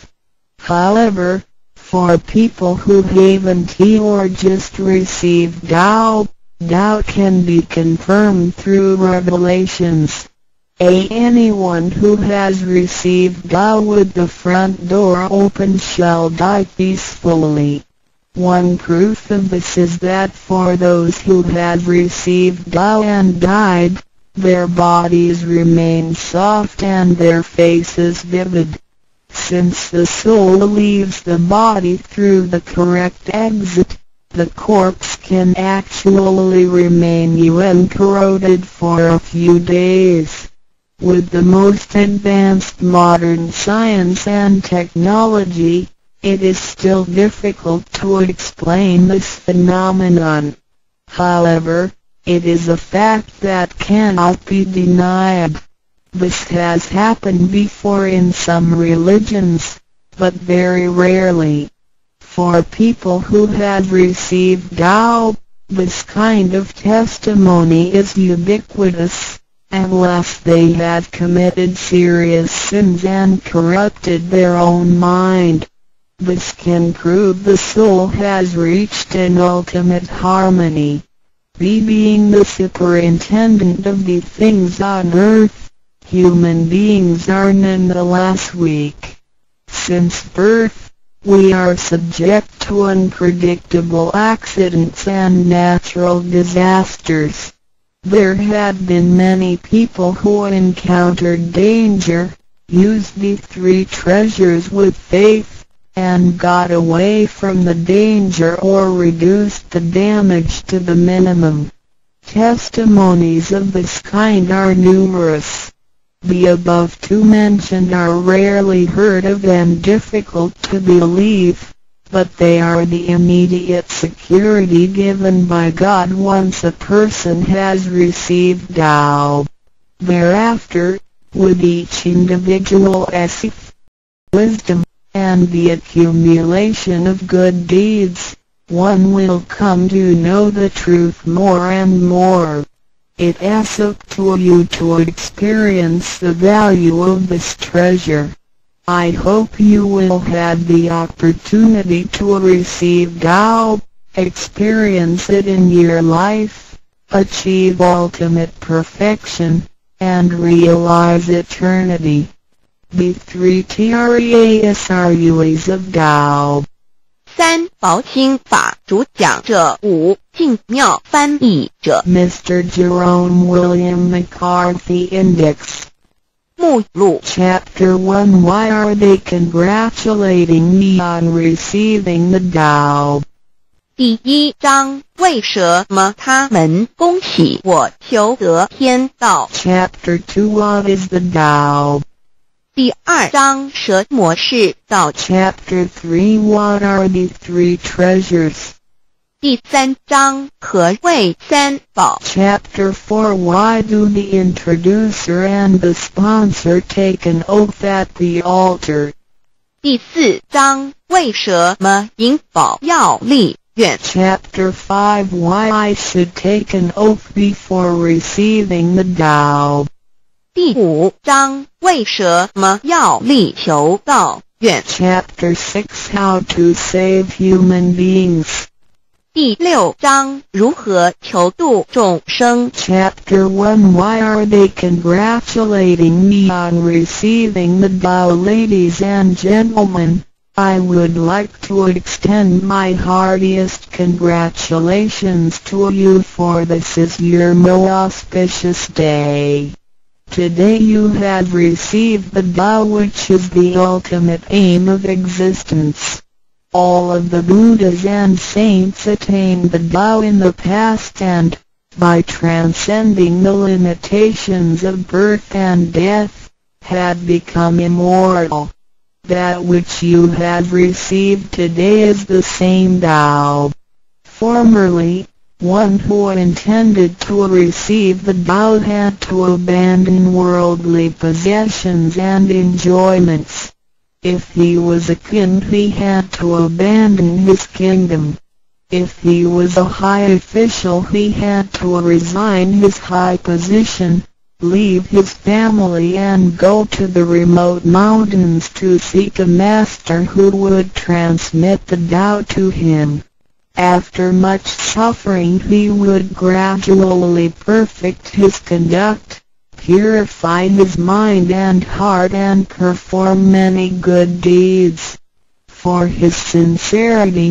However, for people who haven't or just received Tao, Tao can be confirmed through revelations. A anyone who has received Tao with the front door open shall die peacefully. One proof of this is that for those who have received Tao and died, their bodies remain soft and their faces vivid. Since the soul leaves the body through the correct exit, the corpse can actually remain uncorroded for a few days. With the most advanced modern science and technology, it is still difficult to explain this phenomenon. However, it is a fact that cannot be denied. This has happened before in some religions, but very rarely. For people who have received Tao, this kind of testimony is ubiquitous, unless they have committed serious sins and corrupted their own mind. This can prove the soul has reached an ultimate harmony. He being the superintendent of the things on earth, human beings are nonetheless weak. Since birth, we are subject to unpredictable accidents and natural disasters. There have been many people who encountered danger, used the three treasures with faith, and got away from the danger or reduced the damage to the minimum. Testimonies of this kind are numerous. The above two mentioned are rarely heard of and difficult to believe, but they are the immediate security given by God once a person has received Tao. Thereafter, with each individual's wisdom, and the accumulation of good deeds, one will come to know the truth more and more. It is up to you to experience the value of this treasure. I hope you will have the opportunity to receive Tao, experience it in your life, achieve ultimate perfection, and realize eternity. The three treasuries of Tao. 三薄清法主讲者，五净妙翻译者 Mister Jerome William McCarthy Index. 目录 Chapter one Why are they congratulating me on receiving the Tao? 第一章，为什么他们恭喜我求得天道 Chapter two What is the Tao? 第二章，蛇模式道 Chapter three What are the three treasures? 第三章，何谓三宝 Chapter four Why do the introducer and the sponsor take an oath at the altar? 第四章，为什么引宝要立愿 Chapter five Why I should take an oath before receiving the Tao? 第五章，为什么要立求道愿 Chapter six How to save human beings. 第六章，如何求度众生 Chapter one Why are they congratulating me on receiving the Tao? Ladies and gentlemen, I would like to extend my heartiest congratulations to you, for this is your most auspicious day. Today you have received the Tao, which is the ultimate aim of existence. All of the Buddhas and saints attained the Tao in the past and, by transcending the limitations of birth and death, had become immortal. That which you have received today is the same Tao. Formerly, one who intended to receive the Tao had to abandon worldly possessions and enjoyments. If he was a king, he had to abandon his kingdom. If he was a high official, he had to resign his high position, leave his family and go to the remote mountains to seek a master who would transmit the Tao to him. After much suffering he would gradually perfect his conduct, purify his mind and heart, and perform many good deeds. For his sincerity,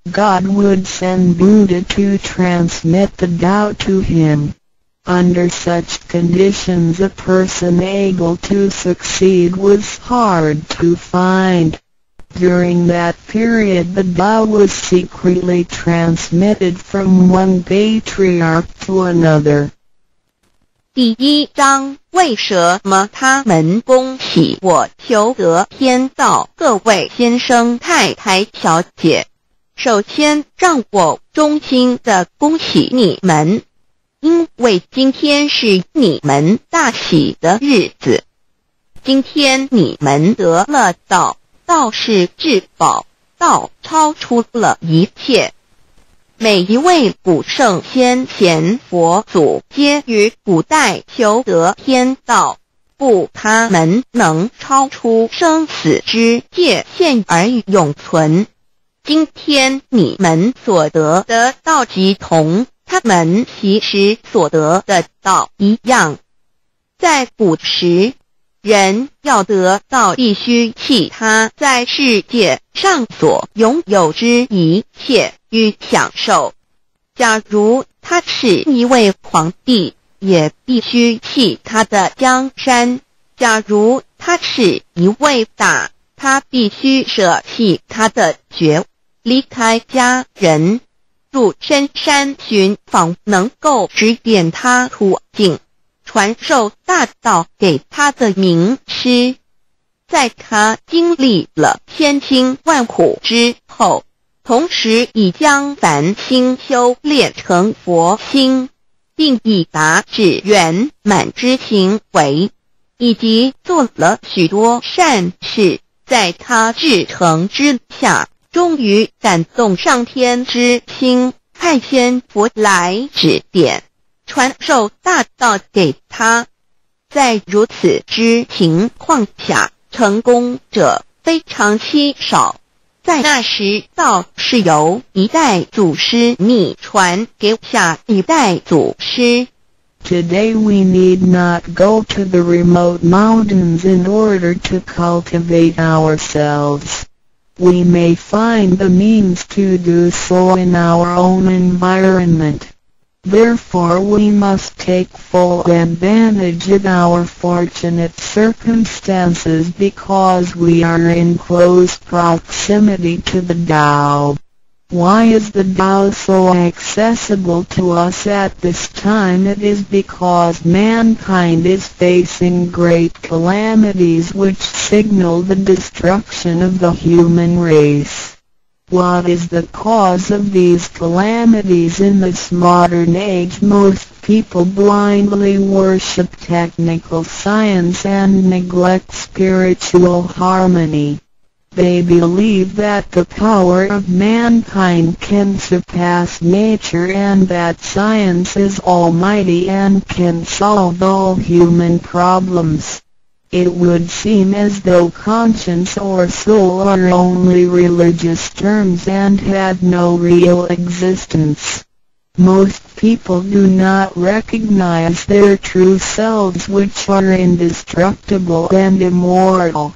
God would send Buddha to transmit the Tao to him. Under such conditions a person able to succeed was hard to find. During that period the Tao was secretly transmitted from one patriarch to another. 第一章，为什么他们恭喜我求得天道？各位先生太太小姐，首先让我衷心地恭喜你们，因为今天是你们大喜的日子。今天你们得了道，道是至宝，道超出了一切。每一位古圣先贤佛祖皆于古代求得天道，故他们能超出生死之界限而永存。今天你们所得的道即同他们其时所得的道一样。在古时，人要得道必须弃他在世界上所拥有之一切与享受。假如他是一位皇帝，也必须弃他的江山；假如他是一位大，他必须舍弃他的爵，离开家人，入深山寻访能够指点他途径，传授大道给他的名师。在他经历了千辛万苦之后，同时已将凡心修炼成佛心，并已达至圆满之行为，以及做了许多善事，在他至诚之下，终于感动上天之心，派仙佛来指点，传授大道给他。在如此之情况下，成功者非常稀少。在那时，道是由一代祖师秘传给下一代祖师。 Today we need not go to the remote mountains in order to cultivate ourselves. We may find the means to do so in our own environment. Therefore we must take full advantage of our fortunate circumstances because we are in close proximity to the Tao. Why is the Tao so accessible to us at this time? It is because mankind is facing great calamities which signal the destruction of the human race. What is the cause of these calamities? In this modern age, most people blindly worship technical science and neglect spiritual harmony. They believe that the power of mankind can surpass nature and that science is almighty and can solve all human problems. It would seem as though conscience or soul are only religious terms and had no real existence. Most people do not recognize their true selves, which are indestructible and immortal.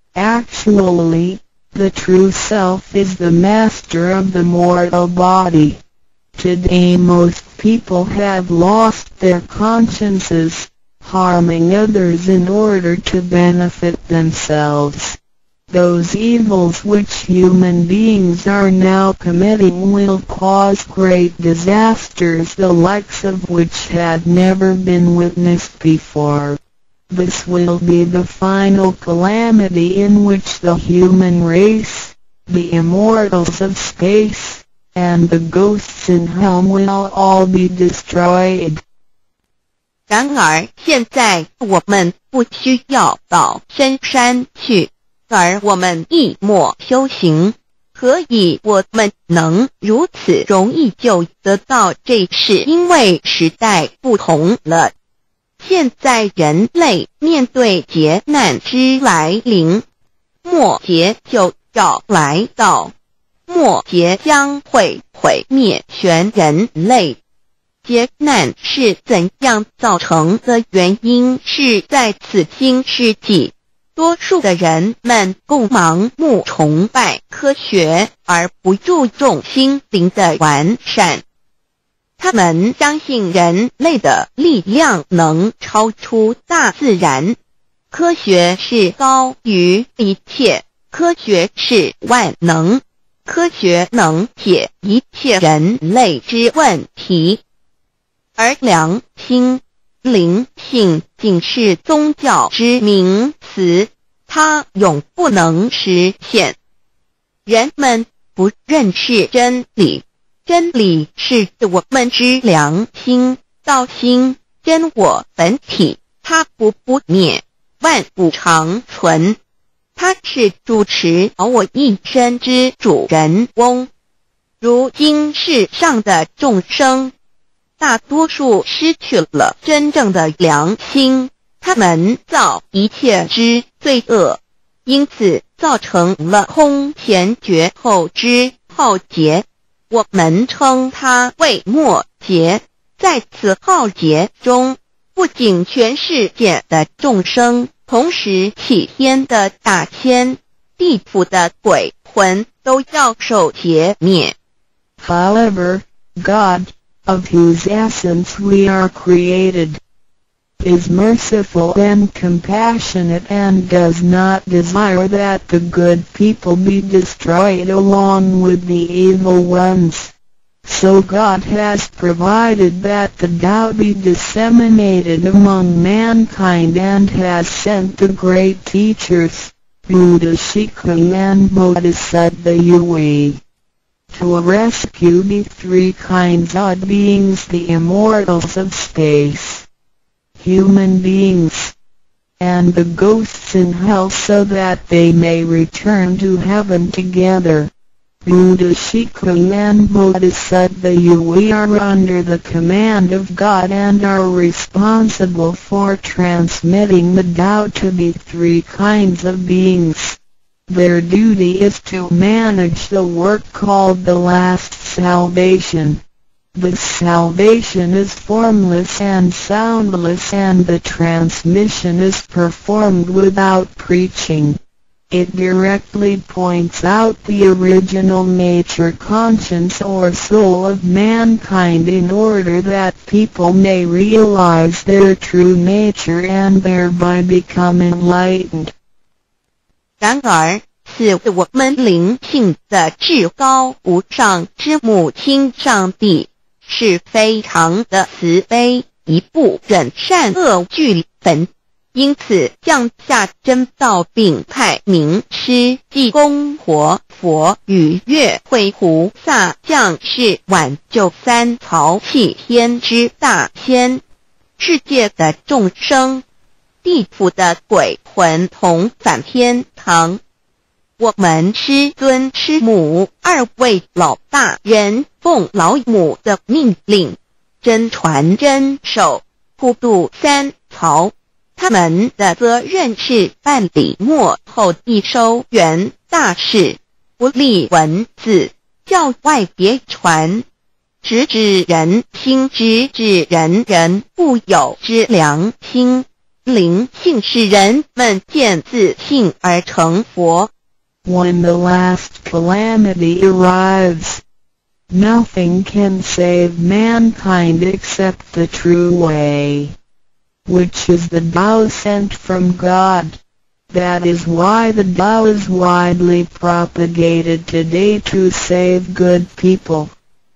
Actually, the true self is the master of the mortal body. Today most people have lost their consciences, harming others in order to benefit themselves. Those evils which human beings are now committing will cause great disasters, the likes of which had never been witnessed before. This will be the final calamity in which the human race, the immortals of space, and the ghosts in hell will all be destroyed. 然而现在我们不需要到深山去，而我们一默修行。何以我们能如此容易就得到？这是因为时代不同了。现在人类面对劫难之来临，末劫就要来到，末劫将会毁灭全人类。劫难是怎样造成的？原因是在此新世纪， 多数的人们共盲目崇拜科学，而不注重心灵的完善。他们相信人类的力量能超出大自然，科学是高于一切，科学是万能，科学能解一切人类之问题。而良心、灵性仅是宗教之名词，它永不能实现。人们不认识真理，真理是我们之良心、道心、真我本体，它不不灭，万古长存。它是主持我一生之主人翁。如今世上的众生，大多数失去了真正的良心，他们造一切之罪恶，因此造成了空前绝后之浩劫。我们称它为末劫。在此浩劫中，不仅全世界的众生，同时起天的大千、地府的鬼魂都要受劫灭。 However, God, of whose essence we are created, is merciful and compassionate and does not desire that the good people be destroyed along with the evil ones. So God has provided that the Tao be disseminated among mankind and has sent the great teachers, Buddha Shikha and Bodhisattva Yui, to rescue the three kinds of beings, the immortals of space, human beings, and the ghosts in hell, so that they may return to heaven together. Buddha Shikha and Bodhisattva Yui are under the command of God and are responsible for transmitting the Tao to the three kinds of beings. Their duty is to manage the work called the last salvation. This salvation is formless and soundless, and the transmission is performed without preaching. It directly points out the original nature, conscience or soul of mankind, in order that people may realize their true nature and thereby become enlightened. 然而，是我们灵性的至高无上之母亲上帝，是非常的慈悲，一不忍善恶俱焚，因此降下真道，并派名师济公活佛与月慧菩萨降世，挽救三曹弃天之大仙。世界的众生，地府的鬼魂同返天堂。我们师尊师母二位老大人奉老母的命令，真传真守，普渡三曹。他们的责任是办理末后一收圆大事，不立文字，教外别传，直指人心，直指人人固有之良心。灵性使人们见自性而成佛。 When the last calamity arrives, nothing can save mankind except the true way, which is the Tao sent from God. That is why the Tao is widely propagated today to save good people.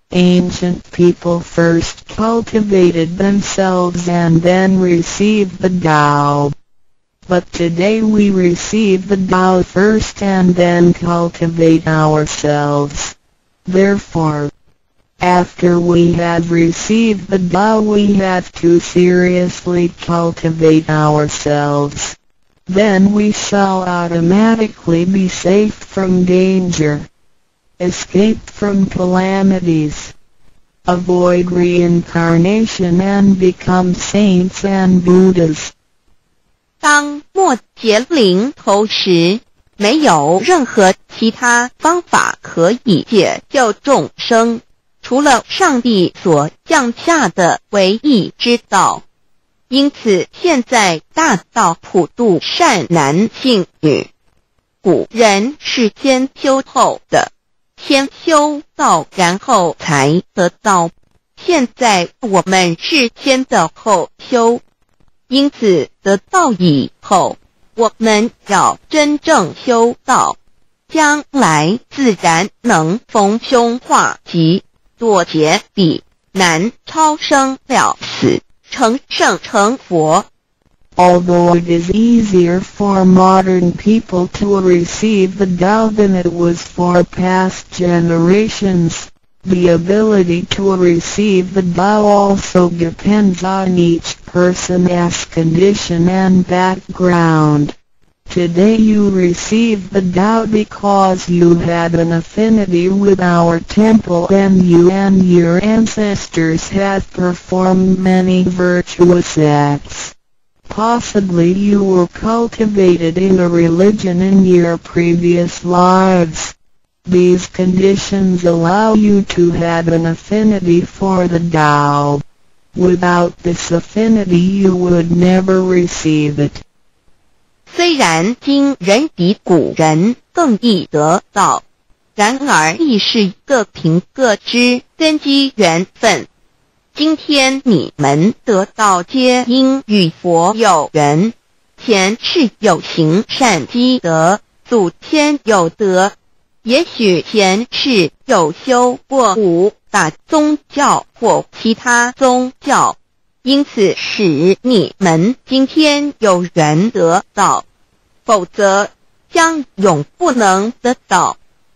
Ancient people first cultivated themselves and then received the Tao. But today we receive the Tao first and then cultivate ourselves. Therefore, after we have received the Tao, we have to seriously cultivate ourselves. Then we shall automatically be safe from danger, escape from calamities, avoid reincarnation and become saints and Buddhas. 当末劫临头时，没有任何其他方法可以解救众生，除了上帝所降下的唯一之道。 因此现在大道普度善男信女。古人是先修后的，先修道然后才得道，现在我们是先的后修，因此得道以后，我们要真正修道，将来自然能逢凶化吉，躲劫避难，超生了死，成圣成佛。 Although it is easier for modern people to receive the Tao than it was for past generations, the ability to receive the Tao also depends on each person's condition and background. Today you receive the Tao because you had an affinity with our temple and you and your ancestors have performed many virtuous acts. Possibly you were cultivated in a religion in your previous lives. These conditions allow you to have an affinity for the Tao. Without this affinity you would never receive it. 虽然今人比古人更易得道，然而亦是各凭各知，根基缘分。今天你们得道皆因与佛有缘，前世有行善积德，祖先有德，也许前世有修过五大宗教或其他宗教，因此使你们今天有缘得道，否则将永不能得道。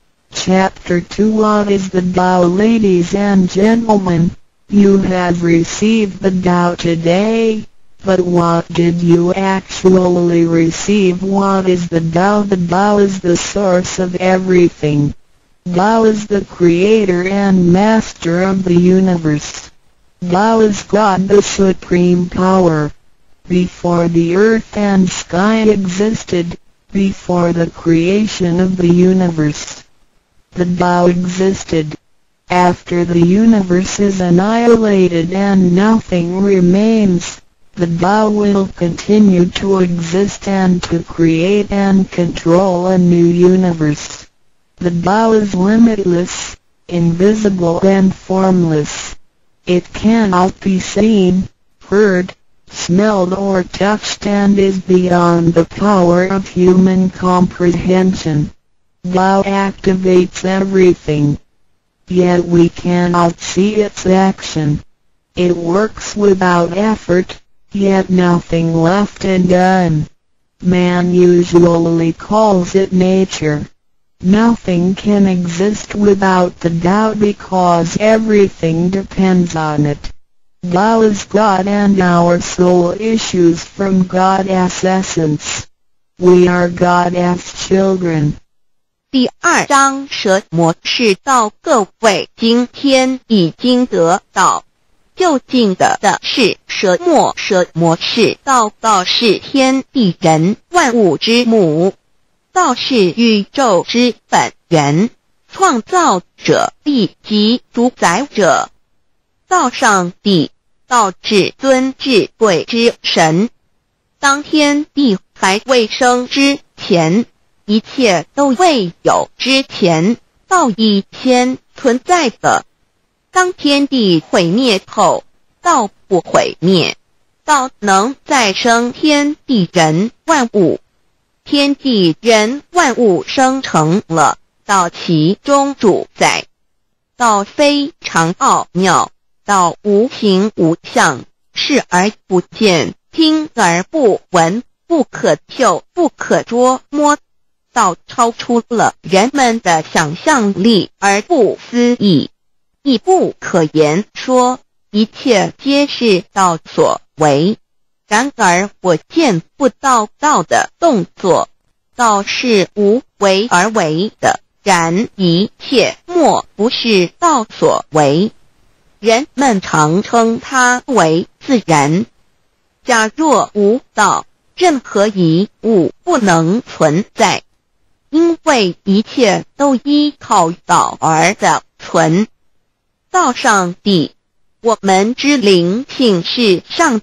Chapter two What is the Tao? Ladies and gentlemen, you have received the Tao today, but what did you actually receive? What is the Tao? The Tao is the source of everything. Tao is the creator and master of the universe. Tao is God, the supreme power. Before the earth and sky existed, before the creation of the universe, the Tao existed. After the universe is annihilated and nothing remains, the Tao will continue to exist and to create and control a new universe. The Tao is limitless, invisible and formless. It cannot be seen, heard, smelled or touched and is beyond the power of human comprehension. Tao activates everything. Yet we cannot see its action. It works without effort, yet nothing left undone. Man usually calls it nature. Nothing can exist without the Tao because everything depends on it. Tao is God and our soul issues from God's essence. We are God's children. 第二章蛇魔是道，各位今天已经得道。究竟的的是蛇魔，蛇魔是道，道是天地人万物之母，道是宇宙之本源，创造者亦即主宰者。道上帝，道至尊至贵之神。当天地还未生之前，一切都未有之前，道已先存在的。当天地毁灭后，道不毁灭，道能再生天地人万物。天地人万物生成了，道其中主宰。道非常奥妙，道无形无相，视而不见，听而不闻，不可嗅，不可捉摸。道超出了人们的想象力而不思议，亦不可言说，一切皆是道所为。然而我见不到道的动作，道是无为而为的，然一切莫不是道所为。人们常称它为自然。假若无道，任何一物不能存在。因为一切都依靠道而的存。道上帝，我们之灵性是上帝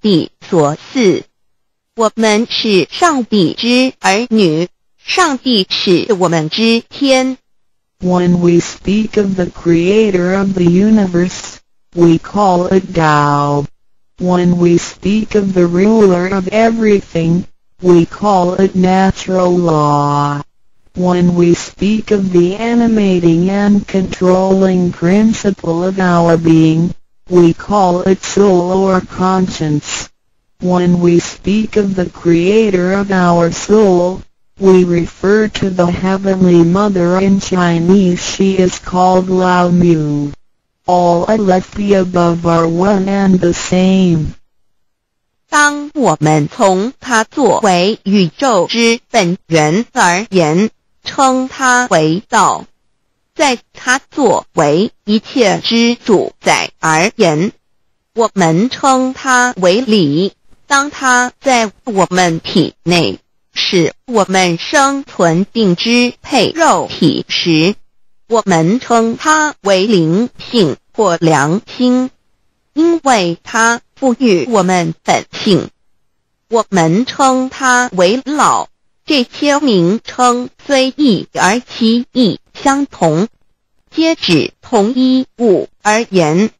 所赐。我们是上帝之儿女，上帝是我们之天。 When we speak of the creator of the universe, we call it Tao. When we speak of the ruler of everything, we call it natural law. When we speak of the animating and controlling principle of our being, we call it soul or conscience. When we speak of the creator of our soul, we refer to the Heavenly Mother. In Chinese she is called Lao Mu. All of the above are one and the same. 当我们从它作为宇宙之本源而言，称它为道；在它作为一切之主宰而言，我们称它为理。当它在我们体内使我们生存并支配肉体时，我们称它为灵性或良心，因为它赋予我们本性。我们称它为老，这些名称虽异而其义相同，皆指同一物而言。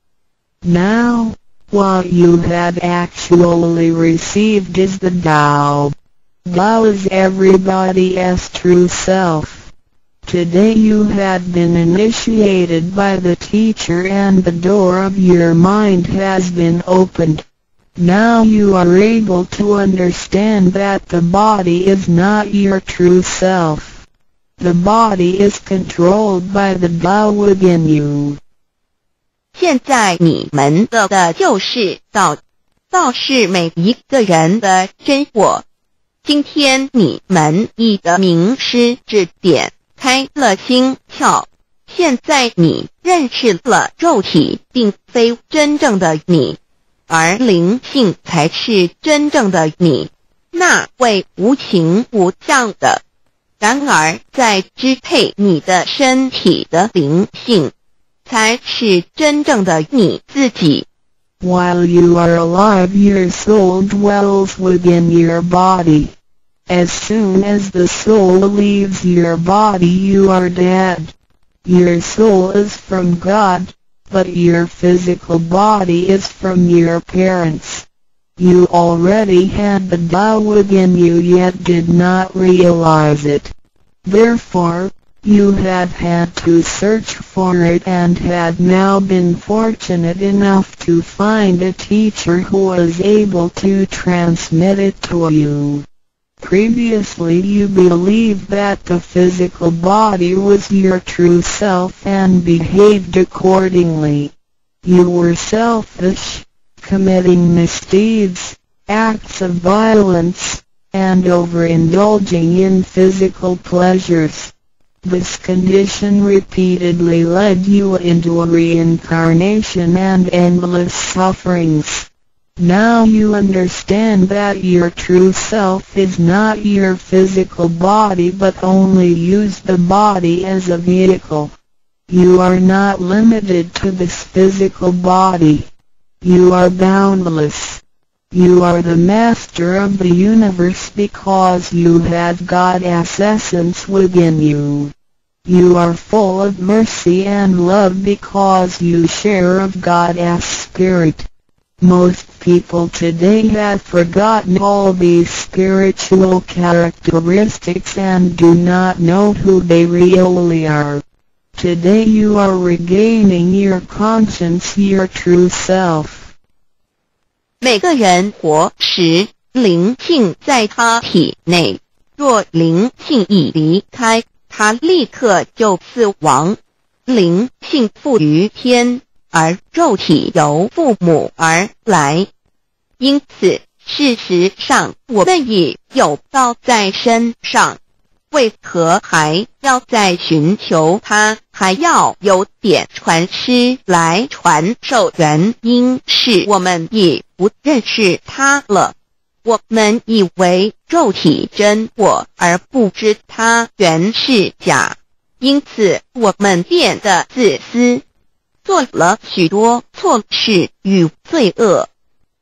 Now, what you have actually received is the Tao. Tao is everybody's true self. Today you have been initiated by the teacher and the door of your mind has been opened. Now you are able to understand that the body is not your true self. The body is controlled by the Tao within you. 现在你们得的就是道，道是每一个人的真我。今天你们已得名师指点，开了心窍。现在你认识了肉体并非真正的你，而灵性才是真正的你，那位无形无相的。然而在支配你的身体的灵性，才是真正的你自己。 While you are alive, your soul dwells within your body. As soon as the soul leaves your body, you are dead. Your soul is from God, but your physical body is from your parents. You already had the Tao within you yet did not realize it. Therefore, you have had to search for it and have now been fortunate enough to find a teacher who is able to transmit it to you. Previously you believed that the physical body was your true self and behaved accordingly. You were selfish, committing misdeeds, acts of violence, and overindulging in physical pleasures. This condition repeatedly led you into a reincarnation and endless sufferings. Now you understand that your true self is not your physical body but only use the body as a vehicle. You are not limited to this physical body. You are boundless. You are the master of the universe because you have God's essence within you. You are full of mercy and love because you share of God's spirit. Most people today have forgotten all these spiritual characteristics and do not know who they really are. Today you are regaining your conscience, your true self. 每个人活时，灵性在他体内，若灵性已离开，他立刻就死亡。灵性附于天，而肉体由父母而来。因此，事实上我们已有道在身上，为何还要再寻求它？还要有点传师来传授，原因是我们已不认识它了。我们以为肉体真我，而不知它原是假，因此我们变得自私，做了许多错事与罪恶。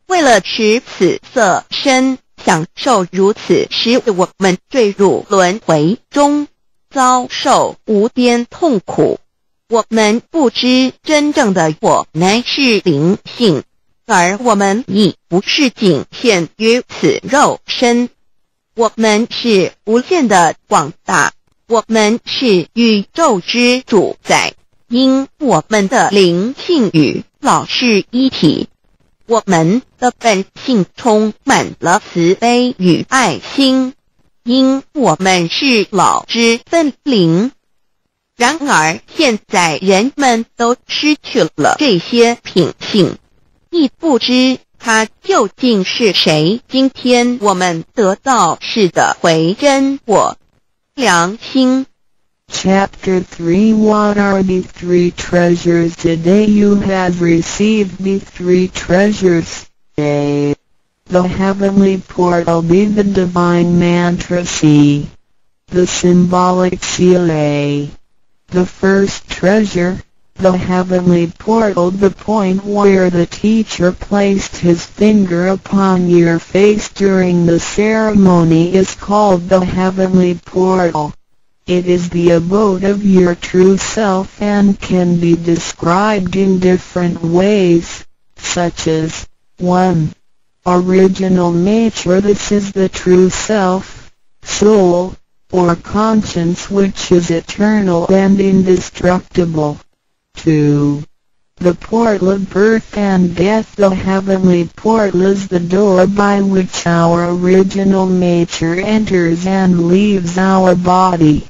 为了使此色身享受如此，使我们坠入轮回中，遭受无边痛苦。我们不知真正的我乃是灵性，而我们已不是仅限于此肉身。我们是无限的广大，我们是宇宙之主宰，因我们的灵性与老是一体。我们的本性充满了慈悲与爱心，因我们是老之分灵。然而现在人们都失去了这些品性，亦不知他究竟是谁。今天我们得到是的回真我良心。 Chapter three What are the three treasures? Today you have received the three treasures. A. The heavenly portal. B. The divine mantra. C. The symbolic seal. A. The first treasure, the heavenly portal. The point where the teacher placed his finger upon your face during the ceremony is called the heavenly portal. It is the abode of your true self and can be described in different ways, such as one. Original nature. This is the true self, soul, or conscience which is eternal and indestructible. two. The portal of birth and death. The heavenly portal is the door by which our original nature enters and leaves our body.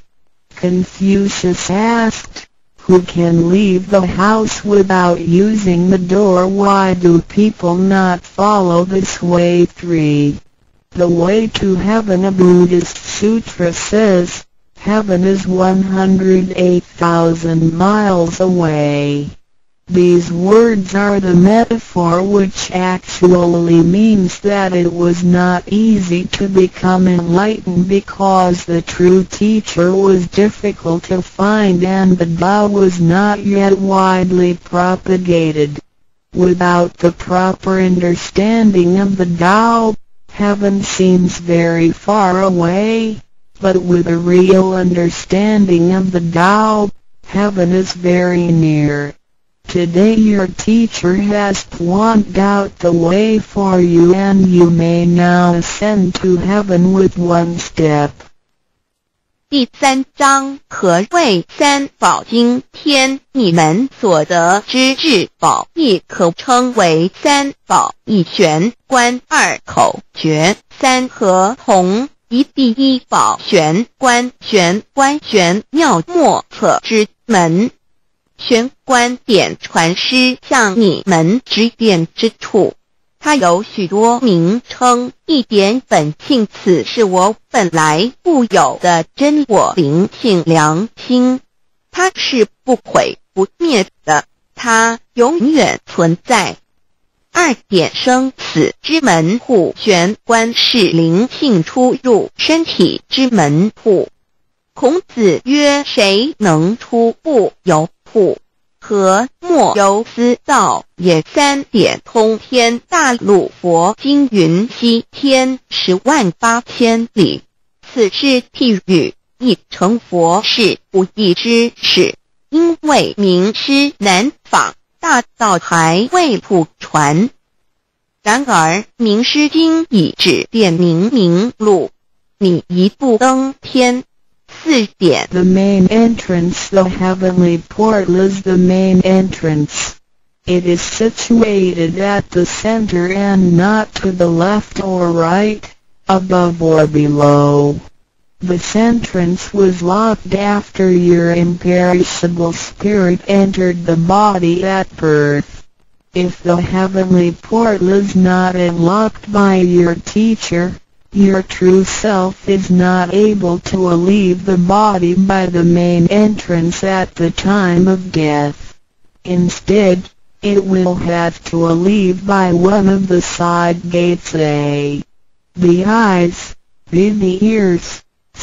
Confucius asked, who can leave the house without using the door? Why do people not follow this way? three. The way to heaven. A Buddhist sutra says, heaven is one hundred eight thousand miles away. These words are the metaphor which actually means that it was not easy to become enlightened because the true teacher was difficult to find and the Tao was not yet widely propagated. Without the proper understanding of the Tao, heaven seems very far away, but with a real understanding of the Tao, heaven is very near. Today your teacher has pointed out the way for you and you may now ascend to heaven with one step. 第三章，何谓三宝经天？你们所得之至宝，亦可称为三宝。一玄观，二口诀，三合同。一第一宝玄观，玄观玄妙莫测之门。玄观点传师向你们指点之处，它有许多名称，一点本性，此是我本来固有的真我灵性良心，它是不毁不灭的，它永远存在。二点生死之门户，玄观是灵性出入身体之门户。孔子曰：谁能出不由户？何莫由思道也。三点通天大陆佛经云：西天十万八千里，此是譬喻，亦成佛是不易之事。因为名师难访，大道还未普传。然而名师经已指点明明路，你一步登天。四点 The main entrance. The heavenly portal is the main entrance. It is situated at the center and not to the left or right, above or below. This entrance was locked after your imperishable spirit entered the body at birth. If the heavenly portal is not unlocked by your teacher, your true self is not able to leave the body by the main entrance at the time of death. Instead, it will have to leave by one of the side gates. A. The eyes. B. The ears.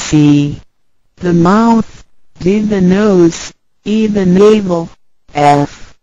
C. The mouth. D. The nose. E. The navel. F.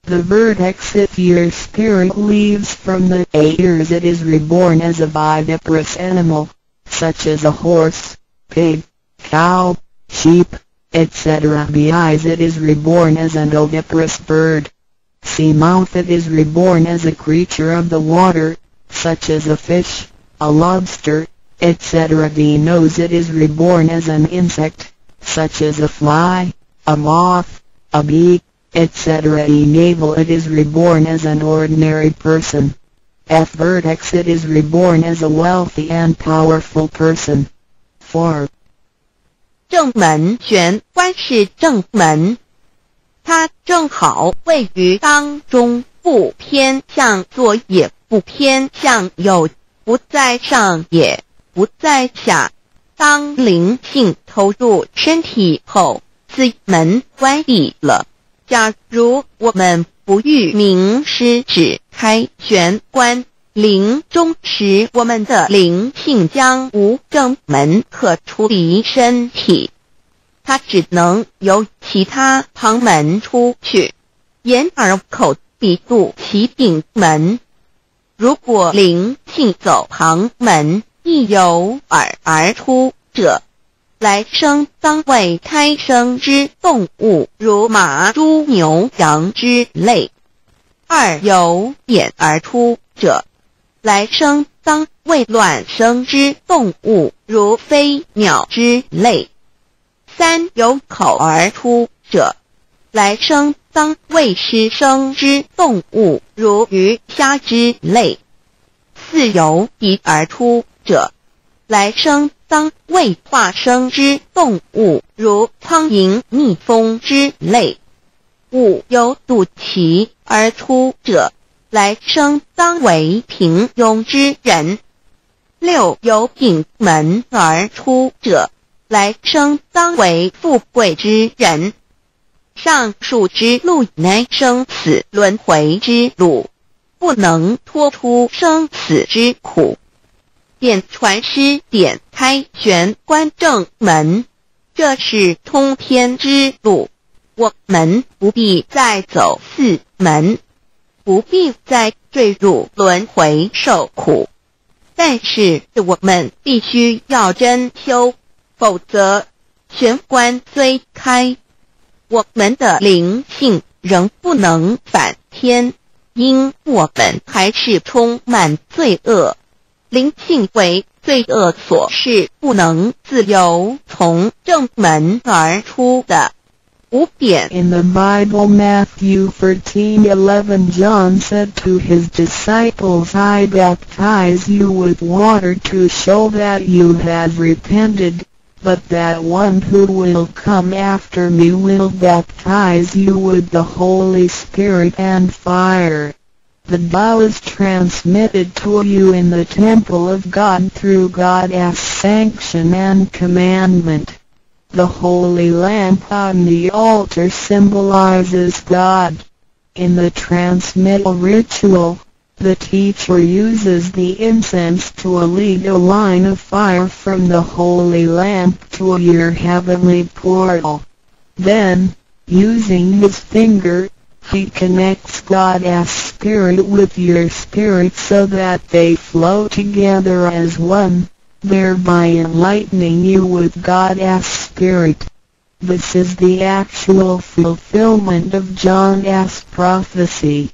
The vertex. If your spirit leaves from the ears, it is reborn as a viviparous animal, such as a horse, pig, cow, sheep, et cetera. The eyes. It is reborn as an oviparous bird. C. Mouth. It is reborn as a creature of the water, such as a fish, a lobster, et cetera. The nose. It is reborn as an insect, such as a fly, a moth, a bee, et cetera. E. Navel. It is reborn as an ordinary person. F. Vertex. It is reborn as a wealthy and powerful person. four. 正门玄关是正门，它正好位于当中，不偏向左也不偏向右，不在上也不在下。当灵性投入身体后，此门关闭了。假如我们不欲名师指开玄关，临终时我们的灵性将无正门可出离身体，它只能由其他旁门出去，眼耳口鼻肚脐顶门。如果灵性走旁门，亦由耳而出者，来生当为胎生之动物，如马、猪、牛、羊之类；二由眼而出者，来生当为卵生之动物，如飞鸟之类；三由口而出者，来生当为湿生之动物，如鱼虾之类；四由鼻而出者，来生当为化生之动物，如苍蝇、蜜蜂之类；五由肚脐而出者，来生当为平庸之人；六由顶门而出者，来生当为富贵之人。上述之路乃生死轮回之路，不能脱出生死之苦。点传师点开玄关正门，这是通天之路，我们不必再走四门，不必再坠入轮回受苦。但是我们必须要真修，否则玄关虽开，我们的灵性仍不能返天，因我们还是充满罪恶。灵性为罪恶所是不能自由从正门而出的。五点 In the Bible, Matthew thirteen eleven, John said to his disciples, I baptize you with water to show that you have repented, but that one who will come after me will baptize you with the Holy Spirit and fire. The Tao is transmitted to you in the temple of God through God's sanction and commandment. The holy lamp on the altar symbolizes God. In the transmittal ritual, the teacher uses the incense to lead a line of fire from the holy lamp to your heavenly portal. Then, using his finger, he connects God's spirit with your spirit so that they flow together as one, thereby enlightening you with God's spirit. This is the actual fulfillment of John's prophecy.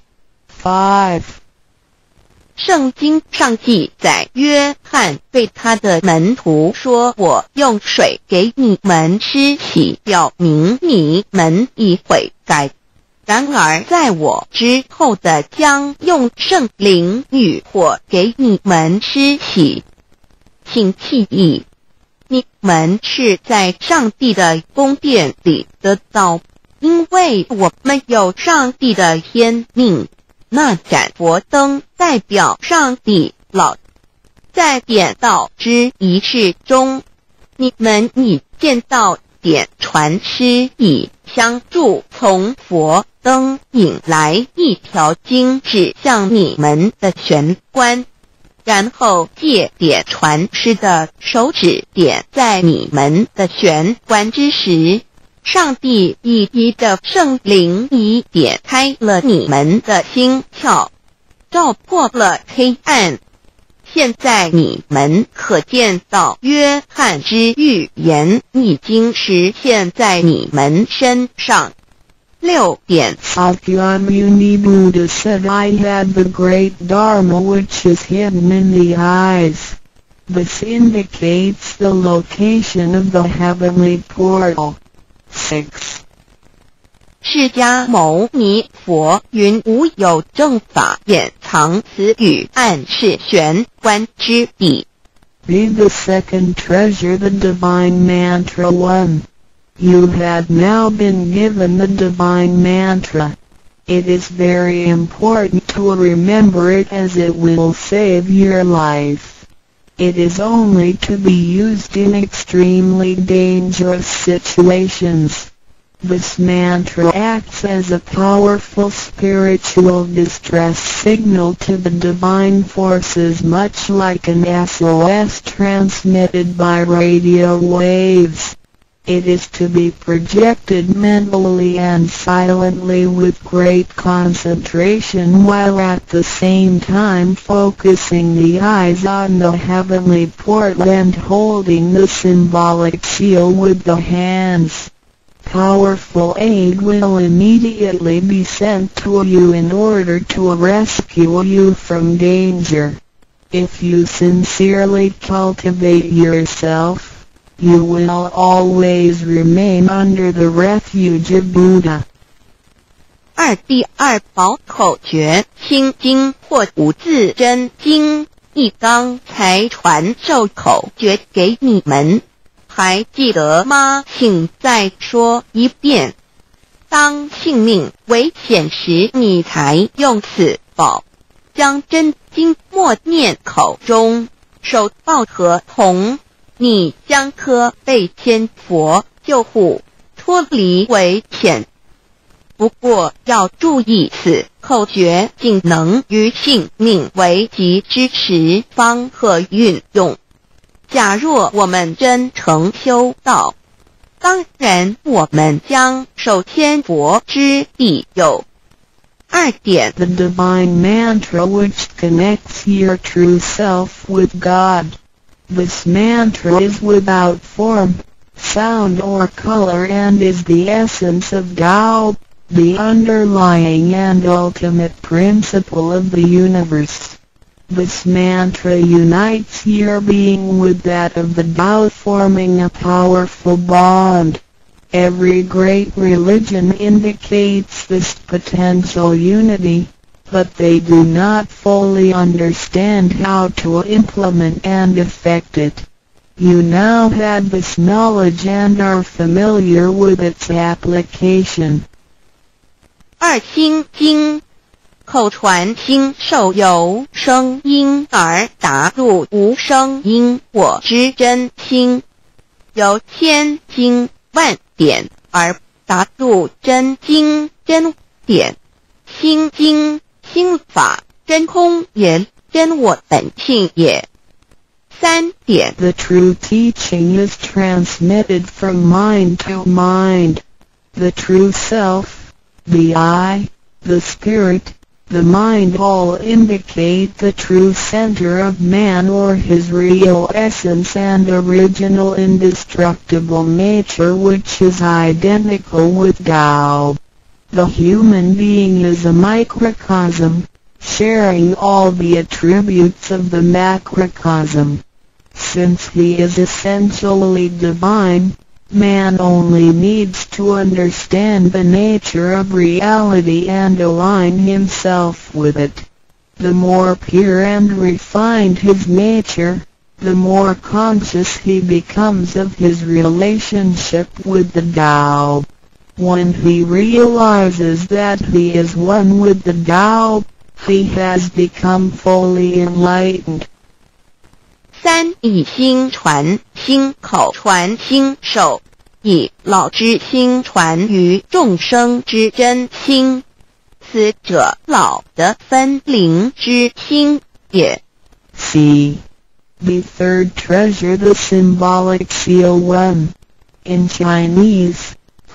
five. 圣经上记载，约翰对他的门徒说，我用水给你们施洗，表明你们已悔改。然而在我之后的将用圣灵与火给你们施洗。请记忆，你们是在上帝的宫殿里得到，因为我们有上帝的天命。那盏佛灯代表上帝老。在点道之仪式中，你们已见到点传师以相助从佛灯引来一条经指向你们的玄关，然后借点传师的手指点在你们的玄关之时， 上帝以一的圣灵已点开了你们的心窍，照破了黑暗。现在你们可见到约翰之预言已经实现在你们身上。六点 Sakyamuni Buddha said, I had the great Dharma which is hidden in the eyes. This indicates the location of the heavenly portal. six. 释迦牟尼佛云无有正法掩藏此语，暗示玄关之地。 Read the second treasure, the divine mantra one. You have now been given the divine mantra. It is very important to remember it as it will save your life. It is only to be used in extremely dangerous situations. This mantra acts as a powerful spiritual distress signal to the divine forces, much like an S O S transmitted by radio waves. It is to be projected mentally and silently with great concentration, while at the same time focusing the eyes on the heavenly portal and holding the symbolic seal with the hands. Powerful aid will immediately be sent to you in order to rescue you from danger. If you sincerely cultivate yourself, you will always remain under the refuge of Buddha. 二第二宝口诀心经或无字真经，一刚才传授口诀给你们。还记得吗？请再说一遍。当性命危险时，你才用此宝。将真经默念口中，手抱合同，你将可被千佛救护，脱离危险。不过要注意，此口诀仅能于性命危急之时方可运用。假若我们真诚修道，当然我们将受千佛之庇佑。二点 The divine mantra which connects your true self with God. This mantra is without form, sound or color and is the essence of Tao, the underlying and ultimate principle of the universe. This mantra unites your being with that of the Tao, forming a powerful bond. Every great religion indicates this potential unity, but they do not fully understand how to implement and effect it. You now have this knowledge and are familiar with its application. 二心经口传心受由声音而达入无声因果之真心，由千经万典而达入真经真典。心经心法真空也，真我本性也。三点 The true teaching is transmitted from mind to mind. The true self, the I, the spirit, the mind all indicate the true center of man or his real essence and original indestructible nature, which is identical with Tao. The human being is a microcosm, sharing all the attributes of the macrocosm. Since he is essentially divine, man only needs to understand the nature of reality and align himself with it. The more pure and refined his nature, the more conscious he becomes of his relationship with the Tao. When he realizes that he is one with the Tao, he has become fully enlightened. 三以心传心口传心手，以老之心传于众生之真心，此者老的分灵之心也。 C. The third treasure, the symbolic seal one. In Chinese,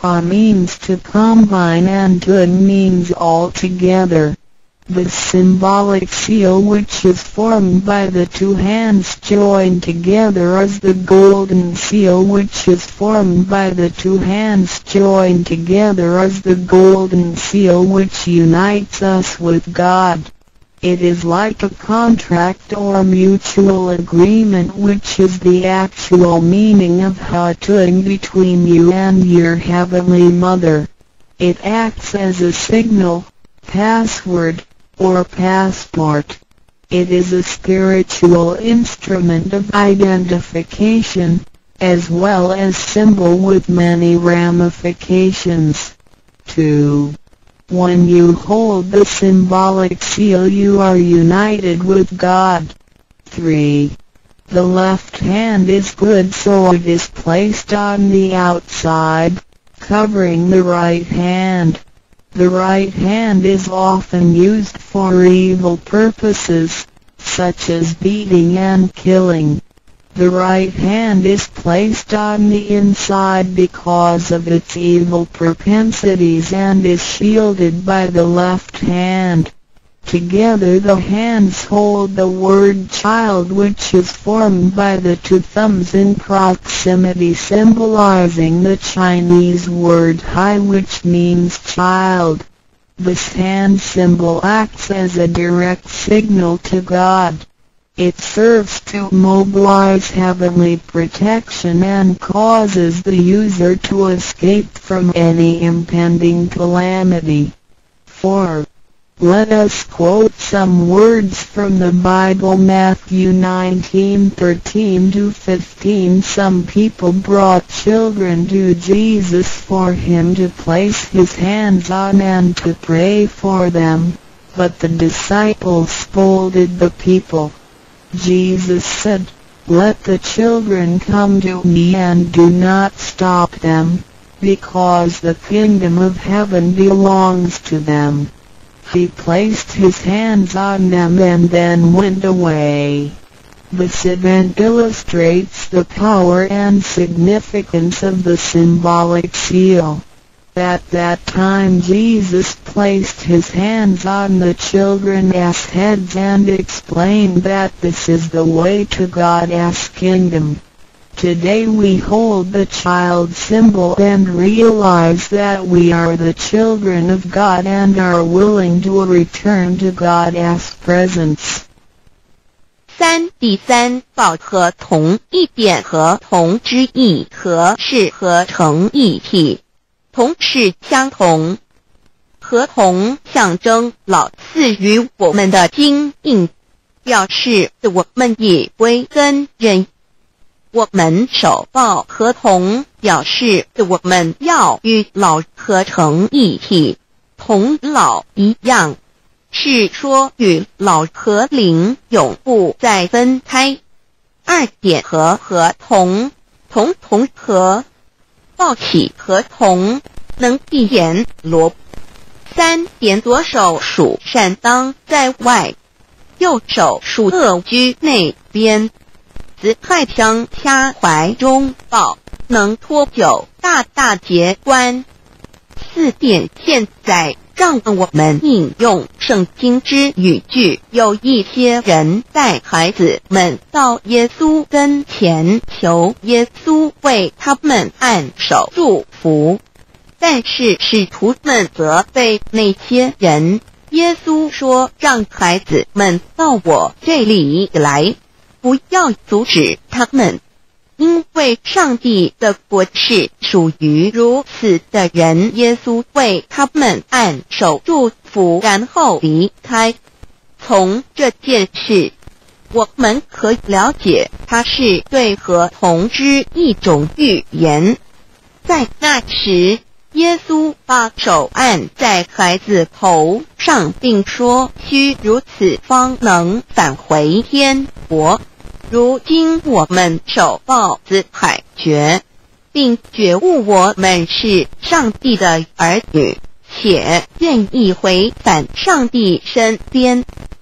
Pra means to combine and tud means all together. The symbolic seal which is formed by the two hands joined together is the golden seal which is formed by the two hands joined together is the golden seal which unites us with God. It is like a contract or mutual agreement which is the actual meaning of Hatung between you and your Heavenly Mother. It acts as a signal, password, or passport. It is a spiritual instrument of identification, as well as symbol with many ramifications. two. When you hold the symbolic seal you are united with God. three. The left hand is good so it is placed on the outside, covering the right hand. The right hand is often used for evil purposes, such as beating and killing. The right hand is placed on the inside because of its evil propensities and is shielded by the left hand. Together the hands hold the word child which is formed by the two thumbs in proximity, symbolizing the Chinese word hai which means child. This hand symbol acts as a direct signal to God. It serves to mobilize heavenly protection and causes the user to escape from any impending calamity. four. Let us quote some words from the Bible. Matthew nineteen thirteen to fifteen. Some people brought children to Jesus for him to place his hands on and to pray for them, but the disciples scolded the people. Jesus said, "Let the children come to me and do not stop them, because the kingdom of heaven belongs to them." He placed his hands on them and then went away. This event illustrates the power and significance of the symbolic seal. At that time Jesus placed his hands on the children's heads and explained that this is the way to God's kingdom. Today we hold the child symbol and realize that we are the children of God and are willing to return to God's presence. 三第三报合同一点合同之意合是合成一体，同是相同，合同象征老赐予我们的经印，表示我们以为跟人。我们守抱合同，表示我们要与老合成一体，同老一样，是说与老和灵永不再分开。二点合合同，同同合，抱起合同，能闭眼罗。三点左手属善当在外，右手属恶居内边。子亥枪掐怀中抱，能脱臼大大节关。四点现在让我们引用圣经之语句，有一些人带孩子们到耶稣跟前，求耶稣为他们按手祝福，但是使徒们责备那些人。耶稣说，让孩子们到我这里来，不要阻止他们，因为上帝的国是属于如此的人。耶稣为他们按手祝福，然后离开。从这件事，我们可以了解，它是对合同之一种预言。在那时，耶稣把手按在孩子头上，并说：“须如此，方能返回天国。”如今我们守抱子海觉，并觉悟我们是上帝的儿女，且愿意回返上帝身边。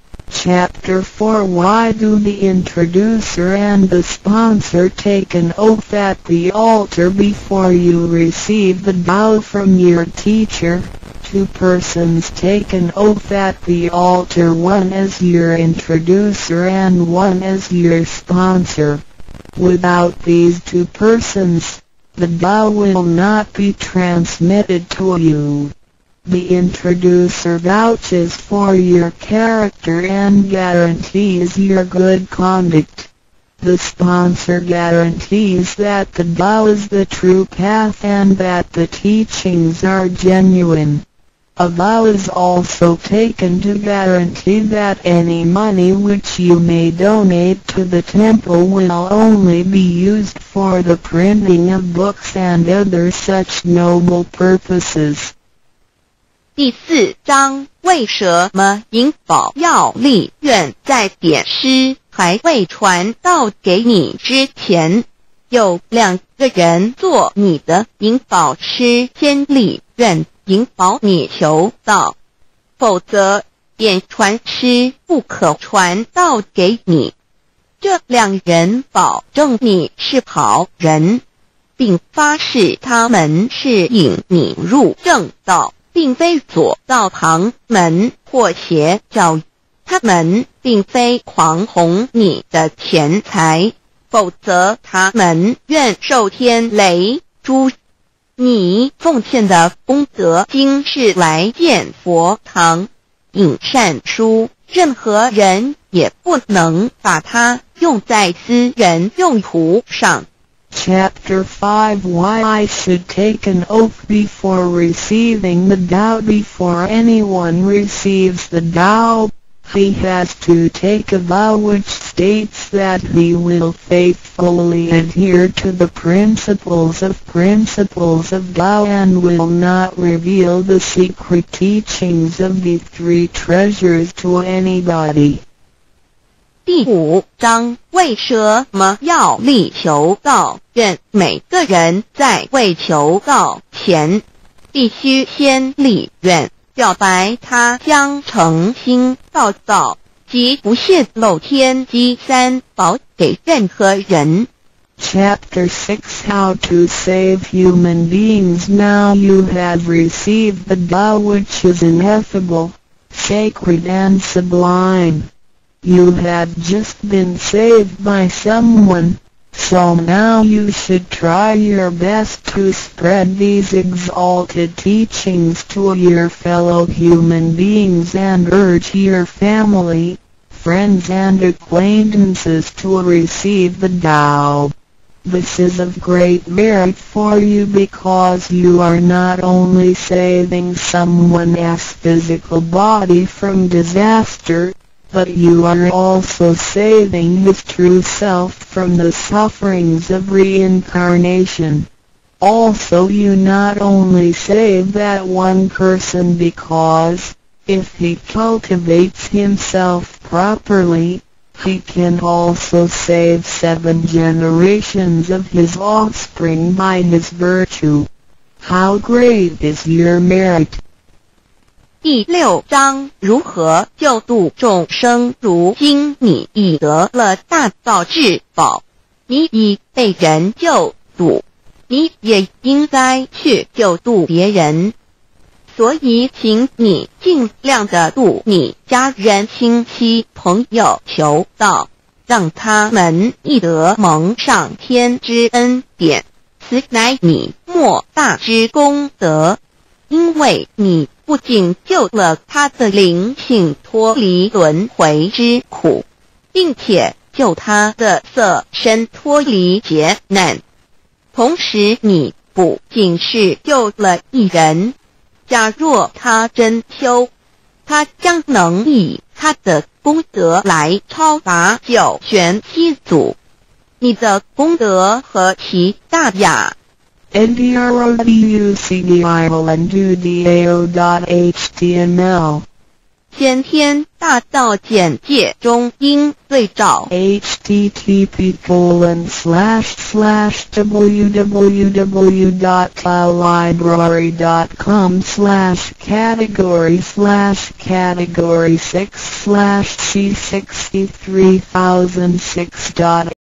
Chapter four. Why do the introducer and the sponsor take an oath at the altar before you receive the Tao from your teacher? Two persons take an oath at the altar, one as your introducer and one as your sponsor. Without these two persons, the Tao will not be transmitted to you. The introducer vouches for your character and guarantees your good conduct. The sponsor guarantees that the Tao is the true path and that the teachings are genuine. A vow is also taken to guarantee that any money which you may donate to the temple will only be used for the printing of books and other such noble purposes. 第四章，为什么银宝要立愿在典诗还未传到给你之前，有两个人做你的银宝师先立愿引保你求道，否则典传师不可传道给你。这两人保证你是好人，并发誓他们是引你入正道，并非左道旁门或邪教。他们并非狂哄你的钱财，否则他们愿受天雷诛。你奉献的功德经是来建佛堂、引善书，任何人也不能把它用在私人用途上。 Chapter five. Why I should take an oath before receiving the Tao. Before anyone receives the Tao, he has to take a vow which states that he will faithfully adhere to the principles of principles of Tao and will not reveal the secret teachings of the three treasures to anybody. 第五章，为什么要立求道愿？每个人在未求道前，必须先立愿，表白他将诚心道道，即不泄露天机三宝给任何人。 Chapter six. How to save human beings. Now you have received the Tao which is ineffable, sacred and sublime. You have just been saved by someone, so now you should try your best to spread these exalted teachings to your fellow human beings and urge your family, friends and acquaintances to receive the Tao. This is of great merit for you because you are not only saving someone's physical body from disaster, but you are also saving his true self from the sufferings of reincarnation. Also you not only save that one person because, if he cultivates himself properly, he can also save seven generations of his offspring by his virtue. How great is your merit! 第六章，如何救度众生？如今你已得了大道至宝，你已被人救度，你也应该去救度别人。所以请你尽量的度你家人、亲戚、朋友求道，让他们亦得蒙上天之恩典，此乃你莫大之功德。因为你不仅救了他的灵性脱离轮回之苦，并且救他的色身脱离劫难，同时你不仅是救了一人，假若他真修，他将能以他的功德来超拔九玄七祖。你的功德何其大呀 ！ndrodudao.html 先天大道简介中应对照 http colon slash slash www.taolibrary.com slash category slash category six slash C sixty-three thousand six.